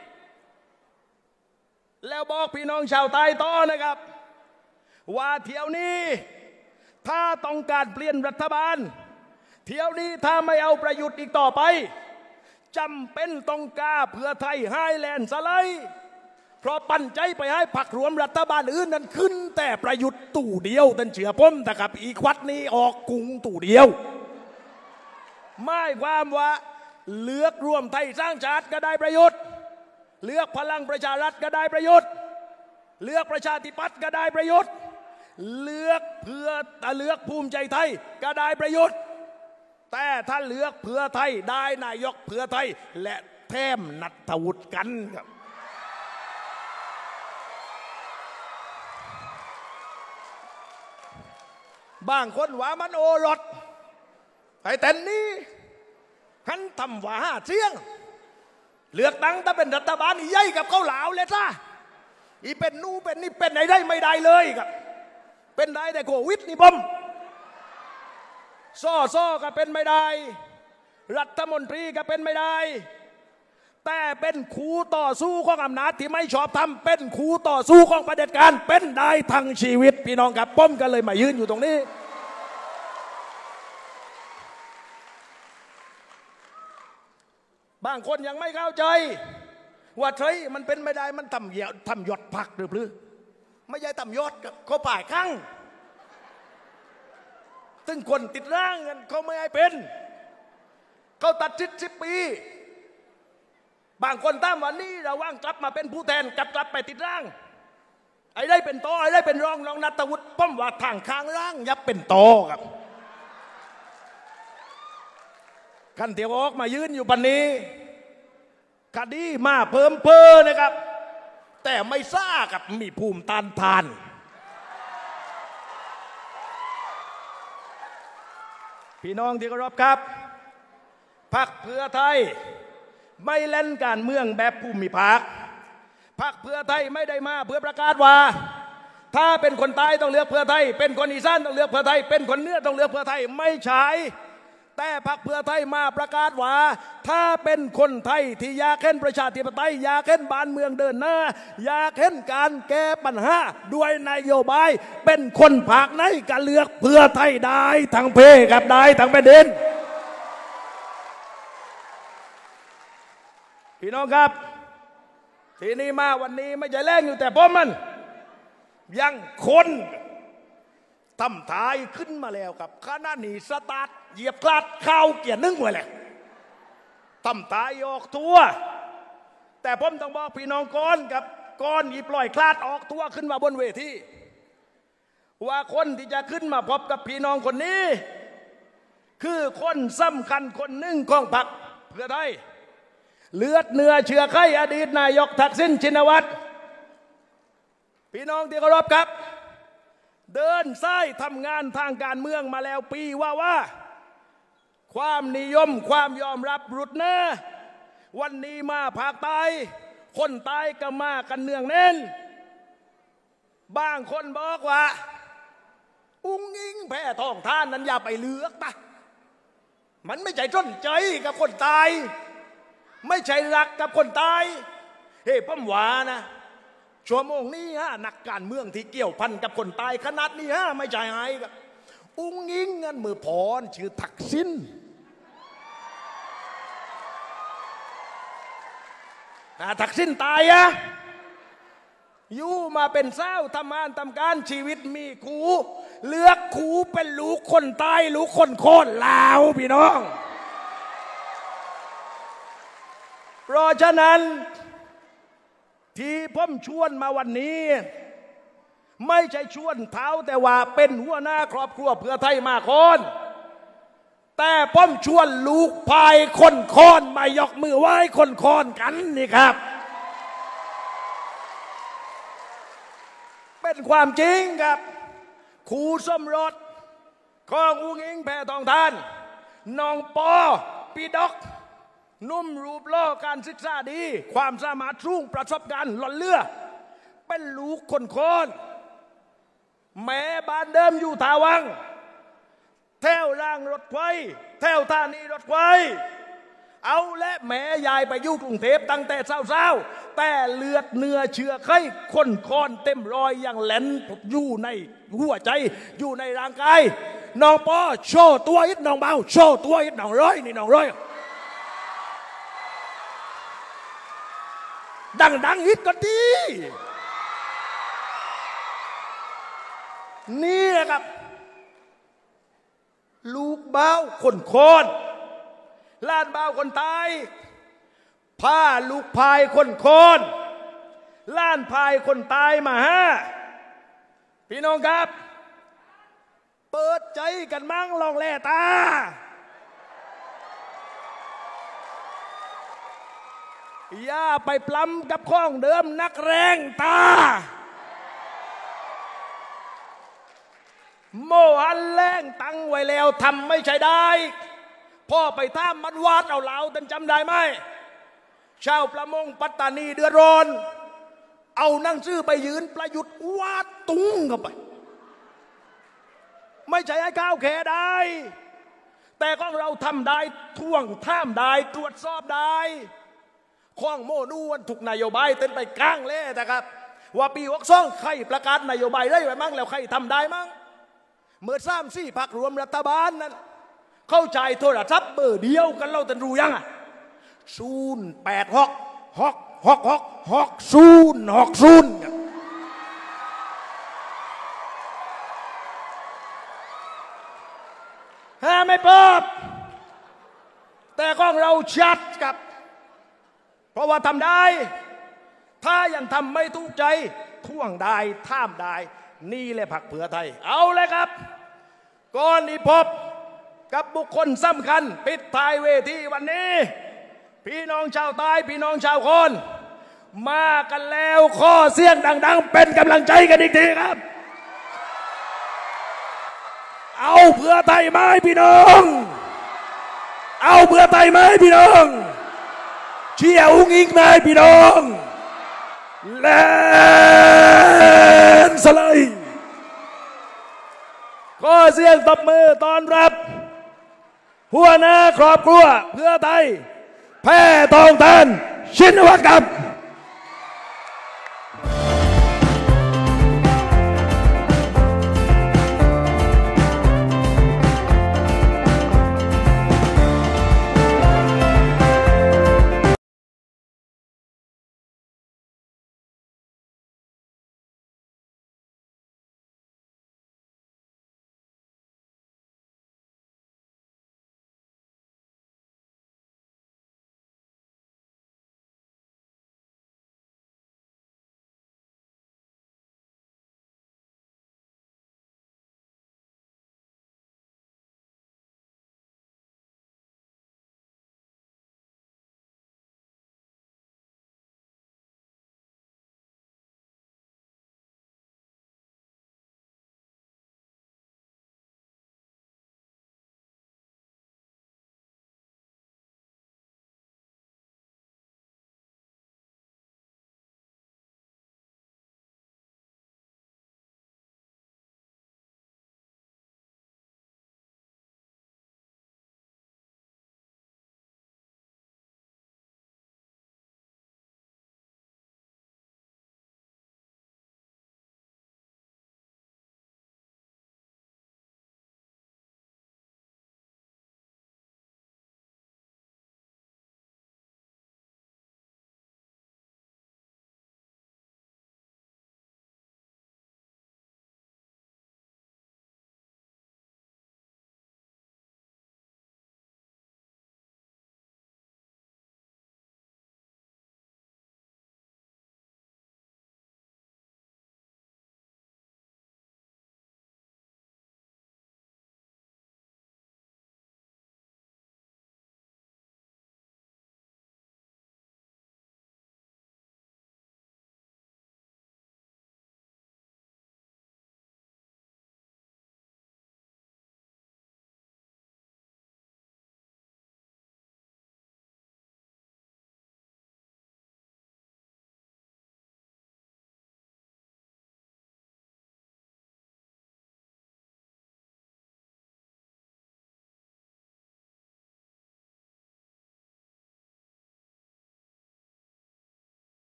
แล้วบอกพี่น้องชาวใต้ต่อนะครับว่าเที่ยวนี้ถ้าต้องการเปลี่ยนรัฐบาลเที่ยวนี้ถ้าไม่เอาประยุทธ์อีกต่อไปจำเป็นต้องกล้าเพื่อไทยให้แลนด์สไลด์เพราะปั่นใจไปให้พรรครวมรัฐบาลอื่นนั้นขึ้นแต่ประยุทธ์ตู่เดียวตันเชื่อผมแต่กับอีกวัดนี้ออกกุงตู่เดียวไม่ความว่าเลือกรวมไทยสร้างชาติก็ได้ประยุทธ์เลือกพลังประชารัฐก็ได้ประยุทธ์เลือกประชาธิปัตย์ก็ได้ประยุทธ์เลือกภูมิใจไทยก็ได้ประยุทธ์แต่ถ้าเลือกเพื่อไทยได้นายกเพื่อไทยและแถมนัฐวุฒิกันครับบางคนว่ามันโอรสไอ้แต่นี้ขันทำว่าหาเสียงเลือกตั้งถ้าเป็นรัฐบาลใหญ่กับเขาเหลาเลยจ้าอีเป็นนู่เป็นนี่เป็นไหนได้ไม่ได้เลยครับเป็นได้แต่โควิดนี่ผมซ่อก็เป็นไม่ได้รัฐมนตรีก็เป็นไม่ได้แต่เป็นคู่ต่อสู้ของอำนาจที่ไม่ชอบทำเป็นคู่ต่อสู้ของเผด็จการเป็นได้ทั้งชีวิตพี่น้องครับผมก็เลยมายืนอยู่ตรงนี้บางคนยังไม่เข้าใจว่าเฮ้ยมันเป็นไม่ได้มันทำยอดพักหรือเปล่าไม่ใช่ทำยอดเขาป่ายข้างซึ่งคนติดร่างกันเขาไม่ให้เป็นเขาตัด10 ปีบางคนตามวันนี้เราว่างกลับมาเป็นผู้แทนกลับไปติดร่างไอ้ได้เป็นโตไอ้ได้เป็นรองนัฐวุฒิป้อมว่าทางข้างร่างยับเป็นโตครับขันเตียวออกมายืนอยู่ปันนี้คดีมาเพิ่มนะครับแต่ไม่ซ่ากับมีภูมิต้านทานพี่น้องที่เคารพครับพรรคเพื่อไทยไม่เล่นการเมืองแบบภูมิภาคพรรคเพื่อไทยไม่ได้มาเพื่อประกาศว่าถ้าเป็นคนใต้ต้องเลือกเพื่อไทยเป็นคนอีสานต้องเลือกเพื่อไทยเป็นคนเหนือต้องเลือกเพื่อไทยไม่ใช่แต่พรรคเพื่อไทยมาประกาศว่าถ้าเป็นคนไทยที่อยากเห็นประชาธิปไตยอยากเห็นบ้านเมืองเดินหน้าอยากเห็นการแก้ปัญหาด้วยนโยบายเป็นคนภาคไหนก็เลือกเพื่อไทยได้ทั้งเพกับได้ทั้งแผ่นดินพี่น้องครับทีนี้มาวันนี้ไม่ใช่แรงอยู่แต่เพราะมันยังคนทำทายขึ้นมาแล้วครับขณะนี้สตาร์ทเหยียบคลาดข้าวเกียร์นึ่งไว้เลยทำทายออกทัวแต่ผมต้องบอกพี่น้องก้อนกับก้อนอีปล่อยคลาดออกทัวขึ้นมาบนเวทีว่าคนที่จะขึ้นมาพบกับพี่น้องคนนี้คือคนสำคัญคนหนึ่งของพรรคเพื่อไทยเลือดเนื้อเชื้อไขอดีตนายกทักษิณชินวัตรพี่น้องที่เคารพครับเดินสายทำงานทางการเมืองมาแล้วปีว่าความนิยมความยอมรับรุดเน้อวันนี้มาภาคใต้คนใต้ก็มากันเนืองแน่นบางคนบอกว่าอุ้งอิงแพ้ทองท่านนั้นอย่าไปเลือกนะมันไม่ใช่สนใจกับคนตายไม่ใช่รักกับคนตายเฮ้ยผมว่านะชั่วโมงนี้นักการเมืองที่เกี่ยวพันกับคนตายขนาดนี้ไม่ใช่ไงครับอุ้งอิงเงินมือพรชื่อทักษิณทักษิณตายอยู่มาเป็นเศร้าทำงานทำการชีวิตมีครูเลือกครูเป็นลูกคนตายลูกคนโคตรลาวพี่น้องเพราะฉะนั้นที่ผมชวนมาวันนี้ไม่ใช่ชวนเท้าแต่ว่าเป็นหัวหน้าครอบครัวเพื่อไทยมาคนแต่ป้อมชวนลูกพายคนคอนมายกมือไหว้คนคอนกันนี่ครับเป็นความจริงครับคู่สมรสของอุ้งอิงแพทองทานน้องปอปีดอกนุ่มรูปล่อการศึกษาดีความสามารถสูงประสบการณ์หล่นเลือเป็นลูกคนคอนแม่บ้านเดิมอยู่ทาวังแถวรางรถไฟแถวธานีรถไฟเอาและแม่ยายไปอยู่กรุงเทพตั้งแต่เศร้าๆแต่เลือดเนื้อเชื้อไขคนคอนเต็มรอยอย่างแหลนอยู่ในหัวใจอยู่ในร่างกายน้องปอโชว์ตัวอิดน้องเบาโชว์ตัวอิดน้องร้อยนี่น้องร้อยดังๆอิดก็ดีนี่ครับลูกเบาคนคอนล้านเบาคนตายผ้าลูกพายคนคอนล้านพายคนตายมาฮะพี่น้องครับเปิดใจกันมั่งลองแล่ตาอย่าไปปล้ำกับข้องเดิมนักแรงตาโมหันแรงตั้งไว้แล้วทำไม่ใช่ได้พ่อไปท่ามันวาดเอาเหลาท่านจำได้ไหมชาวประมงปัตตานีเดือดร้อนเอานั่งชื่อไปยืนประยุทธ์วาดตุ้งเข้าไปไม่ใช่ให้ก้าวแขได้แต่ของเราทำได้ท่วงท่ามได้ตรวจสอบได้ข้องโมนูวันถูกนโยบายเต้นไปกลางเล่นะครับว่าปี62ใครประกาศนโยบายได้ไว้มั่งแล้วใครทำได้มั่งเมื่อ3-4 พรรครวมรัฐบาลนั้นเข้าใจโทรศัพท์เบอร์เดียวกันเราจะรู้ยังอ่ะ086 ห้าไม่เปิดแต่ของเราชัดกับเพราะว่าทำได้ถ้ายังทำไม่ถูกใจท่วงได้ท่ามได้นี่แหละพรรคเพื่อไทยเอาเลยครับก่อนที่พบกับบุคคลสำคัญปิดท้ายเวทีวันนี้พี่น้องชาวใต้พี่น้องชาวโคนมากันแล้วข้อเสียงดังๆเป็นกำลังใจกันอีกทีครับเอาเพื่อไทยไหมพี่น้องเอาเพื่อไทยไหมพี่น้องเชียร์อุ้งอิงไหมพี่น้องแลนสไลด์ข้อเสียงตบมือต้อนรับหัวหน้าครอบครัวเพื่อไทยแพทองทานชินวัตรครับ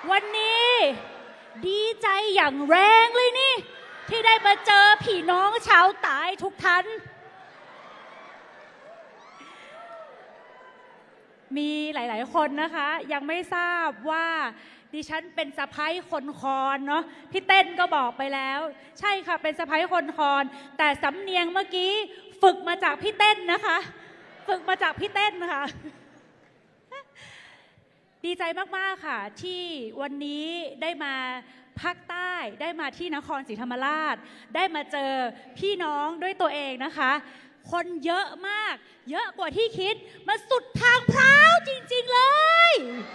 วันนี้ดีใจอย่างแรงเลยนี่ที่ได้มาเจอพี่น้องชาวใต้ทุกท่านมีหลายๆคนนะคะยังไม่ทราบว่าดิฉันเป็นสะใภ้คนคอนเนาะพี่เต้นก็บอกไปแล้วใช่ค่ะเป็นสะใภ้คนคอนแต่สำเนียงเมื่อกี้ฝึกมาจากพี่เต้นนะคะฝึกมาจากพี่เต้นค่ะดีใจมากๆค่ะที่วันนี้ได้มาภาคใต้ได้มาที่นครศรีธรรมราชได้มาเจอพี่น้องด้วยตัวเองนะคะคนเยอะมากเยอะกว่าที่คิดมาสุดทางพร้าวจริงๆเลย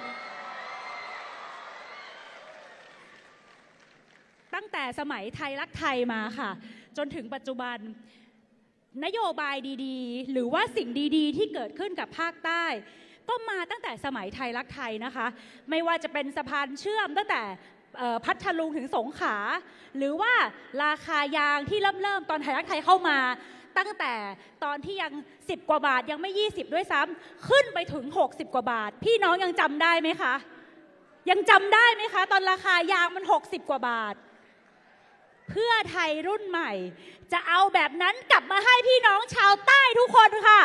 ตั้งแต่สมัยไทยรักไทยมาค่ะจนถึงปัจจุบันนโยบายดีๆหรือว่าสิ่งดีๆที่เกิดขึ้นกับภาคใต้ก็มาตั้งแต่สมัยไทยรักไทยนะคะไม่ว่าจะเป็นสะพานเชื่อมตั้งแต่พัทลุงถึงสงขลาหรือว่าราคายางที่เริ่มตอนไทยรักไทยเข้ามาตั้งแต่ตอนที่ยัง10 กว่าบาทยังไม่20ด้วยซ้ำขึ้นไปถึง60 กว่าบาทพี่น้องยังจำได้ไหมคะยังจำได้ไหมคะตอนราคายางมัน60 กว่าบาทเพื่อไทยรุ่นใหม่จะเอาแบบนั้นกลับมาให้พี่น้องชาวใต้ทุกคนค่ะ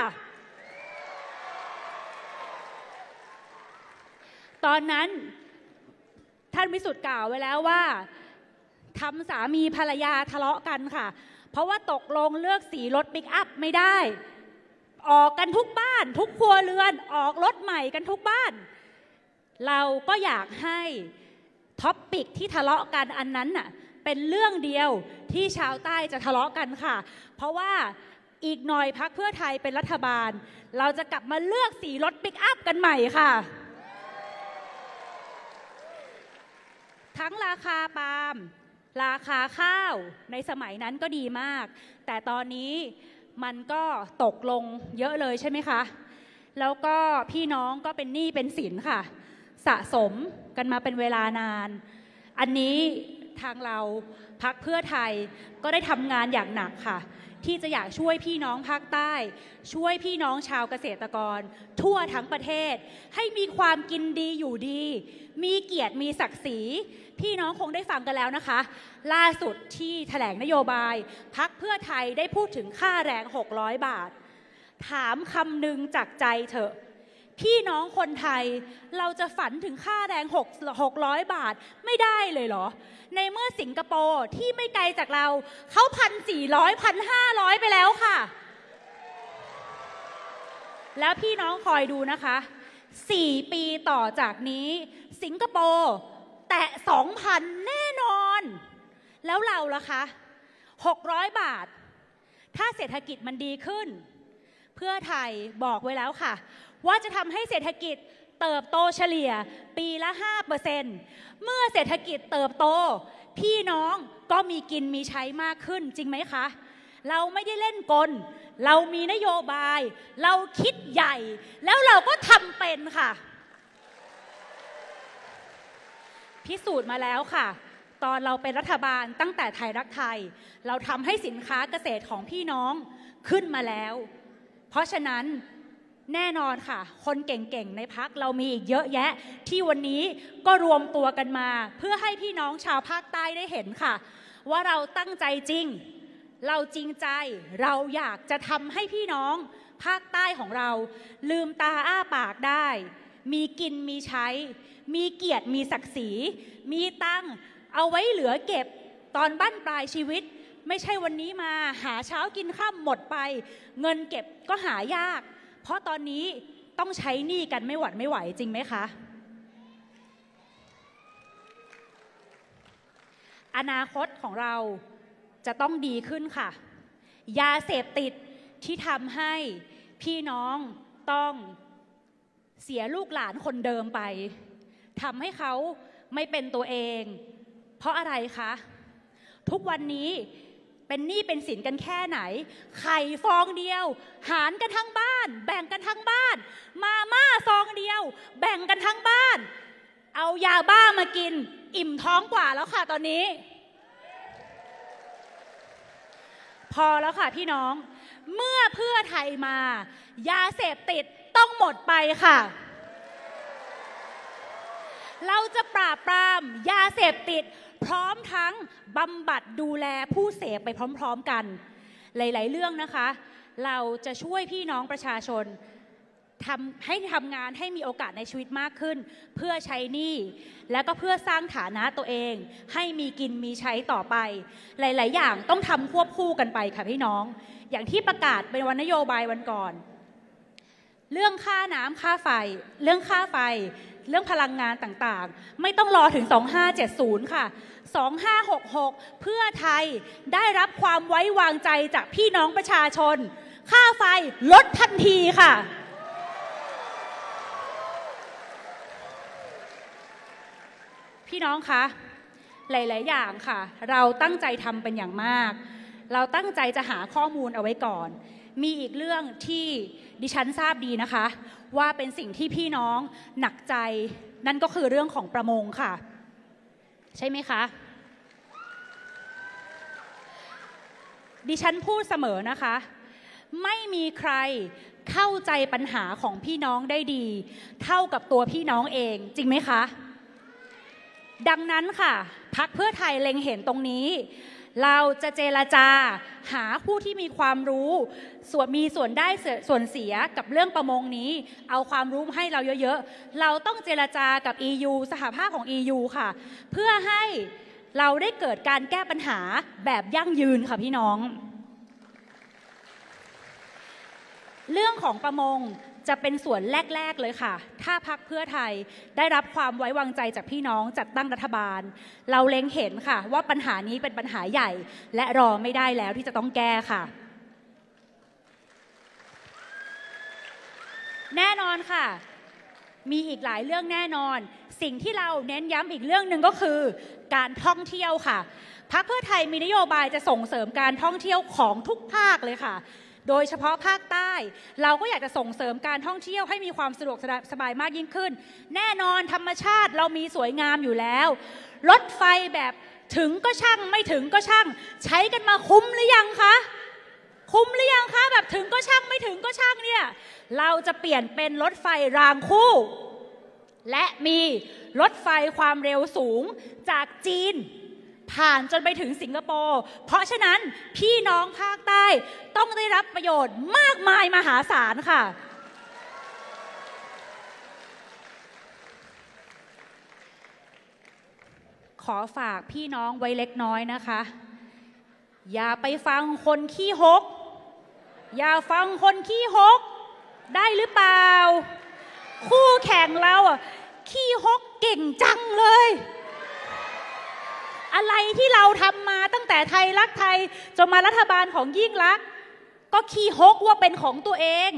ตอนนั้นท่านวิสุทธิ์กล่าวไว้แล้วว่าทำสามีภรรยาทะเลาะกันค่ะเพราะว่าตกลงเลือกสีรถปิกอัพไม่ได้ออกกันทุกบ้านทุกครัวเรือนออกรถใหม่กันทุกบ้านเราก็อยากให้ท็อปปิกที่ทะเลาะกันอันนั้นน่ะเป็นเรื่องเดียวที่ชาวใต้จะทะเลาะกันค่ะเพราะว่าอีกหน่อยพรรคเพื่อไทยเป็นรัฐบาลเราจะกลับมาเลือกสีรถปิกอัพกันใหม่ค่ะทั้งราคาปาล์มราคาข้าวในสมัยนั้นก็ดีมากแต่ตอนนี้มันก็ตกลงเยอะเลยใช่ไหมคะแล้วก็พี่น้องก็เป็นหนี้เป็นสินค่ะสะสมกันมาเป็นเวลานานอันนี้ทางเราพรรคเพื่อไทยก็ได้ทำงานอย่างหนักค่ะที่จะอยากช่วยพี่น้องภาคใต้ช่วยพี่น้องชาวเกษตรกรทั่วทั้งประเทศให้มีความกินดีอยู่ดีมีเกียรติมีศักดิ์ศรีพี่น้องคงได้ฟังกันแล้วนะคะล่าสุดที่แถลงนโยบายพรรคเพื่อไทยได้พูดถึงค่าแรง600 บาทถามคำหนึ่งจากใจเถอะพี่น้องคนไทยเราจะฝันถึงค่าแรง600 บาทไม่ได้เลยเหรอในเมื่อสิงคโปร์ที่ไม่ไกลจากเราเขา1,400 1,500ไปแล้วค่ะแล้วพี่น้องคอยดูนะคะ4 ปีต่อจากนี้สิงคโปร์แตะ 2,000 แน่นอนแล้วเราล่ะคะ600 บาทถ้าเศรษฐกิจมันดีขึ้นเพื่อไทยบอกไว้แล้วค่ะว่าจะทำให้เศรษฐกิจเติบโตเฉลี่ยปีละ 5% เมื่อเศรษฐกิจเติบโตพี่น้องก็มีกินมีใช้มากขึ้นจริงไหมคะเราไม่ได้เล่นกลเรามีนโยบายเราคิดใหญ่แล้วเราก็ทำเป็นค่ะพิสูจน์มาแล้วค่ะตอนเราเป็นรัฐบาลตั้งแต่ไทยรักไทยเราทำให้สินค้าเกษตรของพี่น้องขึ้นมาแล้วเพราะฉะนั้นแน่นอนค่ะคนเก่งๆในพรรคเรามีอีกเยอะแยะที่วันนี้ก็รวมตัวกันมาเพื่อให้พี่น้องชาวภาคใต้ได้เห็นค่ะว่าเราตั้งใจจริงเราจริงใจเราอยากจะทำให้พี่น้องภาคใต้ของเราลืมตาอ้าปากได้มีกินมีใช้มีเกียรติมีศักดิ์ศรีมีตังค์เอาไว้เหลือเก็บตอนบั้นปลายชีวิตไม่ใช่วันนี้มาหาเช้ากินค่ำหมดไปเงินเก็บก็หายากเพราะตอนนี้ต้องใช้หนี้กันไม่หวัดไม่ไหวจริงไหมคะอนาคตของเราจะต้องดีขึ้นค่ะยาเสพติดที่ทำให้พี่น้องต้องเสียลูกหลานคนเดิมไปทำให้เขาไม่เป็นตัวเองเพราะอะไรคะทุกวันนี้เป็นหนี้เป็นสินกันแค่ไหนไข่ฟองเดียวหารกันทั้งบ้านแบ่งกันทั้งบ้านมาม่าซองเดียวแบ่งกันทั้งบ้านเอายาบ้ามากินอิ่มท้องกว่าแล้วค่ะตอนนี้พอแล้วค่ะพี่น้องเมื่อเพื่อไทยมายาเสพติดต้องหมดไปค่ะเราจะปราบปรามยาเสพติดพร้อมทั้งบำบัดดูแลผู้เสพไปพร้อมๆกันหลายๆเรื่องนะคะเราจะช่วยพี่น้องประชาชนให้ทำงานให้มีโอกาสในชีวิตมากขึ้นเพื่อใช้หนี้และก็เพื่อสร้างฐานะตัวเองให้มีกินมีใช้ต่อไปหลายๆอย่างต้องทำควบคู่กันไปค่ะพี่น้องอย่างที่ประกาศเป็นวันนโยบายวันก่อนเรื่องค่าน้ำค่าไฟเรื่องค่าไฟเรื่องพลังงานต่างๆไม่ต้องรอถึง2570ค่ะ2566เพื่อไทยได้รับความไว้วางใจจากพี่น้องประชาชนค่าไฟลดทันทีค่ะพี่น้องคะหลายๆอย่างค่ะเราตั้งใจทำเป็นอย่างมากเราตั้งใจจะหาข้อมูลเอาไว้ก่อนมีอีกเรื่องที่ดิฉันทราบดีนะคะว่าเป็นสิ่งที่พี่น้องหนักใจนั่นก็คือเรื่องของประมงค่ะใช่ไหมคะดิฉันพูดเสมอนะคะไม่มีใครเข้าใจปัญหาของพี่น้องได้ดีเท่ากับตัวพี่น้องเองจริงไหมคะดังนั้นค่ะพรรคเพื่อไทยเล็งเห็นตรงนี้เราจะเจรจาหาผู้ที่มีความรู้มีส่วนได้ส่วนเสียกับเรื่องประมงนี้เอาความรู้ให้เราเยอะๆเราต้องเจรจากับ EU สหภาพของ EU ค่ะเพื่อให้เราได้เกิดการแก้ปัญหาแบบยั่งยืนค่ะพี่น้องเรื่องของประมงจะเป็นส่วนแรกๆเลยค่ะถ้าพรรคเพื่อไทยได้รับความไว้วางใจจากพี่น้องจัดตั้งรัฐบาลเราเล็งเห็นค่ะว่าปัญหานี้เป็นปัญหาใหญ่และรอไม่ได้แล้วที่จะต้องแก้ค่ะแน่นอนค่ะมีอีกหลายเรื่องแน่นอนสิ่งที่เราเน้นย้ำอีกเรื่องหนึ่งก็คือการท่องเที่ยวค่ะพรรคเพื่อไทยมีนโยบายจะส่งเสริมการท่องเที่ยวของทุกภาคเลยค่ะโดยเฉพาะภาคใต้เราก็อยากจะส่งเสริมการท่องเที่ยวให้มีความสะดวกสบายมากยิ่งขึ้นแน่นอนธรรมชาติเรามีสวยงามอยู่แล้วรถไฟแบบถึงก็ช่างไม่ถึงก็ช่างใช้กันมาคุ้มหรือยังคะคุ้มหรือยังคะแบบถึงก็ช่างไม่ถึงก็ช่างเนี่ยเราจะเปลี่ยนเป็นรถไฟรางคู่และมีรถไฟความเร็วสูงจากจีนผ่านจนไปถึงสิงคโปร์เพราะฉะนั้นพี่น้องภาคใต้ต้องได้รับประโยชน์มากมายมหาศาลค่ะขอฝากพี่น้องไว้เล็กน้อยนะคะอย่าไปฟังคนขี้ฮกอย่าฟังคนขี้ฮกได้หรือเปล่าคู่แข่งเราอ่ะขี้ฮกเก่งจังเลยอะไรที่เราทำมาตั้งแต่ไทยรักไทยจนมารัฐบาลของยิ่งลักษณ์ก็ขี้ฮกว่าเป็นของตัวเอง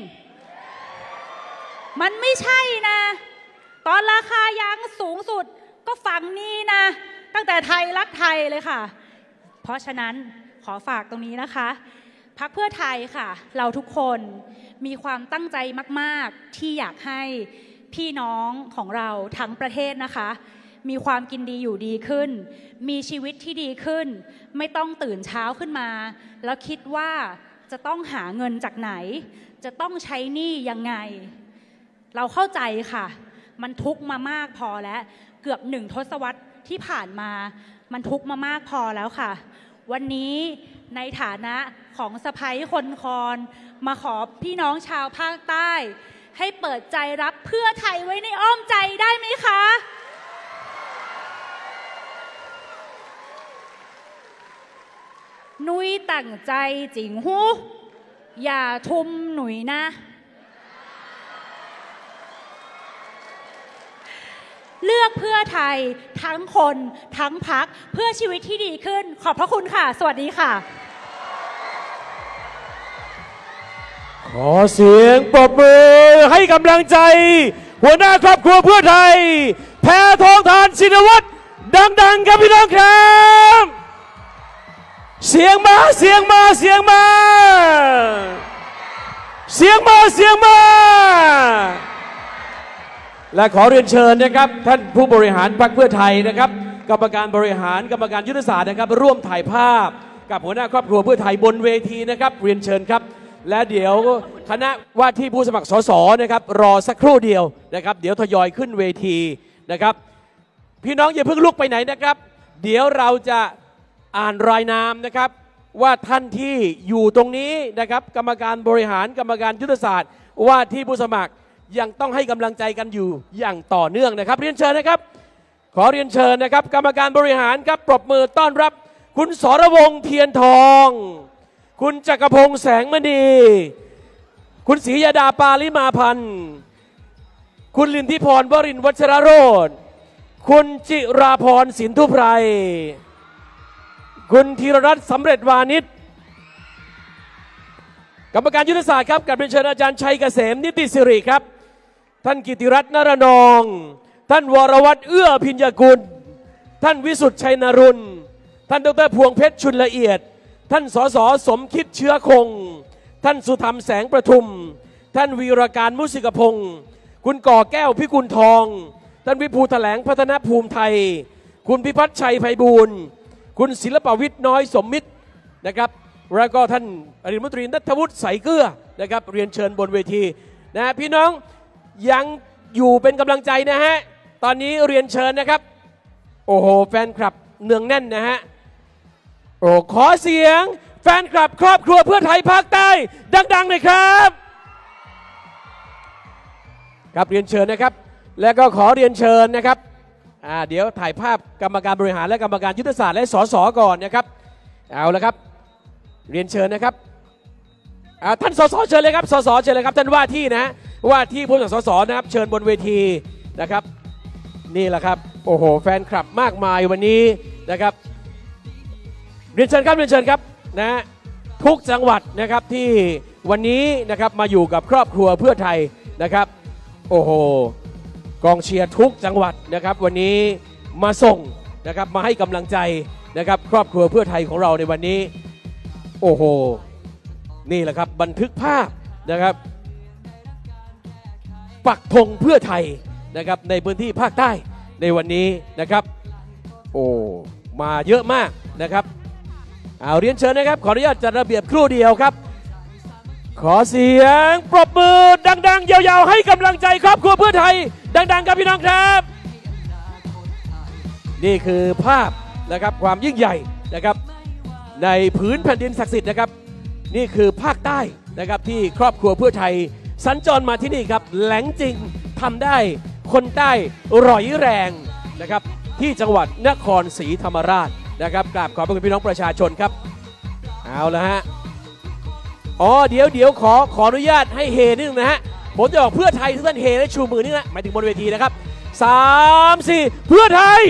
มันไม่ใช่นะตอนราคายางสูงสุดก็ฝั่งนี้นะตั้งแต่ไทยรักไทยเลยค่ะเพราะฉะนั้นขอฝากตรงนี้นะคะพรรคเพื่อไทยค่ะเราทุกคนมีความตั้งใจมากๆที่อยากให้พี่น้องของเราทั้งประเทศนะคะมีความกินดีอยู่ดีขึ้นมีชีวิตที่ดีขึ้นไม่ต้องตื่นเช้าขึ้นมาแล้วคิดว่าจะต้องหาเงินจากไหนจะต้องใช้หนี้ยังไงเราเข้าใจค่ะมันทุกข์มามากพอแล้วเกือบ1 ทศวรรษที่ผ่านมามันทุกข์มามากพอแล้วค่ะวันนี้ในฐานะของสะใภ้คนคอนมาขอพี่น้องชาวภาคใต้ให้เปิดใจรับเพื่อไทยไว้ในอ้อมใจได้ไหมคะนุ้ยตั้งใจจริงหูอย่าทุ่มหนุ่ยนะเลือกเพื่อไทยทั้งคนทั้งพรรคเพื่อชีวิตที่ดีขึ้นขอบพระคุณค่ะสวัสดีค่ะขอเสียงปรบมือให้กำลังใจหัวหน้าครอบครัวเพื่อไทยแพทองธารชินวัตรดังๆครับพี่น้องครับเสียงมาเสียงมาเสียงมาเสียงมาเสียงมาและขอเรียนเชิญนะครับท่านผู้บริหารพรรคเพื่อไทยนะครับกรรมการบริหารกรรมการยุทธศาสตร์นะครับร่วมถ่ายภาพกับหัวหน้าครอบครัวเพื่อไทยบนเวทีนะครับเรียนเชิญครับและเดี๋ยวคณะว่าที่ผู้สมัครสสนะครับรอสักครู่เดียวนะครับเดี๋ยวทยอยขึ้นเวทีนะครับพี่น้องอย่าเพิ่งลุกไปไหนนะครับ เดี๋ยวเราจะอ่านรายนามนะครับว่าท่านที่อยู่ตรงนี้นะครับกรรมการบริหารกรรมการยุทธศาสตร์ว่าที่ผู้สมัครยังต้องให้กำลังใจกันอยู่อย่างต่อเนื่องนะครับเรียนเชิญนะครับขอเรียนเชิญนะครับกรรมการบริหารครับปรบมือต้อนรับคุณสรวงศ์เทียนทองคุณจักรพงษ์แสงมณีคุณศรียดาปาลิมาพันธ์คุณลินทิพรวรินทร์วัชรโรจน์คุณจิราพรสินทุไพรคุณธีรรัตน์สำเร็จวานิชกรรมการยุทธศาสตร์ครับกับเรียนเชิญอาจารย์ชัยเกษมนิติสิริครับท่านกิติรัตน์นรนองท่านวรวัฒน์เอื้อพิญญกุลท่านวิสุทธิ์ชัยนรุณท่านดร.พวงเพชรชุนละเอียดท่านสส.สมคิดเชื้อคงท่านสุธรรมแสงประทุมท่านวีรการมุสิกพงศ์คุณก่อแก้วพิกุลทองท่านวิภูแถลงพัฒนภูมิไทยคุณพิพัฒน์ชัยไพบูลย์คุณศิลปวิทย์น้อยสมมิตรนะครับแล้วก็ท่านอดีตรัฐมนตรีณัฐวุฒิใสเกลือนะครับเรียนเชิญบนเวทีนะพี่น้องยังอยู่เป็นกำลังใจนะฮะตอนนี้เรียนเชิญนะครับโอ้โหแฟนคลับเนืองแน่นนะฮะโอ้ขอเสียงแฟนคลับครอบครัวเพื่อไทยภาคใต้ดังๆหน่อยครับครับเรียนเชิญนะครับและก็ขอเรียนเชิญนะครับเดี๋ยวถ่ายภาพกรรมการบริหารและกรรมการยุทธศาสตร์และสสก่อนนะครับเอาละครับเรียนเชิญนะครับท่านสสเชิญเลยครับสสเชิญเลยครับท่านว่าที่นะว่าที่ผู้สมัครสสนะครับเชิญบนเวทีนะครับนี่แหละครับโอ้โหแฟนคลับมากมายวันนี้นะครับเรียนเชิญครับเรียนเชิญครับนะทุกจังหวัดนะครับที่วันนี้นะครับมาอยู่กับครอบครัวเพื่อไทยนะครับโอ้โหกองเชียร์ทุกจังหวัดนะครับวันนี้มาส่งนะครับมาให้กำลังใจนะครับครอบครัวเพื่อไทยของเราในวันนี้โอ้โหนี่แหละครับบันทึกภาพนะครับปักธงเพื่อไทยนะครับในพื้นที่ภาคใต้ในวันนี้นะครับโอ้มาเยอะมากนะครับเอาเรียนเชิญนะครับขออนุญาตจัดระเบียบครู่เดียวครับขอเสียงปรบมือดังๆยาวๆให้กำลังใจครอบครัวเพื่อไทยดังๆครับพี่น้องครับนี่คือภาพนะครับความยิ่งใหญ่นะครับในผืนแผ่นดินศักดิ์สิทธิ์นะครับนี่คือภาคใต้นะครับที่ครอบครัวเพื่อไทยสัญจรมาที่นี่ครับแหลงจริงทำได้คนใต้ร่อยแรงนะครับที่จังหวัดนครศรีธรรมราชนะครับกราบขอบพระคุณพี่น้องประชาชนครับเอาละฮะเดี๋ยวขออนุญาตให้เฮนิดนึงนะฮะผมจะบอกเพื่อไทยทุกท่านเฮและชูมือนี่นะหมายถึงบนเวทีนะครับ3 4เพื่อไทย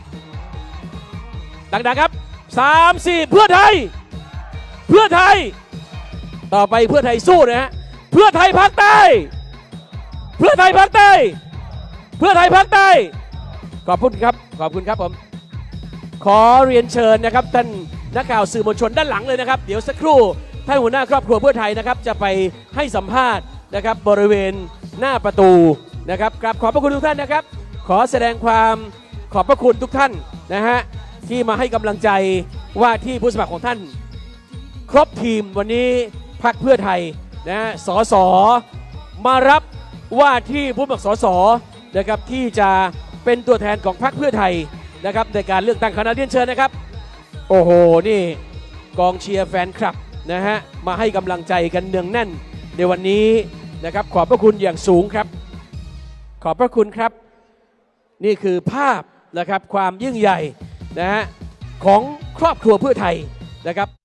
ดังๆครับ3 4เพื่อไทยเพื่อไทยต่อไปเพื่อไทยสู้นะฮะเพื่อไทยภาคใต้เพื่อไทยภาคใต้เพื่อไทยภาคใต้ขอบคุณครับขอบคุณครับผมขอเรียนเชิญนะครับท่านนักข่าวสื่อมวลชนด้านหลังเลยนะครับเดี๋ยวสักครู่ท่านหัวหน้าครอบครัวเพื่อไทยนะครับจะไปให้สัมภาษณ์นะครับบริเวณหน้าประตูนะครับกราบขอบพระคุณทุกท่านนะครับขอแสดงความขอบพระคุณทุกท่านนะฮะที่มาให้กำลังใจว่าที่ผู้สมัครของท่านครบทีมวันนี้พรรคเพื่อไทยนะสสมารับว่าที่ผู้สมัครสสนะครับที่จะเป็นตัวแทนของพรรคเพื่อไทยนะครับในการเลือกตั้งคณะเรียนเชิญนะครับโอ้โหนี่กองเชียร์แฟนคลับนะฮะมาให้กำลังใจกันเนืองแน่นในวันนี้นะครับขอบพระคุณอย่างสูงครับขอบพระคุณครับนี่คือภาพนะครับความยิ่งใหญ่นะฮะของครอบครัวเพื่อไทยนะครับ